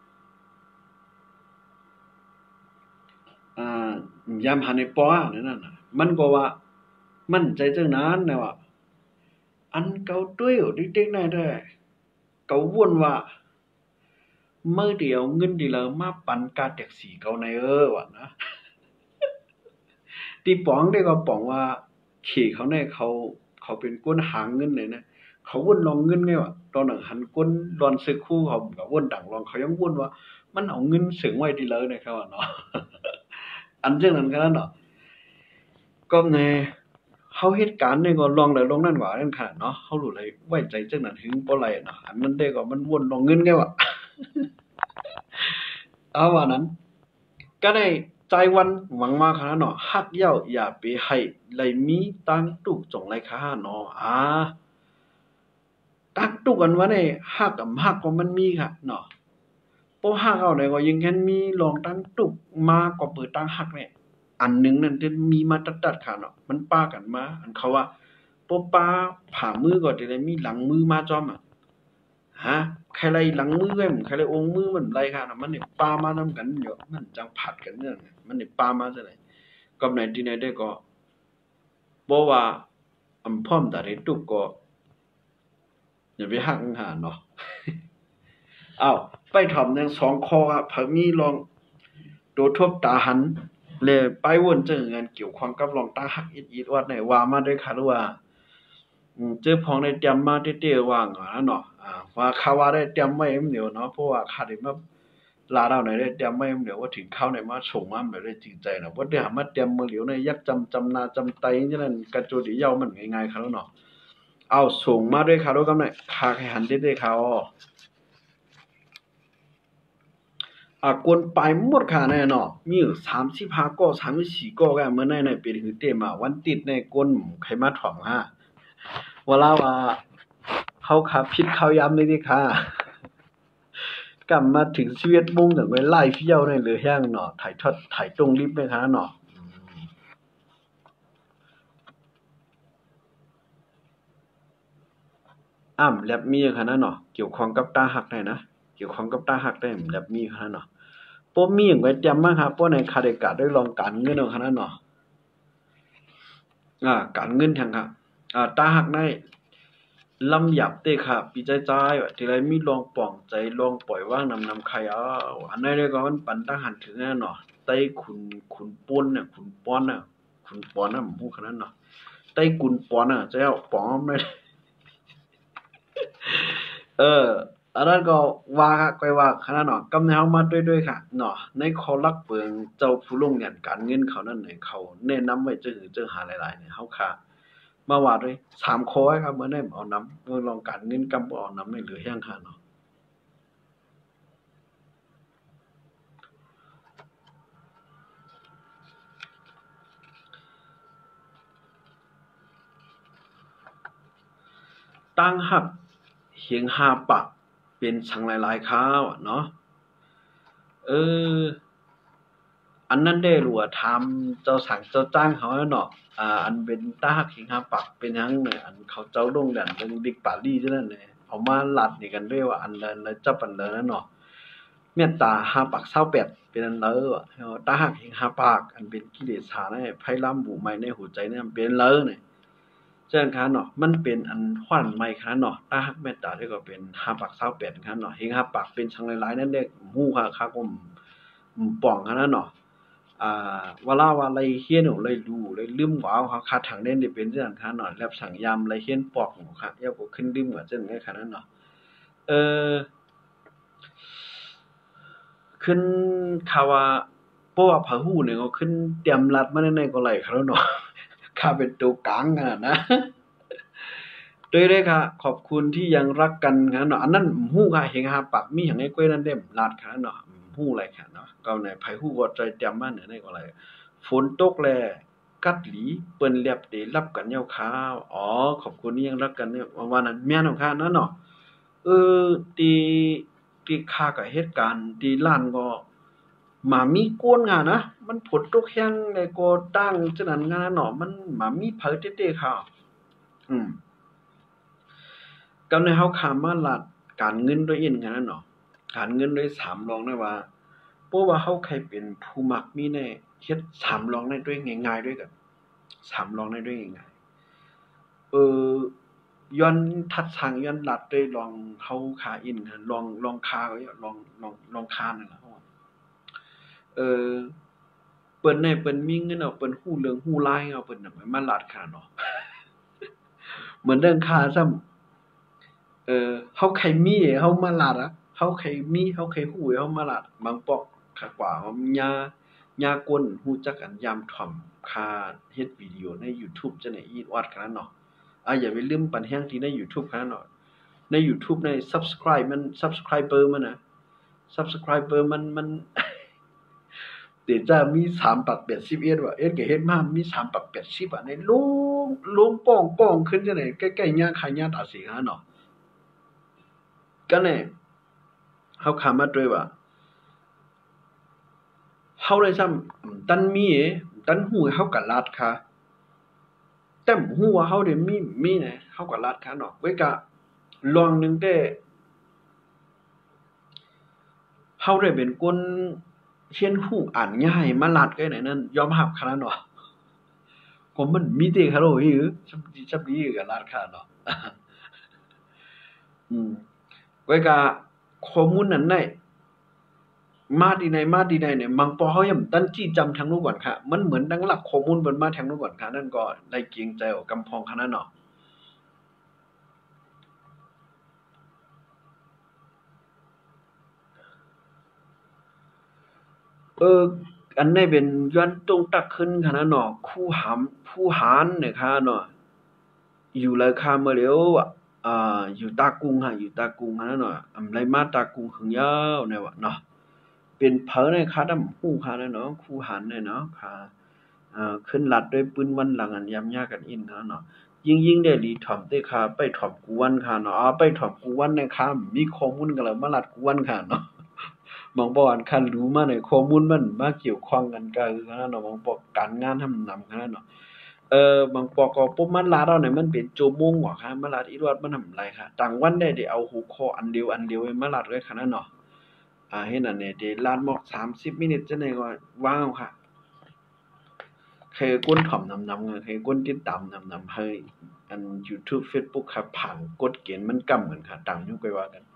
อ่ายามหันในปอนั่นน่ะมันก็ว่ามั่นใจจังนั้นนะว่าอันเก่าตุ้ยเด็กๆนั่นแท้เก่าวนว่าเมื่อเดียวเงินดีแล้วมาปันกาแท็กซี่เก่าในว่านะตีป๋องได้ก็ป๋องว่าขี่เขาเนี่ยเขาเป็นก้นหางเงินเลยนะเขาวนลองเงินไงวะตอนหนังหันก้นรอนซื้อคู่เขาก็วนดังลองเขายังวนว่ามันเอาเงินเสึงไว้ดีเลยนะครับว่าเนาะอันจังนั้นก็เนาะ ก็แน่เฮาเฮ็ดการนี่ก็ลองแล้วลองนั่นว่านั่นค่ะเนาะเฮารู้เลยไว้ใจจังนั้นถึงบ่ไหลเนาะอันนั้นได้ก็มันวนลองเงินไงวะเอาว่านั้นก็ได้ใจวันหวังมาค่ะเนาะฮักเย้าอย่าไปให้ไหลมีตังตุกจงไหลค่ะเนาะตักตุกอันว่าได้ฮักกับฮักก็มันมีค่ะเนาะบ่ฮักเอาได้ก็ยังแค่นมีลองตั้งตุกมาก็เปิดตั้งฮักเนี่ยอันหนึ่งนั่นที่มีมาตัดๆค่ะเนาะมันป้ากันมาอันเขาว่าบ่ป้าผ่ามือก็จะได้มีหลังมือมาจอมอะฮะใครไล่หลังมือไว้ใครไล่องค์มือมันไล่ค่ะเนาะมันนี่ป้ามานำกันอยู่มันจังผัดกันเนี่ยมันนี่ป้ามาจังได๋ก็ไหนที่ไหนได้ก็บ่ว่าอำพร้อมตาได้ตุกก็อย่าไปฮักหาเนาะอ้าวไปถ่อมยัง2ข้อครับเพิ่นมีลองโดทบตาหันเลยไปวนเจอกันเกี่ยวข้องกับรองตาฮักอีดๆว่าไหนว่ามาด้วยค่ะหรือว่าเจอพองได้เตรียมมาเต้ๆว่างอะเนาะว่าคาว่าได้เตรียมไว้เดี๋ยวเนาะเพราะว่าข้าได้มาลาดาวไหนได้เตรียมไว้เดี๋ยวว่าถึงเข้าไหนมาส่งมาแบบได้จริงใจเนาะบ่ได้หามาเตรียมมื้อเหลียวในยักจำนาจำไตจังนั้นกระโจดิเหย้ามันง่ายๆครับเนาะเอาส่งมาด้วยครับด้วยกำไดคาให้หันเต้ๆครับกวนไปหมดค่ะแน่เนาะมีอยู่35ก้อ34ก้อกันเมื่อในเป็นหือเต็มวันติดในก้นใครมาถ่อมฮะเวลาว่าเฮาขาผิดข้าวยำเลยดิค่ะกลับมาถึง11โมงถึงไปไล่เฟี้ยวในเหลือแห้งเนาะถ่ายทอดถ่ายตรงลิฟต์ไหมคะเนาะแลบมีค่ะนะเนาะเกี่ยวข้องกับตาหักได้นะเกี่ยวข้องกับตาหักได้แลบมีค่ะเนาะบ่มีหยังไว้เตรียมมาครับบ่ในคาได้กะได้ลองการเงินเอาค่ะนะเนาะการเงินแทงค่ะตาหักได้ลำหยับเต้ค่ะปีใจๆว่าทีไรมีลองป่องใจลองปล่อยว่างนำใครอันนั้นเลยก็มันปันตาหันถึงแน่เนาะไต้ขุนป้นน่ะขุนป้อนน่ะขุนป้อนน่ะผมพูดขนาดนั้นเนาะไต้กุนป้อนน่ะเจ้าป้อมเลยเอออันนั้นก็ว่าก็ว่าขนาดเนาะกำแนวมาด้วยค่ะเนาะในคอลักเปิงเจ้าผู้ลงยันการเงินเขานั่นเนี่ยเขาแนะนำไว้เจอหาหลายๆเนี่ยเฮาค่ะมาว่าด้วย3ข้อครับมื้อนี้เอานำเมื่อลองการเงินกำบ่เอานำในเหลือแห้งค่ะเนาะตั้งหับเหียง5ปากเป็นสังหลายๆคราวเนาะเอออันนั้นได้หลัวทำเจ้าสั่งเจ้าจ้างเขาเนาะอันเป็นตาหักเหียง5ปากเป็นหยังเนี่ยอันเขาเจ้าโรงแรมเป็นบิ๊กปารีจังนั้นแหละเอามาลัดนี่กันด้วยว่าอันละจับอันละนั่นเนาะ เมตตา5ปาก28เป็นอันเลอตาหักแห่ง5ปากอันเป็นกิเลสหาในไผล้ำบุใหม่ในหัวใจเนี่ยเป็นเลอเนี่ยฉะนั้นคันเนาะมันเป็นอันขวัญใหม่คันเนาะตาหักเมตตานี่ก็เป็น5ปาก28คันเนาะแห่ง5ปากเป็นชังหลายๆนั่นเด้ฮู้คักๆผมป้องคันนั้นเนาะเวลาว่าไรเฮียนไลรู้ไลลืมว่าเขาคาถังเด่นได้เป็นจังซั่นคันเนาะแลบสังยามไรเฮียนปอกค่ะยาก็ขึ้นลืมว่าจังได๋คันนั้นเนาะเออ ขึ้นข่าวว่าเพราะว่าพหูเนี่ยเขาขึ้นเตรียมรัดมาแน่ๆก็ไหลเขาแล้วเนาะข้าเป็นตัวกลางขนาดนะด้วยเด้อค่ะขอบคุณที่ยังรักกันค่ะเนาะอันนั้นฮู้ค่ะเห็นหาปักมีหยังให้กล้วยนั่นเด้รัดค่ะเนาะฮู้ไรค่ะเนาะก็ในไผฮู้ก็ใจเตรียมมาแน่ๆก็ไหลฝนตกแลกัดหลีเปิ้นแลบได้รับกันยาวคาวขอบคุณที่ยังรักกันเนี่ยว่านั้นแม่นค่ะนั่นเนาะเออที่ข้าก็เหตุการณ์ที่ร้านก็หมามีกวนงานะมันฝนตกแรงแล้วก็ตั้งฉะนั้นงาเนาะมันหมามีเผลอเต้ๆค่ะอืมก็ในเฮาข้ามมาลัดการเงินด้วยอิหยังนั้นเนาะการเงินด้วยสามรองได้ว่าเพราะว่าเฮาใครเป็นผู้มักมีแน่เฮ็ดสามรองได้ด้วยง่ายๆด้วยกันสามรองได้ด้วยง่ายๆย้อนทัดทางย้อนลัดด้วยลองเฮาคาอินลองคาไว้ลองคานั่นล่ะเออเปิ้นได้เปิ้นมีเงินเอาเปิ้นฮู้เรื่องฮู้รายเอาเปิ้นน่ะมาลัดค่ะเนาะเหมือนเรื่องค่าซ้ำเฮาใครมีเฮามาลัดอะเฮาใครมีเฮาใครฮู้เฮามาลัดบางปอกคักกว่าญากลฮู้จักอันยามถ่อมค่าเฮ็ดวิดีโอใน YouTube จังได๋อีวัดขนาดนั้นเนาะอย่าไปลืมปันแฮงที่ใน YouTube ขนาดนั้นเนาะใน YouTube ใน Subscriber มันน่ะ Subscriber มันเดี๋ยวจะมี381ว่ะก็เฮ็ดมามี380อ่ะในลงป้องๆขึ้นจังได๋ใกล้ๆย่างขายย่างตาสีหาเนาะก็แน่เฮาค้ามาด้วยว่าเฮาได้ซ้ำตันมีตันฮู้เฮาก็ลาดค่ะแต่บ่ฮู้ว่าเฮาได้มีแหนเฮาก็ลาดค่ะเนาะไว้ก็ลองหนึงแต่เฮาได้เป็นคนเรียนรู้อ่านง่ายมาลาดก็ได้นั้นยอมรับขนาดเนาะก็มันมีแต่คาโรอีซับดีก็ลาดค่ะเนาะอืมไว้ก็ข้อมูลนั้นได้มาที่ไหนเนี่ยบางปอเฮายังบ่ทันจี้จำทางนู้นก่อนค่ะมันเหมือนดังหลักข้อมูลเพิ่นมาทางนู้นก่อนค่ะนั่นก็ได้เกรงใจเอากำพองค่ะนั้นเนาะเอออันนี้เป็นย้อนตรงตักขึ้นค่ะนะเนาะคู่หารเนี่ยค่ะเนาะอยู่เลยค่ะมาแล้วอยู่ตากุงค่ะอยู่ตากุงค่ะนะเนาะไรมาตากุงหึงยาวเนี่ยว่ะเนาะเป็นเผอในค่ะดำคู่ค่ะนะเนาะคู่หันเนี่ยเนาะค่ะขึ้นลัดด้วยปืนวันหลังอันยำยากันอินค่ะเนาะยิ่งได้ดีถ่อมได้ค่ะไปถ่อมกูวันค่ะเนาะไปถ่อมกูวันเนี่ยค่ะมีข้อมูลกันแล้วมาลัดกูวันค่ะเนาะบางบ่อันคันรู้มาในข้อมูลมันมาเกี่ยวข้องกันก็คือเนาะบางปอกการงานทำนำค่ะเนาะบางปอกก็ปุ๊บมันลาดเอาเนี่ยมันเป็นชั่วโมงกว่าค่ะมาลาดอีรอดมันทำไรค่ะต่างวันได้เอาหัวข้ออันเดียวไว้มาลาดไว้ค่ะเนาะเฮ็ดอันนี้ได้ลาดหมอก30มินิจังได๋ก็ว้าวค่ะใครกวนถ่อมนำๆใครกวนติดตามนำๆให้อัน YouTube Facebook ครับผ่านกฎเกณฑ์มันกำเหมือนค่ะต่างอยู่ไปว่ากัน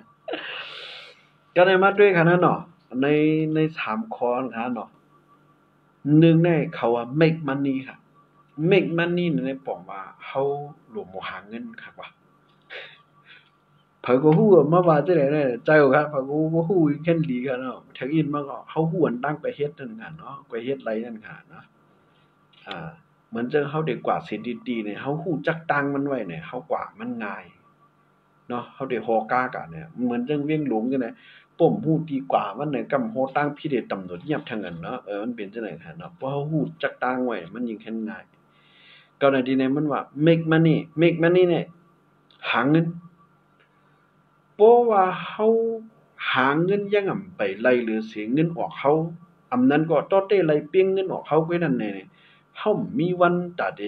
ก็ได้มาด้วยค่ะเนาะใน3ข้อค่ะเนาะ1ในเขาว่า make money ค่ะ make money ในปองว่าเฮาหลวมหาเงินคักว่าเพิ่นก็ฮู้มาว่าจังได๋แน่ใจบ่ครับเพิ่นก็บ่ฮู้แค่นดีค่ะเนาะทางอินมาก็เฮาฮู้อันตั้งไปเฮ็ดนั่นค่ะเนาะไปเฮ็ดไรนั่นค่ะเนาะเหมือนจังเฮาได้กวาดสถิติเนี่ยเฮาฮู้จักตั้งมันไว้เนี่ยเฮากวาดมันง่ายเนาะเฮาได้ฮอกากะเนี่ยเหมือนจังเวียงหลงจังได๋ป้มฮู้ดีกว่ามันเนี่ยกำโฮตั้งพี่ได้ตำรวจเงียบทั้งนั้นเนาะมันเป็นจังได๋ค่ะเนาะเพราะเฮาฮู้จักตั้งไว้มันยิ่งแค่นง่ายก็ในที่นี้มันว่า make money เนี่ยหาเงินเพราะว่าเฮาหาเงินยังไปไล่หรือเสียเงินออกเฮานั้นก็ตอเต้ไล่เปียงเงินออกเฮาไว้นั่นแน่เฮามีวันตาเด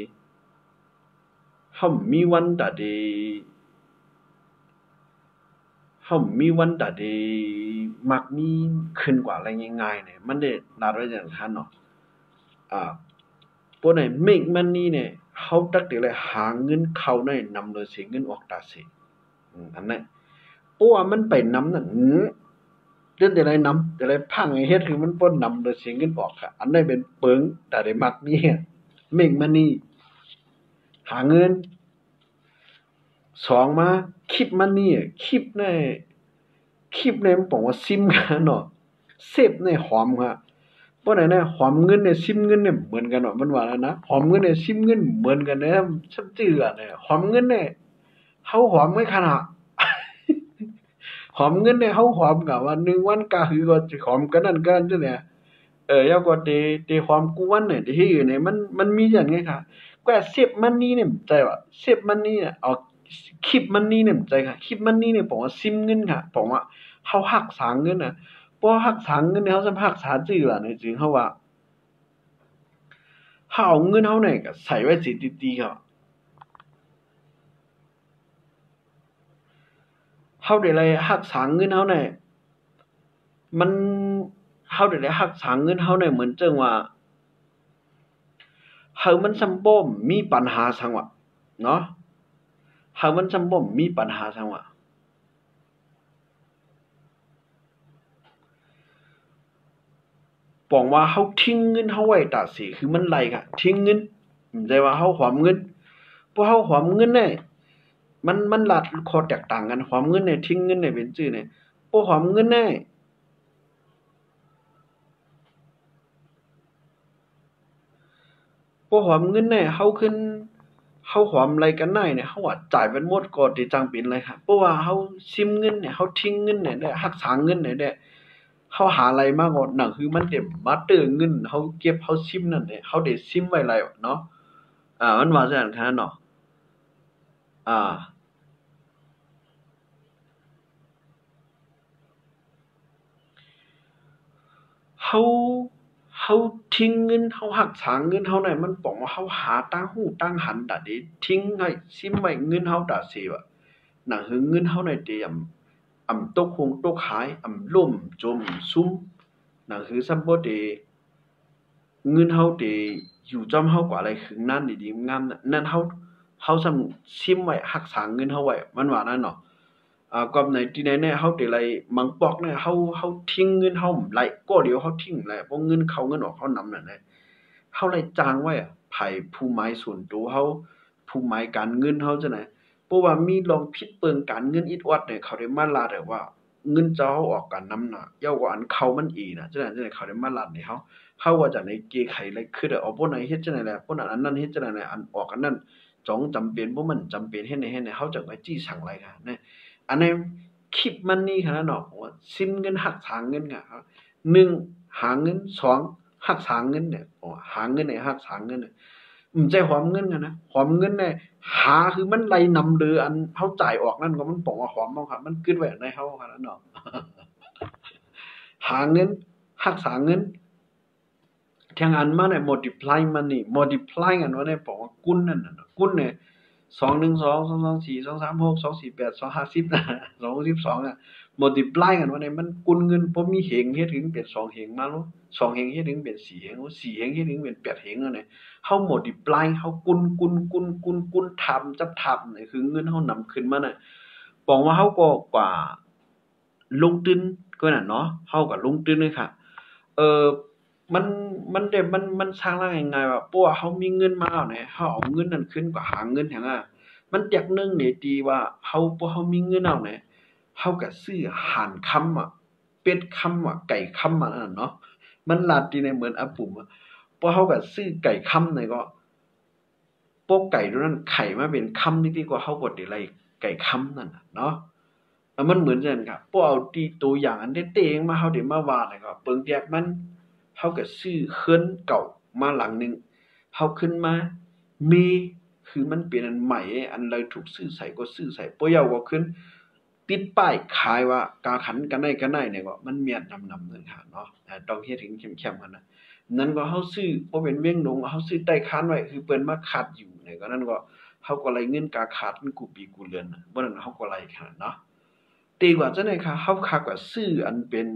เฮามีวันตาเดเฮามีวันตาเดมักมีขึ้นกว่าอะไรง่ายๆเนี่ยมันได้ลาดไว้จังซั่นเนาะพวกไหน make money เนี่ยเฮาตักได้เลยหาเงินเข้าในนำเลยเสียเงินออกตาสิอันนั้นเพราะว่ามันไปนำนั่นเรื่องแต่ไรนำแต่ไรพังไอ้เฮ็ดคือมันบ่นำเลยเสียเงินออกค่ะอันนั้นเป็นเปิงแต่ได้มักมี make money หาเงิน2มาคีปมันนี่คีปในมันบอกว่าซิมกันเนาะเซฟในหอมค่ะบ่ได้นะหอมเงินเนี่ยซิมเงินเนี่ยเหมือนกันเนาะมันว่าแล้วนะหอมเงินเนี่ยซิมเงินเหมือนกันนะซับจื้ออะเนี่ยหอมเงินเนี่ยเฮาหอมไว้ขนาด หอมเงินเนี่ยเฮาหอมกะว่า1วันกะคือก็สิหอมกันนั่นกันจังเนี่ยยาวกว่าเตหอมกูวันเนี่ยที่อยู่เนี่ยมันมีจังไงค่ะกว่าเซฟมันนี่เนี่ยใจว่าเซฟมันนี่เนี่ยเอาคีปมันนี่เนี่ยใจค่ะคีปมันนี่เนี่ยบอกว่าซิมเงินค่ะบอกว่าเฮารักษาเงินน่ะบ่รักษาเงินเนี่ยเฮาสิรักษาจื้อล่ะเนี่ยจริงเฮาว่าเฮาเอาเงินเฮาเนี่ยก็ใส่ไว้สิดีๆค่ะเฮาได้เลยรักษาเงินเฮาเนี่ยมันเฮาได้รักษาเงินเฮาเนี่ยเหมือนจังว่าเฮามันซัมบ่มีปัญหาซังว่าเนาะเฮามันซัมบ่มีปัญหาซังว่าปองว่าเฮาทิ้งเงินเฮาไว้ตาสิคือมันไหลค่ะทิ้งเงินแต่ว่าเฮาหอมเงินพอเฮาหอมเงินเนี่ยมันลัดข้อแตกต่างกันหอมเงินเนี่ยทิ้งเงินเนี่ยเป็นจั่อเนี่ยบ่หอมเงินเนี่ยบ่หอมเงินเนี่ยเฮาขึ้นเฮาหอมอะไรกันได้เนี่ยเฮาอะจ่ายเป็นหมดก่อนที่จังเป็นเลยค่ะเพราะว่าเฮาซิมเงินเนี่ยเฮาทิ้งเงินเนี่ยได้รักษาเงินเนี่ยได้เฮาหาอะไรมาก็นั่นคือมันได้มาเติมเงินเฮาเก็บเฮาซิมนั่นเนี่ยเฮาได้ซิมไว้หลายเนาะมันว่าจังซั่นค่ะเนาะอ่า เฮาเฮาทิ้งเงินเฮารักษาเงินเฮาได้มันป๋องว่าเฮาหาต่างหูต่างหันตาเดทิ้งให้ซิมไว้เงินเฮาตาสิว่านั่นคือเงินเฮาได้เตรียมตกหงตกหายล่มจมซุมนั่นคือซัมบ่ได้เงินเฮาได้อยู่จอมเฮากว่าอะไรคือนั้นดีๆงามนั่นเฮาซ้ำซิมไว้รักษาเงินเฮาไว้มันว่านั่นเนาะ còn nàyที่ไหนเนี่ยเฮาได้ไล่บางปอกเนี่ยเฮาทิ้งเงินเฮาไล่ก็เดียวเฮาทิ้งแหละบ่เงินเข้าเงินออกเฮานำนั่นแหละเฮาไล่จ้างไว้อะไผผู้หมายส่วนตัวเฮาผู้หมายการเงินเฮาจั่งใดเพราะว่ามีลองผิดเปิงการเงินอิดออดเนี่ยเขาได้มาลาดอะว่าเงินเจ้าออกกันน้ำน่ะเย้ากว่าอันเขามันอีน่ะจังนั้นเขาได้มาลัดให้เฮาว่าจังได๋เกไขเลยคือเอาบ่ไหนเฮ็ดจังได๋แหละบ่นั้นอันนั้นเฮ็ดจังได๋แหละอันออกอันนั้นจองจำเป็นบ่มันจำเป็นเฮ็ดให้เฮาจังไปจี้สั่งไรค่ะนะอันนี้คิดมันนี่ขนาดเนาะว่าซิมเงินหักษาเงินค่ะ1หาเงิน2หักษาเงินเนี่ยหาเงินให้หักษาเงินเนี่ยใจหอมเงินกันนะหอมเงินเนี่ยหาคือมันไหลนำเดืออันเฮาจ่ายออกนั่นก็มันบอกว่าหอมบ่ครับมันกึดไว้ในเฮาขนาดเนาะหาเงินรักษาเงินทางอันมาเนี่ย multiply money multiply กันว่าได้บอกว่ากุนนั่นน่ะกุนเนี่ย212 224 236 248 250นะ212อ่ะ multiply กันว่าได้มันกุนเงินบ่มีเหงเฮ็ดถึงเป็น2เหงมาเนาะ2เหงเฮ็ดถึงเป็น4เหง4เหงเฮ็ดถึงเป็น8เหงแล้วเนี่ยเฮา multiply เฮากุนทำจับทำนี่คือเงินเฮานำขึ้นมาน่ะบอกว่าเฮาก็กว่าลงทุนก็นั่นเนาะเฮาก็ลงทุนเลยค่ะมันได้มันสร้างแล้วง่ายๆว่าเพราะว่าเฮามีเงินมาแล้วเนี่ยเฮาเอาเงินนั้นขึ้นก็หาเงินแฮ่งมันแตกนึงนี่ตีว่าเฮาบ่เฮามีเงินแล้วเนี่ยเฮาก็ซื้อห่านคำอะเป็ดคำอะไก่คำอะนั่นเนาะมันลาดที่ในเหมือนอาปุ่มอะพอเฮาก็ซื้อไก่คำนี่ก็พวกไก่ตัวนั้นไข่มาเป็นคำนิดๆกว่าเฮาบ่ได้ไล่ไก่คำนั่นน่ะเนาะมันเหมือนกันครับพอเอาที่ตัวอย่างอันเต้ๆมาเฮาได้มาว่านี่ก็เปิงแตกมันเฮาก็ซื้อเรือนเก่ามาหลังนึงเฮาขึ้นมามีคือมันเป็นอันใหม่อันเลยถูกซื้อใส่ก็ซื้อใส่บ่ยาวก็ขึ้นติดป้ายขายว่ากาขันกันได้เนี่ยก็มันเมียนนำนั่นค่ะเนาะต้องเฮ็ดถึงเข้มๆกันนะนั้นก็เฮาซื้อบ่เป็นเวียงดงเฮาซื้อใต้คานไว้คือเปิ้นมาคัดอยู่เนี่ยก็นั้นก็เฮาก็ไล่เงินกาขาดมันกูปีกูเรือนบ่นั้นเฮาก็ไล่ค่ะเนาะตีกว่าจังได๋ค่ะเฮาคักว่าซื้ออันเป็น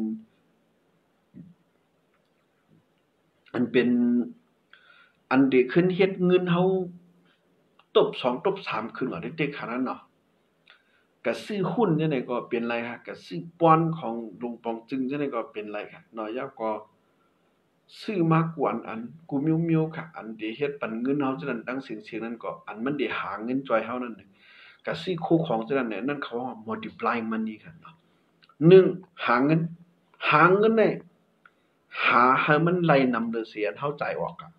อันที่ขึ้นเฮ็ดเงินเฮาตบ2ตบ3ขึ้นว่าได้เต็กขนาดเนาะก็ซื้อหุ้นจังได๋ก็เป็นไรค่ะก็ซื้อปอนด์ของลุงปองจึงจังได๋ก็เป็นไรค่ะเนาะยาวก็ซื้อมากกว่าอันกูมิวๆค่ะอันที่เฮ็ดปันเงินเฮาจังนั้นดังเสียงๆนั้นก็อันมันได้หาเงินจ่อยเฮานั่นก็ซื้อคู่ของจังนั้นเนี่ยนั่นเขาว่า multiply money ค่ะเนาะ1หาเงินได้หาให้มันไหลนำเด้อเสียเฮาจ่ายออกอะ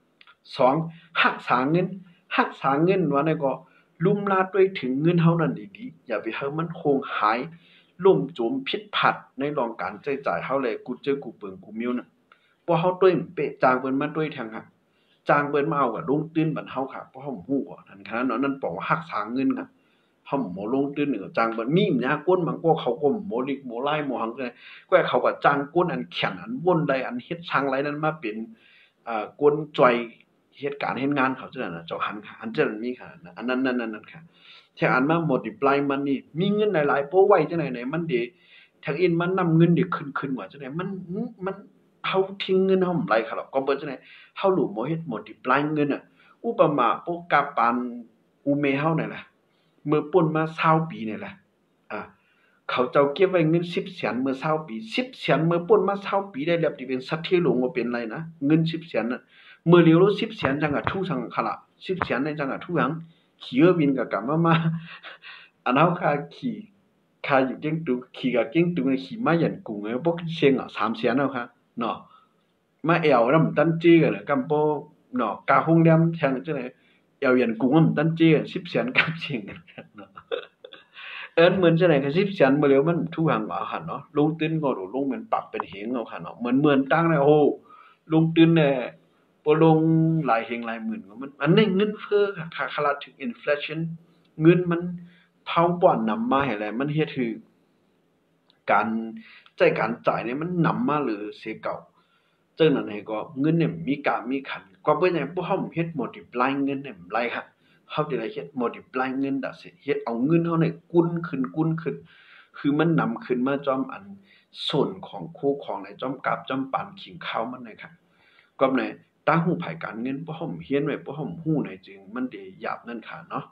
2รักษาเงินว่าได้ก็ลุ่มลาดด้วยถึงเงินเฮานั้นดีๆอย่าไปให้มันคงหายล่มจมผิดพลาดในรองการใช้จ่ายเฮาเลยกูเจอกูเปิงกูมิวน่ะบ่เฮาตุ้ยเป๊ะจ้างเพิ่นมาตุ้ยแทงค่ะจ้างเพิ่นมาเอาก็ลงทุนบัดเฮาค่ะเพราะเฮาฮู้ว่านั่นขนาดนั้นป้องรักษาเงินค่ะเฮาบ่ลงทุนนี่ก็จ้างเพิ่นมีหยังก้นบางก็เขาก็บ่ลิกบ่ลายบ่หังเลยก็เขาก็จ้างก้นอันแข็งอันวนได้อันเฮ็ดช่างไรนั้นมาเป็นก้นจ่อยเหตุการณ์เฮ็ดงานเขาจังนั้นน่ะเจ้าหันค่ะอันจังนั้นมีค่ะอันนั้นค่ะแท้อันมา multiply money มีเงินหลายๆโปไว้จังได๋ไหนมันดีทางอินมันนำเงินนี่ขึ้นว่าจังได๋มันเฮาทิ้งเงินเฮาบ่ไหลค่ะหรอกก็เบิ่จังได๋เฮารู้บ่เฮ็ด multiply เงินน่ะอุปมาโปกาปานอูเมเฮานั่นล่ะเมื่อป่นมา20ปีนี่แหละเขาเจ้าเก็บไว้เงิน10แสนเมื่อ20ปี10แสนเมื่อป่นมา20ปีได้แล้วที่เป็นสัตว์ที่หลงว่าเป็นไรนะเงิน10แสนน่ะเมื่อเร็ว10แสนจังก็ทู่สังขละ10แสนในจังก็ทู่หยังขี่บินก็กลับมาอันเฮาค่าอยู่เก่งตุขี่ก็เก่งตุขี่มายันกุงบ่เซ็งอ่ะ3แสนแล้วค่ะเนาะมาแอวนำตันจี้ก็กำบ่เนาะกาโรงแรมแทงจังได๋แอวยันกุงนำตันจี้10แสนกับเซ็งกันเนาะเหมือนจังได๋ก็10แสนบ่แล้วมันทู่หังว่าคั่นเนาะลงทุนก็ลงเป็นปรับเป็นเหงเอาคั่นเนาะเหมือนตังได้โอ้ลงทุนเนี่ยบ่ลงหลายแห่งหลายหมื่นก็มันอันนี้เงินเฟ้อค่ะถ้าคาราถึง inflation เงินมันเผาป้อนนำมาให้แลมันเฮ็ดให้การจ่ายเนี่ยมันนำมาหรือเสียเก่าจังนั้นให้ก็เงินเนี่ยมีกามีขันก็เปิ้นให้พวกเฮาเฮ็ด multiply เงินเนี่ยไรค่ะเฮาสิได้เฮ็ด multiply เงินดะสิเฮ็ดเอาเงินเฮาเนี่ยกุนขึ้นคือมันนำขึ้นมาจอมอันส่วนของคู่ของในจอมกาบจอมปานขิงข้าวมันเลยค่ะก็ในตาหู้ภายการเงินบ่เฮาเฮียนไว้บ่เฮาฮู้ในจึงมันได้หยาบนั่นค่ะเนาะ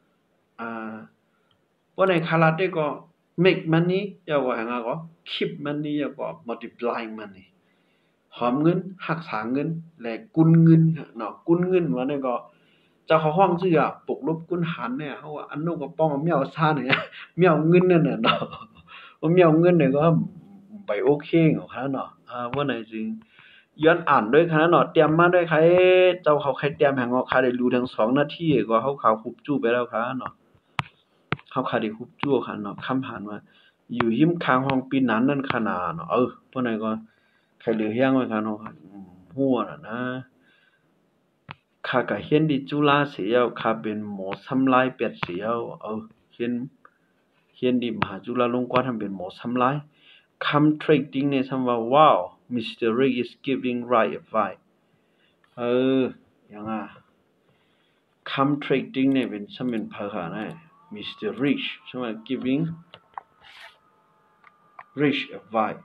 บ่ในคาราได้ก็ make money ยาวว่าหยังก็ keep money ยาวก็ multiply money หอมเงินรักษาเงินและกุนเงินเนาะกุนเงินว่านี่ก็เจ้าเขาฮ้องชื่อปลุกลบกุนหารเนี่ยเฮาว่าอันนู้นก็ป้องเมียวซ่าเนี่ยเมียวเงินนั่นน่ะเนาะผมมีเอาเงินเนี่ยก็ไปโอเคของเขาเนาะว่าไหนจริงย้อนอ่านด้วยขนาดเนาะเตรียมมาด้วยใครเจ้าเขาใครเตรียมแห่งออกใครได้รู้ทั้ง2นาทีก็เขาคุบจู้ไปแล้วครับเนาะเขาได้คุบจู้ค่ะเนาะคำผ่านว่าอยู่หิมข้างห้องปีนั้นนั่นขนาดเนาะพวกนั้นก็ใครเหลือเฮียงไว้ค่ะเนาะหัวน่ะนะข้าก็เรียนที่จุฬาเสียวข้าเป็นหมอทำลายเป็ดเสียวเรียนที่มหาจุฬาลงกรณ์ทำเป็นหมอทำลายคำ trading เนี่ยคำว่า wow Mr. Rick is giving right advice อย่างคำ trading เนี่ยเป็นสมัยภาษาไหน Mr. Rich ใช่ไหม giving rich advice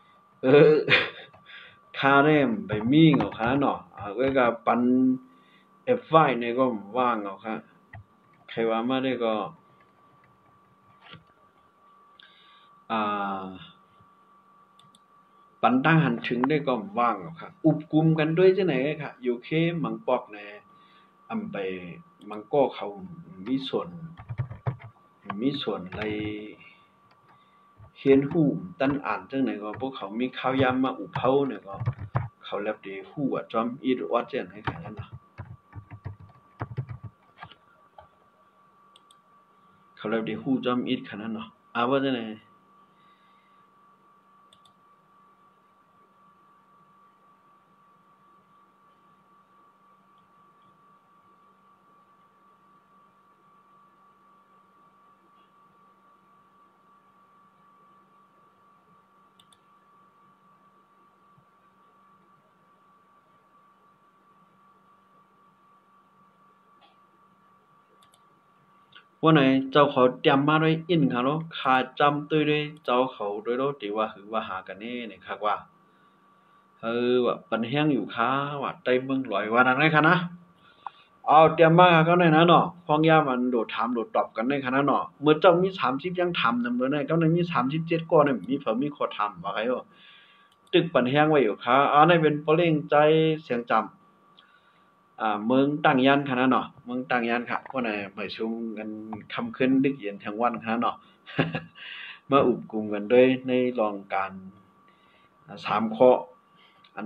ค่าเนี่ยไปมีเงาค่ะเนาะก็ปัน advice เนี่ยก็ว่างเงาค่ะใครว่ามาได้ก็ปันตั้งหันถึงได้ก็ว่างครับอุบกุมกันด้วยจังไหนครับอยู่เคมังปอกแน่อำไปมังก็เขามีส่วนในเฮียนฮู้ตั้นอ่านจังไหนก็พวกเขามีข้าวยามมาอุเผาเนี่ยก็เขาแลบได้ฮู้ว่าจอมอีดออดจังไหนกันนั่นน่ะเขาแลบได้ฮู้จอมอีดขนาดเนาะว่าจังไหนว่าไหนเจ้าเขาเตรียมมาด้วยอินค่ะเนาะข้าจำตื้อด้วยเจ้าเขาด้วยเนาะที่ว่าหือว่าหากันแน่เนี่ยครับว่าว่าปันแห้งอยู่ค่ะว่าใต้เมืองลอยว่านั้นเลยค่ะนะเตรียมมาก็ได้นะเนาะพ้องยามันโดดถามโดดตอบกันได้ค่ะนะเนาะเมื่อเจ้ามี30ยังทำนำเด้อเนี่ยก็ในมี37ก็เนี่ยมีเพิ่นมีข้อทำว่าไงตึกปันแห้งไว้อยู่ค่ะในเป็นปะเร่งใจเสียงจำเมืองตั้งยันค่ะนะเนาะเมืองตั้งยันค่ะพวกน่ะไปชุมกันค่ำคืนดึกเย็นทั้งวันค่ะเนาะ มาอุบกลุ่มกันด้วยในรองการ3ข้ออัน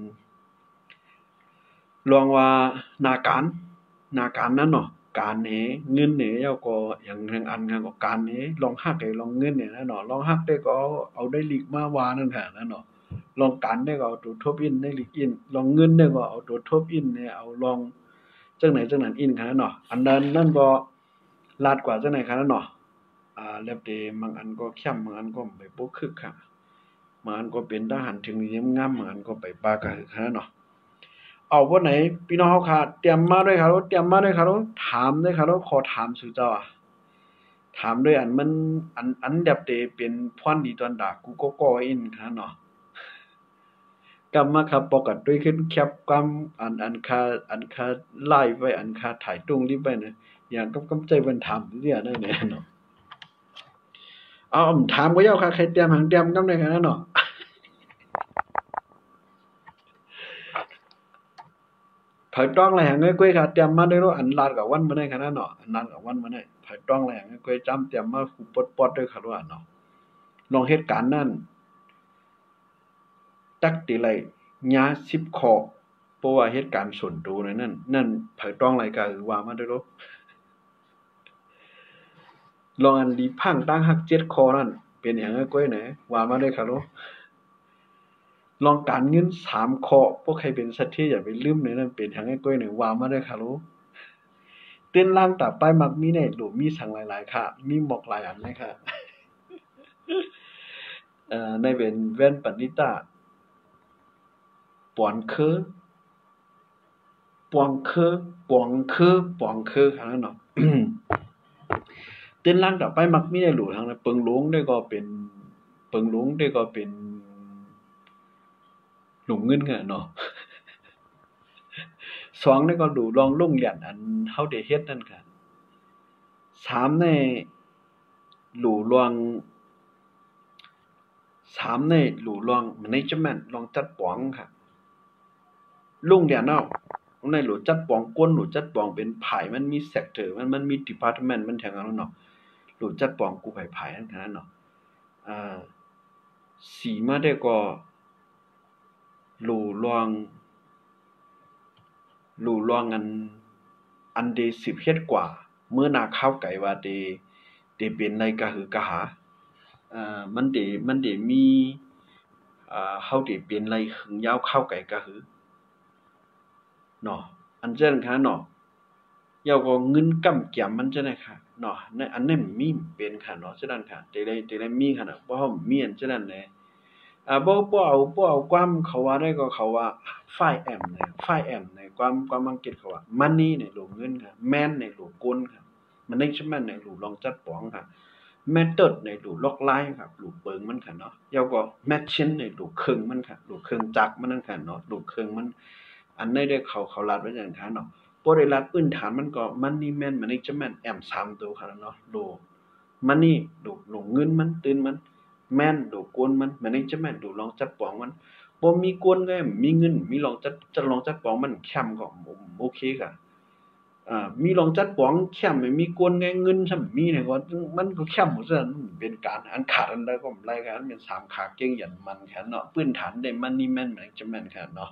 ลองว่านาการนั้นเนาะการเหเงินเหเจ้าก็อย่างหนึ่งอันกันก็การเหลองฮักได้ลองเงินเนี่ยนะเนาะลองฮักได้ก็เอาได้ลีกมาวานั่นแหละนะเนาะลองการได้ก็เอาตัวทบอินได้ลีกอินลองเงินได้ก็เอาตัวทบอินเนี่ยเอาลองจังไหนจังนั้นอินค่ะเนาะอันนั้นนั่นก็ลาดกว่าจังไหนค่ะเนาะแล้วแต่บางอันก็เข้มบางอันก็ไปบ่คึกค่ะบางอันก็เป็นทหารถึงเยี่ยมงามบางอันก็ไปปากะค่ะเนาะวันไหนพี่น้องเฮาค่ะเตรียมมาด้วยครับถามด้วยครับขอถามสู่เจ้าถามด้วยอันมันอันแบบเตเป็นพรดีตอนดากูก็ก่ออินค่ะเนาะกำมาครับปกัดด้วยขึ้นแคปกำอันคาไลฟ์ไว้อันคาถ่ายตรงรีบไปนะอย่างกำใจเพิ่นถามเรื่องนั่นแหละเนาะถามก็ยาวค่ะใครเตรียมหังเตรียมกำได้ค่ะเนาะไผต้องแหลงก้อยค่ะเตรียมมาด้วยเนาะอันลาดกับวันมื้อนี้ค่ะเนาะอันนั้นกับวันมื้อนี้ไผต้องแหลงก้อยจำเตรียมมาคูปดๆด้วยค่ะว่าเนาะลองเหตุการณ์นั้นตักติไลญา10ข้อเพราะว่าเหตุการณ์ส่วนตัวนั่นไผต้องไรก็ว่ามาด้วยเนาะลองอันลีพังตั้งฮัก7ข้อนั่นเป็นหยังก้อยไหนว่ามาด้วยค่ะเนาะลองการเงิน3ข้อพวกใครเป็นสัตว์ที่อย่าไปลืมเลยนั่นเป็นหยังก้อยไหนว่ามาด้วยค่ะเนาะเต้นล่างต่อไปมักมีแน่หลูมีสังหลายๆค่ะมีหมอกหลายอันเลยค่ะในเป็นแว่นปณิตาปอนคือค่ะเนาะ เต้นล่างต่อไปมักมีแน่หลูทางนั้นเปิงหลงได้ก็เป็นหลงเงินค่ะเนาะ 2ได้ก็ดูลองลงเหรียญอันเฮาได้เฮ็ดนั่นค่ะ3ในหลู่ลวงmanagement ลองจัดปองค่ะลุงเดียนเนาะในหลู่จัดปองก้นหลู่จัดปองเป็นไผมันมี sector มันมี department มันแทงอันนั้นเนาะหลู่จัดปองกูไผนั่นค่ะเนาะอ่าสีมาได้ก็หลู่ลวงอันเด10เฮ็ดกว่าเมื่อนาข้าวไก่ว่าเดเป็นไรกะหือกะหามันเดมีเฮาเดเป็นไรหึงยาวข้าวไก่กะหือเนาะอันเจ้นค่ะเนาะยาวก็เงินกำแก้มมันจังได๋ค่ะเนาะในอันนั้นมีเป็นค่ะเนาะฉะนั้นค่ะเตได้มีค่ะน่ะบ่เฮามีอันจังนั้นแหละบ่เอาความเขาว่าได้ก็เขาว่า 5M เนี่ย 5M ในความอังกฤษเขาว่า money ในรูปเงินค่ะ man ในรูปกลค่ะ management ในรูปรองจัดปองค่ะ method ในรูปลอกลายครับรูปเปิงมันค่ะเนาะแล้วก็ machine ในรูปเครื่องมันค่ะรูปเครื่องจักรมันนั่นค่ะเนาะรูปเครื่องมันอันใดได้เขารัดไว้จังค่ะเนาะบ่ได้รัดพื้นฐานมันก็ money man management M 3ตัวค่ะเนาะรูป money รูปเงินมันตื่นมันแม่นดูกวนมัน management ดูลองจัดปองมันบ่มีกวนก็มีเงินมีลองจัดลองจัดปองมันแคมก็โอเคค่ะมีลองจัดปองแคมไม่มีกวนไงเงินซำมีเนี่ยก็มันก็แคมบ่ซั่นเป็นการอันขาดอันใดก็รายการเป็น3ขาเก่งยันมันค่ะเนาะพื้นฐานได้ money man management ค่ะเนาะ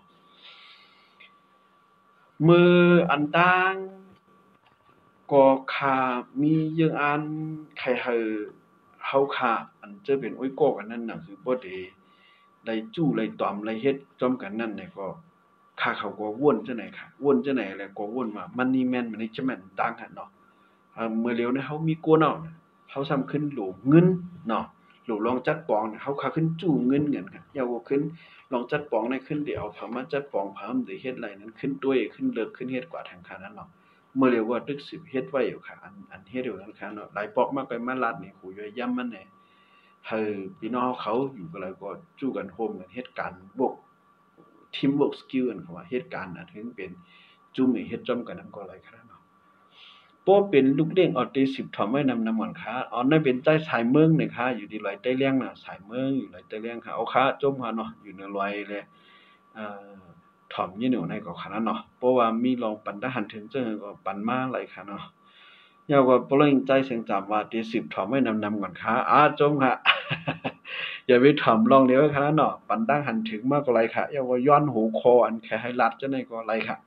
มืออันต่างก็ค่ามียังอันใครเฮาค่ะอันจะเป็นอ้อยกอกอันนั้นน่ะคือบ่ได้จู้ได้ตอมได้เฮ็ดจ้อมกันนั่นเนี่ยก็ค่าเขาก็วนจังได๋ค่ะวนจังได๋แล้วก็วนมา Money Man Management ต่างกันเนาะเมื่อเร็วเนี่ยเฮามีกวนเอาเฮาซ้ำขึ้นโหลเงินเนาะโหลลองจัดปองเฮาค่าขึ้นจู้เงินกันค่ะยาวก็ขึ้นลองจัดปองได้ขึ้นเดี๋ยวเอาเขามาจัดปองพามได้เฮ็ดไรนั้นขึ้นด้วยขึ้นเลิกขึ้นเฮ็ดกว่าทางค่านั้นเนาะเมื่อเร็วว่าตึก10เฮ็ดไว้อยู่ค่ะอันเฮ็ดอยู่นั้นค่ะเนาะหลายปอกมาก็มาลาดนี่ขู่ย่อยย่ำมันแหน่ให้พี่น้องเขาอยู่ก็แล้วก็จู้กันโฮมกันเฮ็ดการบกทีมเวิร์กสกิลกันเขาว่าเฮ็ดการน่ะถึงเป็นจุ่มให้เฮ็ดจ้อมกันนำก็หลายค่ะเนาะบ่เป็นลูกเด้งเอาตี10ถอมไว้นำหม่อนค้านั่นเป็นใจสายเมืองนี่ค่ะอยู่ที่ลอยใต้เลี้ยงน่ะสายเมืองอยู่ลอยใต้เลี้ยงค่ะเอาค้าจมค่ะเนาะอยู่ในลอยเลยเอ่อถ่อมยี่หนูในก็ขนาดเนาะเพราะว่ามีลองปันทหารถึงเจังก็ปันมาหลายค่ะเนาะยาวก็บ่ลงใจเสียงจำว่าตี10ถอมไว้นำก่อนค่ะจมค่ะ อย่าไปถอมลองเดียวขนาดเนาะปันดังหันถึงมากกว่าไรค่ะยาวก็ย้อนหูคออันแค่ให้รัดจังได๋ก็ไรค่ะ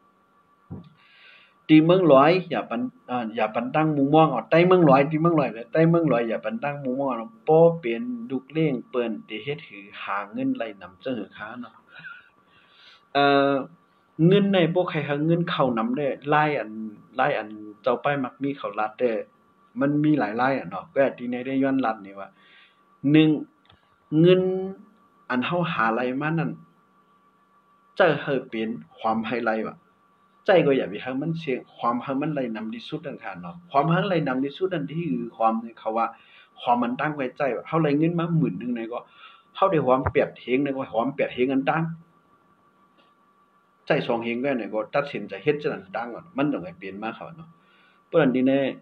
ตีเมืองลอยอย่าปันตั้งมุงม่วงใต้เมืองลอยตีเมืองลอยใต้เมืองลอยอย่าปันตั้งมุงม่วงบ่เป็นลูกเลี้ยงเปิ้นที่เฮ็ดให้หาเงินไหลนำจังหือค้าเนาะเอ่อเงินในบ่ใครหาเงินเข้านำเด้ลายอันเจ้าไปมักมีเข้ารัดเด้มันมีหลายลายอะเนาะก็ที่ในได้ย้อนรัดนี่ว่า1เงินอันเฮาหาไหลมานั้นจะให้เป็นความให้ไหลว่าใจก็อย่าไปให้มันเสียความให้มันไหลนำที่สุดนั่นค่ะเนาะความให้ไหลนำที่สุดนั่นที่คือความนี่เขาว่าความมันตั้งไว้ใจว่าเฮาไหลเงินมา10,000นึงนี่ก็เฮาได้ความ8เฮงนี่ก็ความ8เฮงอันตั้งใจ2เฮงก็นี่ก็ตัดสินใจเฮ็ดจังนั้นตั้งก่อนมันต้องให้เป็นมาเขาเนาะเพราะนั้นที่แน่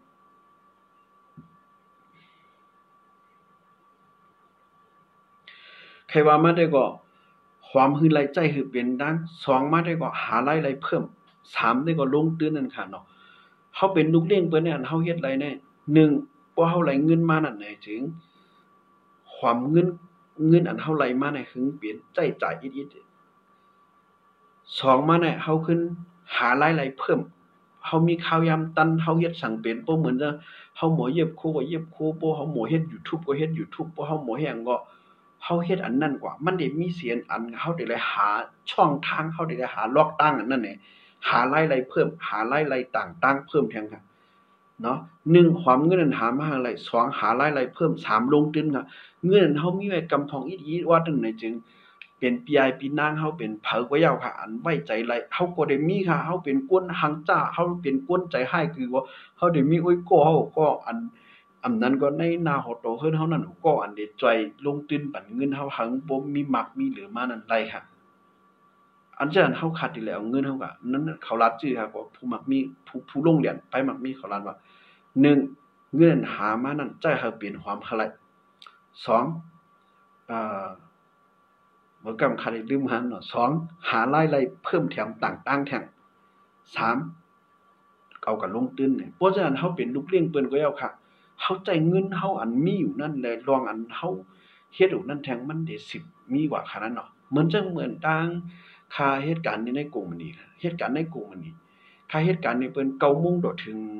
ใครว่ามาได้ก็ความฮือไหลใจคือเป็นดัง2มาได้ก็หารายเพิ่ม3ได้ก็ลงตื่นนั่นค่ะเนาะเฮาเป็นลูกเลี้ยงเปิ้นเนี่ยเฮาเฮ็ดไรแน่1บ่เฮาไหลเงินมานั่นหมายถึงความเงินอันเฮาไหลมาเนี่ยถึงเป็นใจจ่ายอิดๆ2มาเนี่ยเฮาขึ้นหารายเพิ่มเฮามีข้าวยามตันเฮาเฮ็ดสังเป็นบ่เหมือนจะเฮาหมอเย็บครูก็เย็บครูบ่เฮาหมอเฮ็ดยูทูบก็เฮ็ดยูทูบบ่เฮาหมอเฮ็ดหยังก็เฮาเฮ็ดอันนั้นกว่ามันได้มีเสียงอันเฮาได้เลยหาช่องทางเฮาได้หาล็อกตั้งอันนั้นแหละหารายเพิ่มหารายต่างๆเพิ่มแทงค่ะเนาะ1ความเงินนั้นหามาหาไร2หารายเพิ่ม3ลงทุนค่ะเงินเฮามีไว้กำพองอีๆว่าจังไหนจึงเป็นปียายปีนางเฮาเป็นเผอกว่าเหย้าค่ะอันไว้ใจไรเฮาก็ได้มีค่ะเฮาเป็นกวนหังจ้าเฮาเป็นกวนใจร้ายคือว่าเฮาได้มีอุยโก้เฮาก็อันนั้นก็ในหน้าเฮาโตขึ้นเฮานั้นก็อันได้จ่อยลงทุนปันเงินเฮาหังบ่มีมักมีเหลือมานั่นไรค่ะอันฉะนั้นเฮาขาดอีแล้วเงินเฮาก็นั้นเขารัดชื่อค่ะก็ผู้มักมีผู้ลงเรียนไปมักมีเขารัดว่า1เงินหามานั้นจ่ายเฮาเป็นความหลาย2อ่า บ่กำคันลืมหันเนาะ2หารายได้เพิ่มแถมต่างๆแถม3เอากันลงทุนเนี่ยเพราะฉะนั้นเฮาเป็นลูกเลี้ยงเปิ้นก็แล้วค่ะเฮาใจเงินเฮาอันมีอยู่นั่นแหละลองอันเฮาเฮ็ดอยู่นั่นแทงมันได้สิบมีกว่าขนาดนั้นเนาะเหมือนจังเหมือนต่างค่าเหตุการณ์นี้ในกรุงมันนี่เหตุการณ์ในกรุงมันนี่ค่าเหตุการณ์นี้เปิ้น9:00 นถึง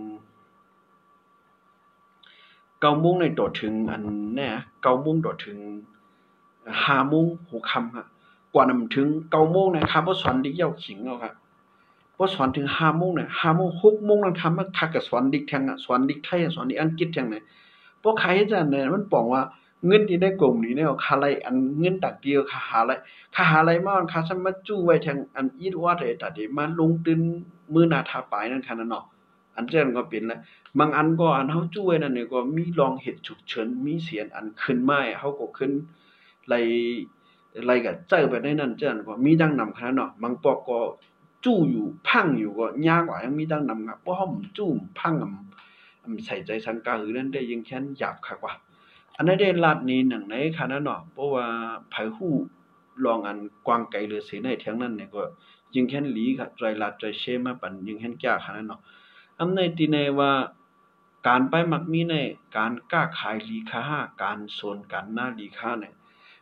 9:00 นนี่ถึงอันแน่9:00 นถึง5:00 นหัวค่ำฮะกว่านั้นถึง9:00 นนะค่าบ่สอนดิกยาวขิงเอาครับบ่สอนถึง5:00 นน่ะ5:00 น6:00 นนั่นค่ำมันคักก็สอนดิกแทงอะสอนดิกไทยสอนดิกอังกฤษแทงน่ะบ่ใครจั่นน่ะมันป้องว่าเงินที่ในกรมนี้แนวค่าไหลอันเงินตักเดียวค่าหาไหลมาค่าซัมมาจู้ไว้แทงอันอีดวอดไอ้ตาเดมาลงตื่นมื้อหน้าทาปลายนั่นคั่นน่ะเนาะอันเจั่นก็เป็นแล้วบางอันก็อันเฮาจู้ไว้นั่นนี่ก็มีรองเหตุฉุกเฉินมีเสียนอันขึ้นมาเฮาก็ขึ้นไหลก็เจอไปในนั้นเจั่นก็มีดังนำคั่นเนาะบางปอกก็จู้อยู่พังอยู่ก็ยากว่ายังมีดังนำครับบ่เฮาจู้พังใส่ใจสังกาหือนั้นได้ยังแค้นหยาบคักว่าอันนั้นได้ลาดนี้หนังไหนคั่นน่ะเนาะเพราะว่าไผฮู้ลองอันกวางไกลหรือเสในแถงนั้นเนี่ยก็ยิงแค้นหลีค่ะใจลาดใจเชมาปันยิงแค้นจ้าคั่นน่ะเนาะอำในที่ในว่าการไปมักมีในการค้าขายลีค้าการโซนกันหน้าลีค้าเนี่ย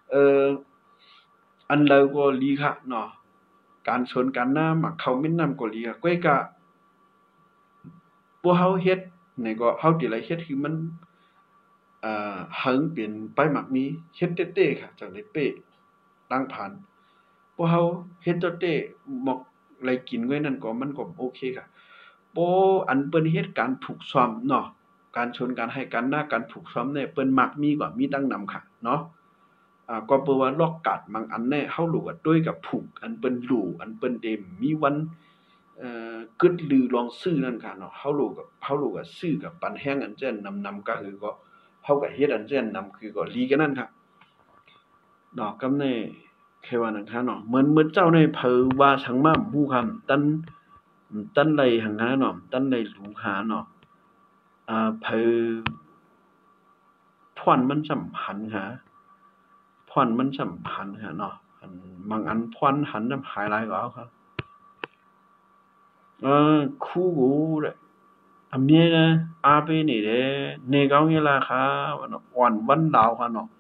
อันเราก็ลีค้าเนาะการโซนกันหน้ามักเขามินนำก็ลีค้าก้อยกะบ่เฮาเฮ็ดนี่ก็เฮาติละเฮ็ดคือมันเฮิงเป็นไปมักมีเฮ็ดเต้ๆค่ะจังได้เป๊ะตั้งผ่านพวกเฮาเฮ็ดเต้ๆหมอกไหลกินไว้นั่นก็มันก็โอเคค่ะบ่อันเปิ้นเฮ็ดการผูกซ้อมเนาะการชนการให้กันหน้าการผูกซ้อมเนี่ยเปิ้นมักมีกว่ามีตั้งนำค่ะเนาะก็เปิ้นว่าลอกกัดบางอันเนี่ยเฮารู้ว่าด้วยกับผูกอันเปิ้นรู้อันเปิ้นเต็มมีวันกึดลือลองซื้อนั่นค่ะเนาะเฮารู้ก็ซื้อกับปันแห้งอันเจ้นนำก็คือก็เฮาก็เฮ็ดอันเจ้นนำคือก็ลีกันนั่นค่ะเนาะกำในแค่ว่านั่นค่ะเนาะเหมือนเจ้าในเผอว่าชังมาฮู้คำตันไลหังหาเนาะตันไลหลูหาเนาะเผอพรมันสัมพันธ์หาพรมันสัมพันธ์หาเนาะอันบางอันพรหันนำหายหลายก็เอาครับခုကိုတဲ့အမြဲတမ်းအားပေးနေတယ်နေကောင်းရလားခါဗောနော်วันดาวค่ะเนาะ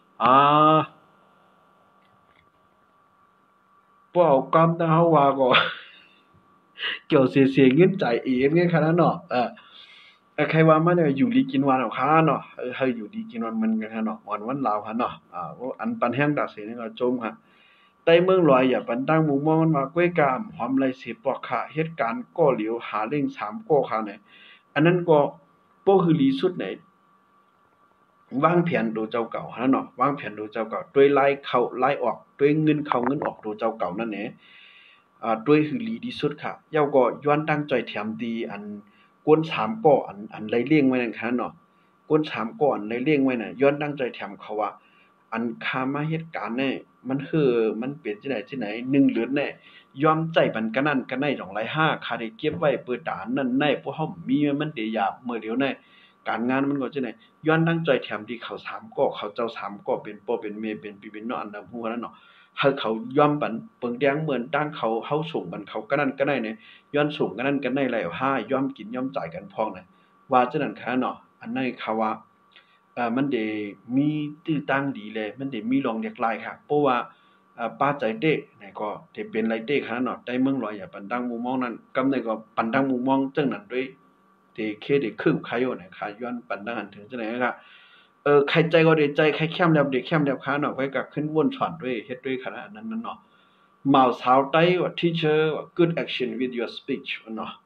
บ่เอากำแต่เฮาว่าก็เกี่ยวเสียเงินจ่ายเองไงค่ะเนาะใครว่ามันอยู่ดีกินวันเอาค่ะเนาะเฮาอยู่ดีกินวันมันกันค่ะเนาะวันลาวค่ะเนาะอันปันแห้งตาเสนี่ก็จมค่ะใต้เมืองลอยอย่าปันตั้งหมู่มองมันว่าก้วยกามหอมไรสิปอกค่ะเหตุการณ์ก่อเหลียวหาเร่ง3ก่อค่ะเนี่ยอันนั้นก็บ่คือลีสุดไหนวางแผนโดยเจ้าเก่าฮะเนาะวางแผนโดยเจ้าเก่าด้วยไล่เข้าไล่ออกด้วยเงินเข้าเงินออกโดยเจ้าเก่านั่นแหละด้วยคือลีที่สุดค่ะเย้าก็ย้อนตั้งใจแถมดีอันกวน3ก่ออันไล่เลี้ยงไว้นั่นค่ะเนาะกวน3ก่ออันไล่เลี้ยงไว้น่ะย้อนตั้งใจแถมเขาว่าอันคามาเหตุการณ์เนี่ยมันมันเป็นจังได๋1เดือนแน่ยอมใจปันกันนั้นกันได้205ค่าได้เก็บไว้เปิดตานั้นในพวกเฮามีมันได้ยามื้อเดียวแน่การงานมันก็จังได๋ย้อนตั้งใจแถมที่เขา3ก่อเขาเจ้า3ก่อเป็นพ่อเป็นแม่เป็นพี่เป็นน้องอันดำฮู้นั้นเนาะให้เขายอมปันเปิงแดงเหมือนตั้งเขาเฮาส่งบันเขากันนั้นกันได้เนี่ยย้อนส่งกันนั้นกันได้แล้ว5ยอมกินยอมจ่ายกันพร้อมน่ะว่าจังนั้นค่ะเนาะอันนั้นเขาว่ามันได้มีตื้อตั้งดีเลยมันได้มีรองเรียกหลายค่ะเพราะว่าป้าใจเต้นี่ก็ได้เป็นไรเต้ค่ะเนาะใต้เมืองลอยอย่าปันตั้งมุมมองนั้นกำในก็ปันตั้งมุมมองจังนั้นด้วยที่เคได้คืบใครอยู่เนี่ยค่ะย้อนปันตั้งอันถึงจังได๋ค่ะใครใจก็ได้ใจใครแค้มแล้วได้แค้มแล้วค่ะเนาะไว้ก็ขึ้นวนสอนด้วยเฮ็ดด้วยขนาดนั้นเนาะ Mouse how tai what teacher what good action with your speech เนาะ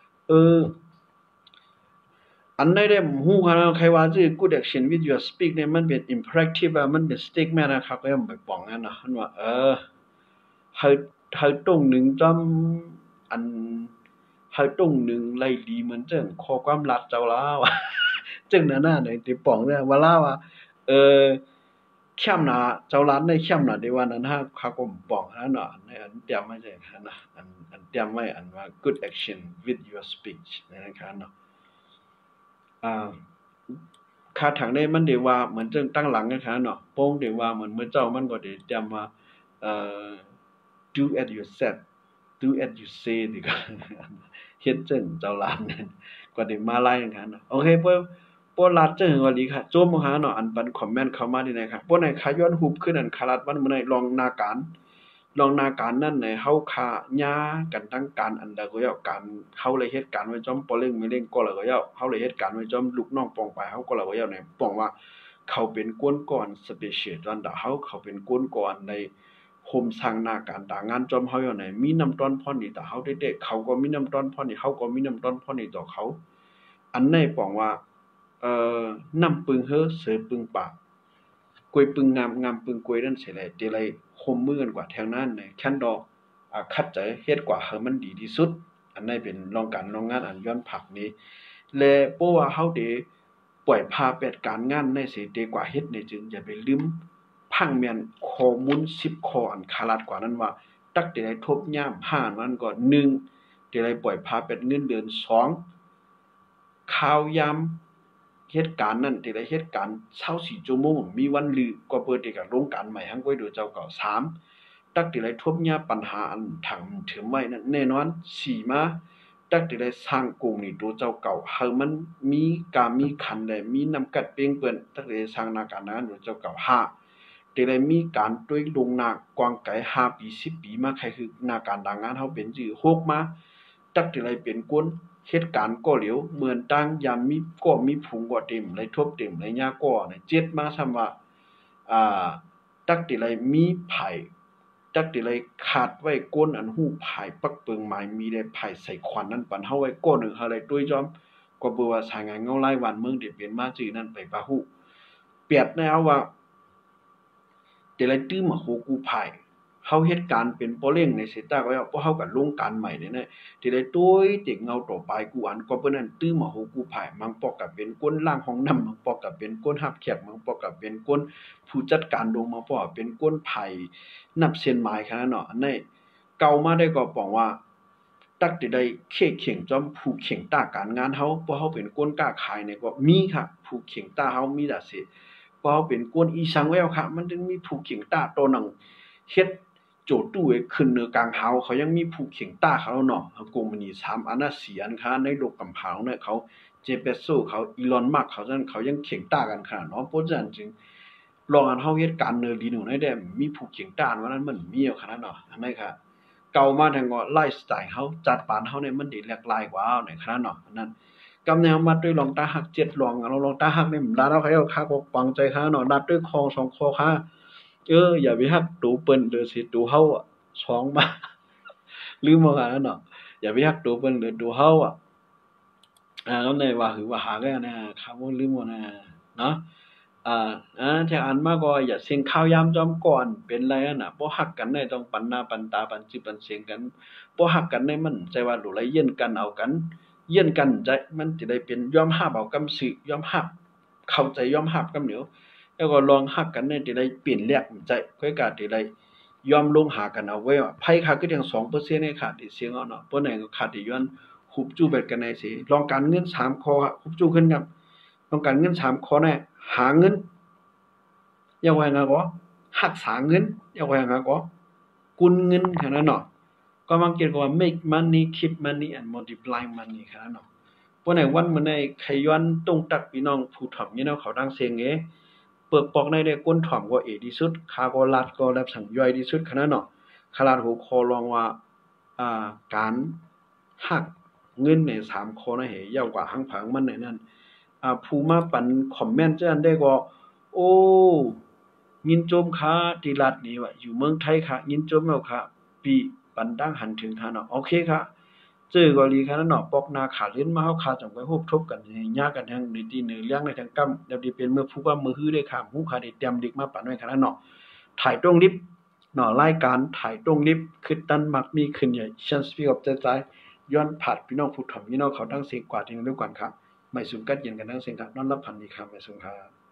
อันไหนได้ฮู้ค่ะใครว่าสิ good action with your speak เนี่ยมันเป็น imperative มันเป็น statement นะครับก็ยังไปป้องกันเนาะมันว่าให้ตรงหนึ่งจำอันให้ตรงหนึ่งไล่ลีเหมือนจังข้อความลัดเจ้าลาว่าจังนั้นน่ะเนี่ยที่ป้องเนี่ยว่าลาว่าเข้มน่ะเจ้าล้านได้เข้มน่ะได้ว่านั้นฮะเขาก็ป้องนะเนาะอันเตรียมไว้เลยค่ะนะอันเตรียมไว้อันว่า good action with your speech นะครับเนาะค่าถังได้มันได้ว่าเหมือนจังตั้งหลังนะคะเนาะโป้งได้ว่าเหมือนเมื่อเจ้ามันก็ได้เตรียมว่าdo as you said do as you say ดีกว่าเฮ็ดจังเจ้าล้านนั่นก็ได้มาไล่นะคะเนาะโอเคเพิ่นปอลัดจะเห็นว่าลีค่ะโจมหาเนาะอันปันคอมเมนต์เข้ามาที่ไหนค่ะปอไหนขาย้อนหุบขึ้นอันคารัดวันมื้อไหนลองนาการนั่นในเฮาคาญากันทั้งการอันใดก็ยาการเฮาเลยเฮ็ดการไว้จอมปอเล่งไม่เล่งก็แล้วก็ยาเฮาเลยเฮ็ดการไว้จอมลูกน้องปองไปเฮาก็แล้วก็ยาเนี่ยป้องว่าเขาเป็นก้นก่อนสเปเชียลอันดาเขาเป็นก้นก่อนในโฮมสร้างหน้าการต่างงานจอมเฮาอยู่ไหนมีน้ำต้นพ่อนี่แต่เฮาเด็กๆเขาก็มีน้ำต้นพ่อนี่เฮาก็มีน้ำต้นพ่อนี่ต่อเขาอันไหนป้องว่านำปึงเฮอเสือปึงปากกวยปึงงามปึงกวยนั่นเสียแหละเดลัยคมมือกันกว่าแถวนั้นเนี่ยแค่นดอกคัดใจเฮ็ดกว่าเฮามันดีที่สุดอันนี้เป็นรองการรองงานอันย้อนผักนี้และเพราะว่าเฮาได้ปล่อยพาเป็ดการงานในสิดีกว่าเฮ็ดในจึงอย่าไปลืมพังแม่นข้อมูล10ข้ออันคาลัดกว่านั้นว่าตักได้ทบยาม5นั้นก็1ได้ปล่อยพาเป็ดเงินเดือน2ข่าวยามเหตุการณ์นั้นที่ได้เหตุการณ์24ชั่วโมงมีวันลือก็เปิดได้กับโรงการใหม่หังก้อยดูเจ้าเก่า3ตักที่ได้ทบยาปัญหาอันถังถึงไว้นั้นแน่นอน4มาตักที่ได้สร้างกลุ่มนี่ตัวเจ้าเก่าเฮามันมีการมีขันได้มีนำกัดเป้งเปิ้นตักได้สร้างนาการนั้นตัวเจ้าเก่า5ที่ได้มีการด้วยลงนากวางไก5ปี10ปีมาใครคือนาการด่างงานเฮาเป็นจื้อ6มาตักที่ได้เป็นคนเหตุการณ์ก็เหลียวเหมือนตั้งยามมีก็มีผุงก็เต็มเลยทบเต็มเลยยาก็เนี่ย7มาซ้ำว่าตักติไรมีไผ่ตักติไรขาดไว้ก้นอันหู้ไผ่ปักเปิงหมายมีได้ไผ่ใส่ควันนั้นปันเฮาไว้ก้นนึงเฮาเลยด้วยจอมก็บ่ว่าสายงานเงาหลายวันเมืองได้เป็นมาจื้อนั้นไปปะฮู้เปรียบแนวว่าติไรตื้อมาโหกูไผ่เฮาเฮ็ดการเป็นปอเร่งในเสตาก็เพราะเฮาก็ลงการใหม่เนี่ยที่ได้ต้วยเต็กเงาต่อไปกูอันก็เปิ้นนั้นตื้อมาโหกูภายมังปอกก็เป็นก้นล่างห้องน้ำมังปอกก็เป็นก้นฮับแขกมังปอกก็เป็นก้นผู้จัดการโรงมังปอกเป็นก้นไผ่นับเส้นหมายคั่นเนาะอันนี้เก่ามาได้ก็ป้องว่าตักที่ได้เคเข่งจอมผู้เข่งตาการงานเฮาเพราะเฮาเป็นก้นกล้าขายเนี่ยก็มีค่ะผู้เข่งตาเฮามีดาสิเพราะเฮาเป็นก้นอีสังแววค่ะมันจึงมีผู้เข่งตาตัวหนังเฮ็ดโจตู้ขึ้นเนือกลางเฮาเขายังมีผู้เข่งต้าเขาเนาะเขาโกมันนี่3อันน่ะ4อันค่ะในโลกกำเผาเนี่ยเขาเจเปโซเขาอีลอนมัสก์เขาจั่นเขายังเข่งต้ากันขนาดเนาะเพราะฉะนั้นจึงลองอันเฮาเฮ็ดการเนอลีหนูได้มีผู้เข่งต้าว่านั้นมันมีเอาขนาดเนาะอันนั้นค่ะเก่ามาทางก็ไลฟ์สไตล์เฮาจัดปานเฮาเนี่ยมันได้หลากหลายกว่าในขนาดเนาะอันนั้นกำแนวมาด้วยลองตาหัก7ลองเราลองตาหักนี่มันดาเราใครเอาค่าก็ปังใจค่ะเนาะดัดด้วยคอง2คอค่ะอย่าไปฮักตูเปิ้นเด้อสิตูเฮาอ่ะ2มาลืมว่ากันเนาะอย่าไปฮักตูเปิ้นเด้อตูเฮาอ่ะก็เลยว่าคือว่าหาก็นะครับว่าลืมว่านะเนาะถ้าอันมาก็อย่าเสียงข้าวยามจอมก่อนเป็นไรน่ะบ่ฮักกันได้ต้องปันหน้าปันตาปันจิปันเสียงกันบ่ฮักกันได้มันใจว่าหลูไหลเย็นกันเอากันเย็นกันใจมันสิได้เป็นยอมรับเอากำสิยอมรับเข้าใจยอมรับกำเหนียวแล้วก็ลองฮักกันได้สิได้เปลี่ยนแลกใจค่อยกะสิได้ยอมลงหากันเอาไว้ว่าไผค่ะคือจัง 2% ให้ขาดที่เสียงเอาเนาะบ่ไหนก็ขาดที่ย้อนหุบจู้เบ็ดกันได้สิลองการเงิน3ข้อครับหุบจู้ขึ้นครับต้องการเงิน3ข้อแน่หาเงินอย่าว่างั้นก็รักษาเงินอย่าว่างั้นก็กุนเงินแค่นั้นเนาะก็มันเกี่ยวกับว่า make money keep money and multiply money แค่นั้นเนาะบ่ไหนวันมื้อใดใครย้อนตรงตักพี่น้องผู้ถ่อมนี่เนาะเขาดังเสียงเปิกปอกในได้ก้นถ่อมก็เอที่สุดคาก็ลัดก็แลบสังย่อยที่สุดขนาดเนาะขลาดหัวคอลองว่าการหักเงินใน3ข้อนะเหยาวกว่าหังผังมันในนั้นผู้มาปันคอมเมนต์จั่นได้ก็โอ้ยินโจมค่ะที่รัฐนี้ว่าอยู่เมืองไทยค่ะยินโจมแล้วค่ะปีปันดังหันถึงค่ะเนาะโอเคค่ะเจอก็ลีค่ะเนาะปอกนาขาเล่นมาเฮาขาจังไปฮูบทบกันยากกันทางในที่เหนือเลี้ยงในทางกำแล้วสิเป็นเมื่อผู้ว่ามือฮื้อได้ค่ะฮู้ค่ะได้เตรียมเด็กมาปันไว้ค่ะเนาะถ่ายตรงลิฟต์เนาะรายการถ่ายตรงลิฟต์คือตันมักมีขึ้นใหญ่ฉันสปีกออฟใจย้อนผาดพี่น้องผู้ถ่อมพี่น้องเขาทั้งเสียงกว่าที่นึกก่อนครับไม่สุมกัดเย็นกันทั้งเสียงครับนอนรับพันดีครับไม่สุมครับ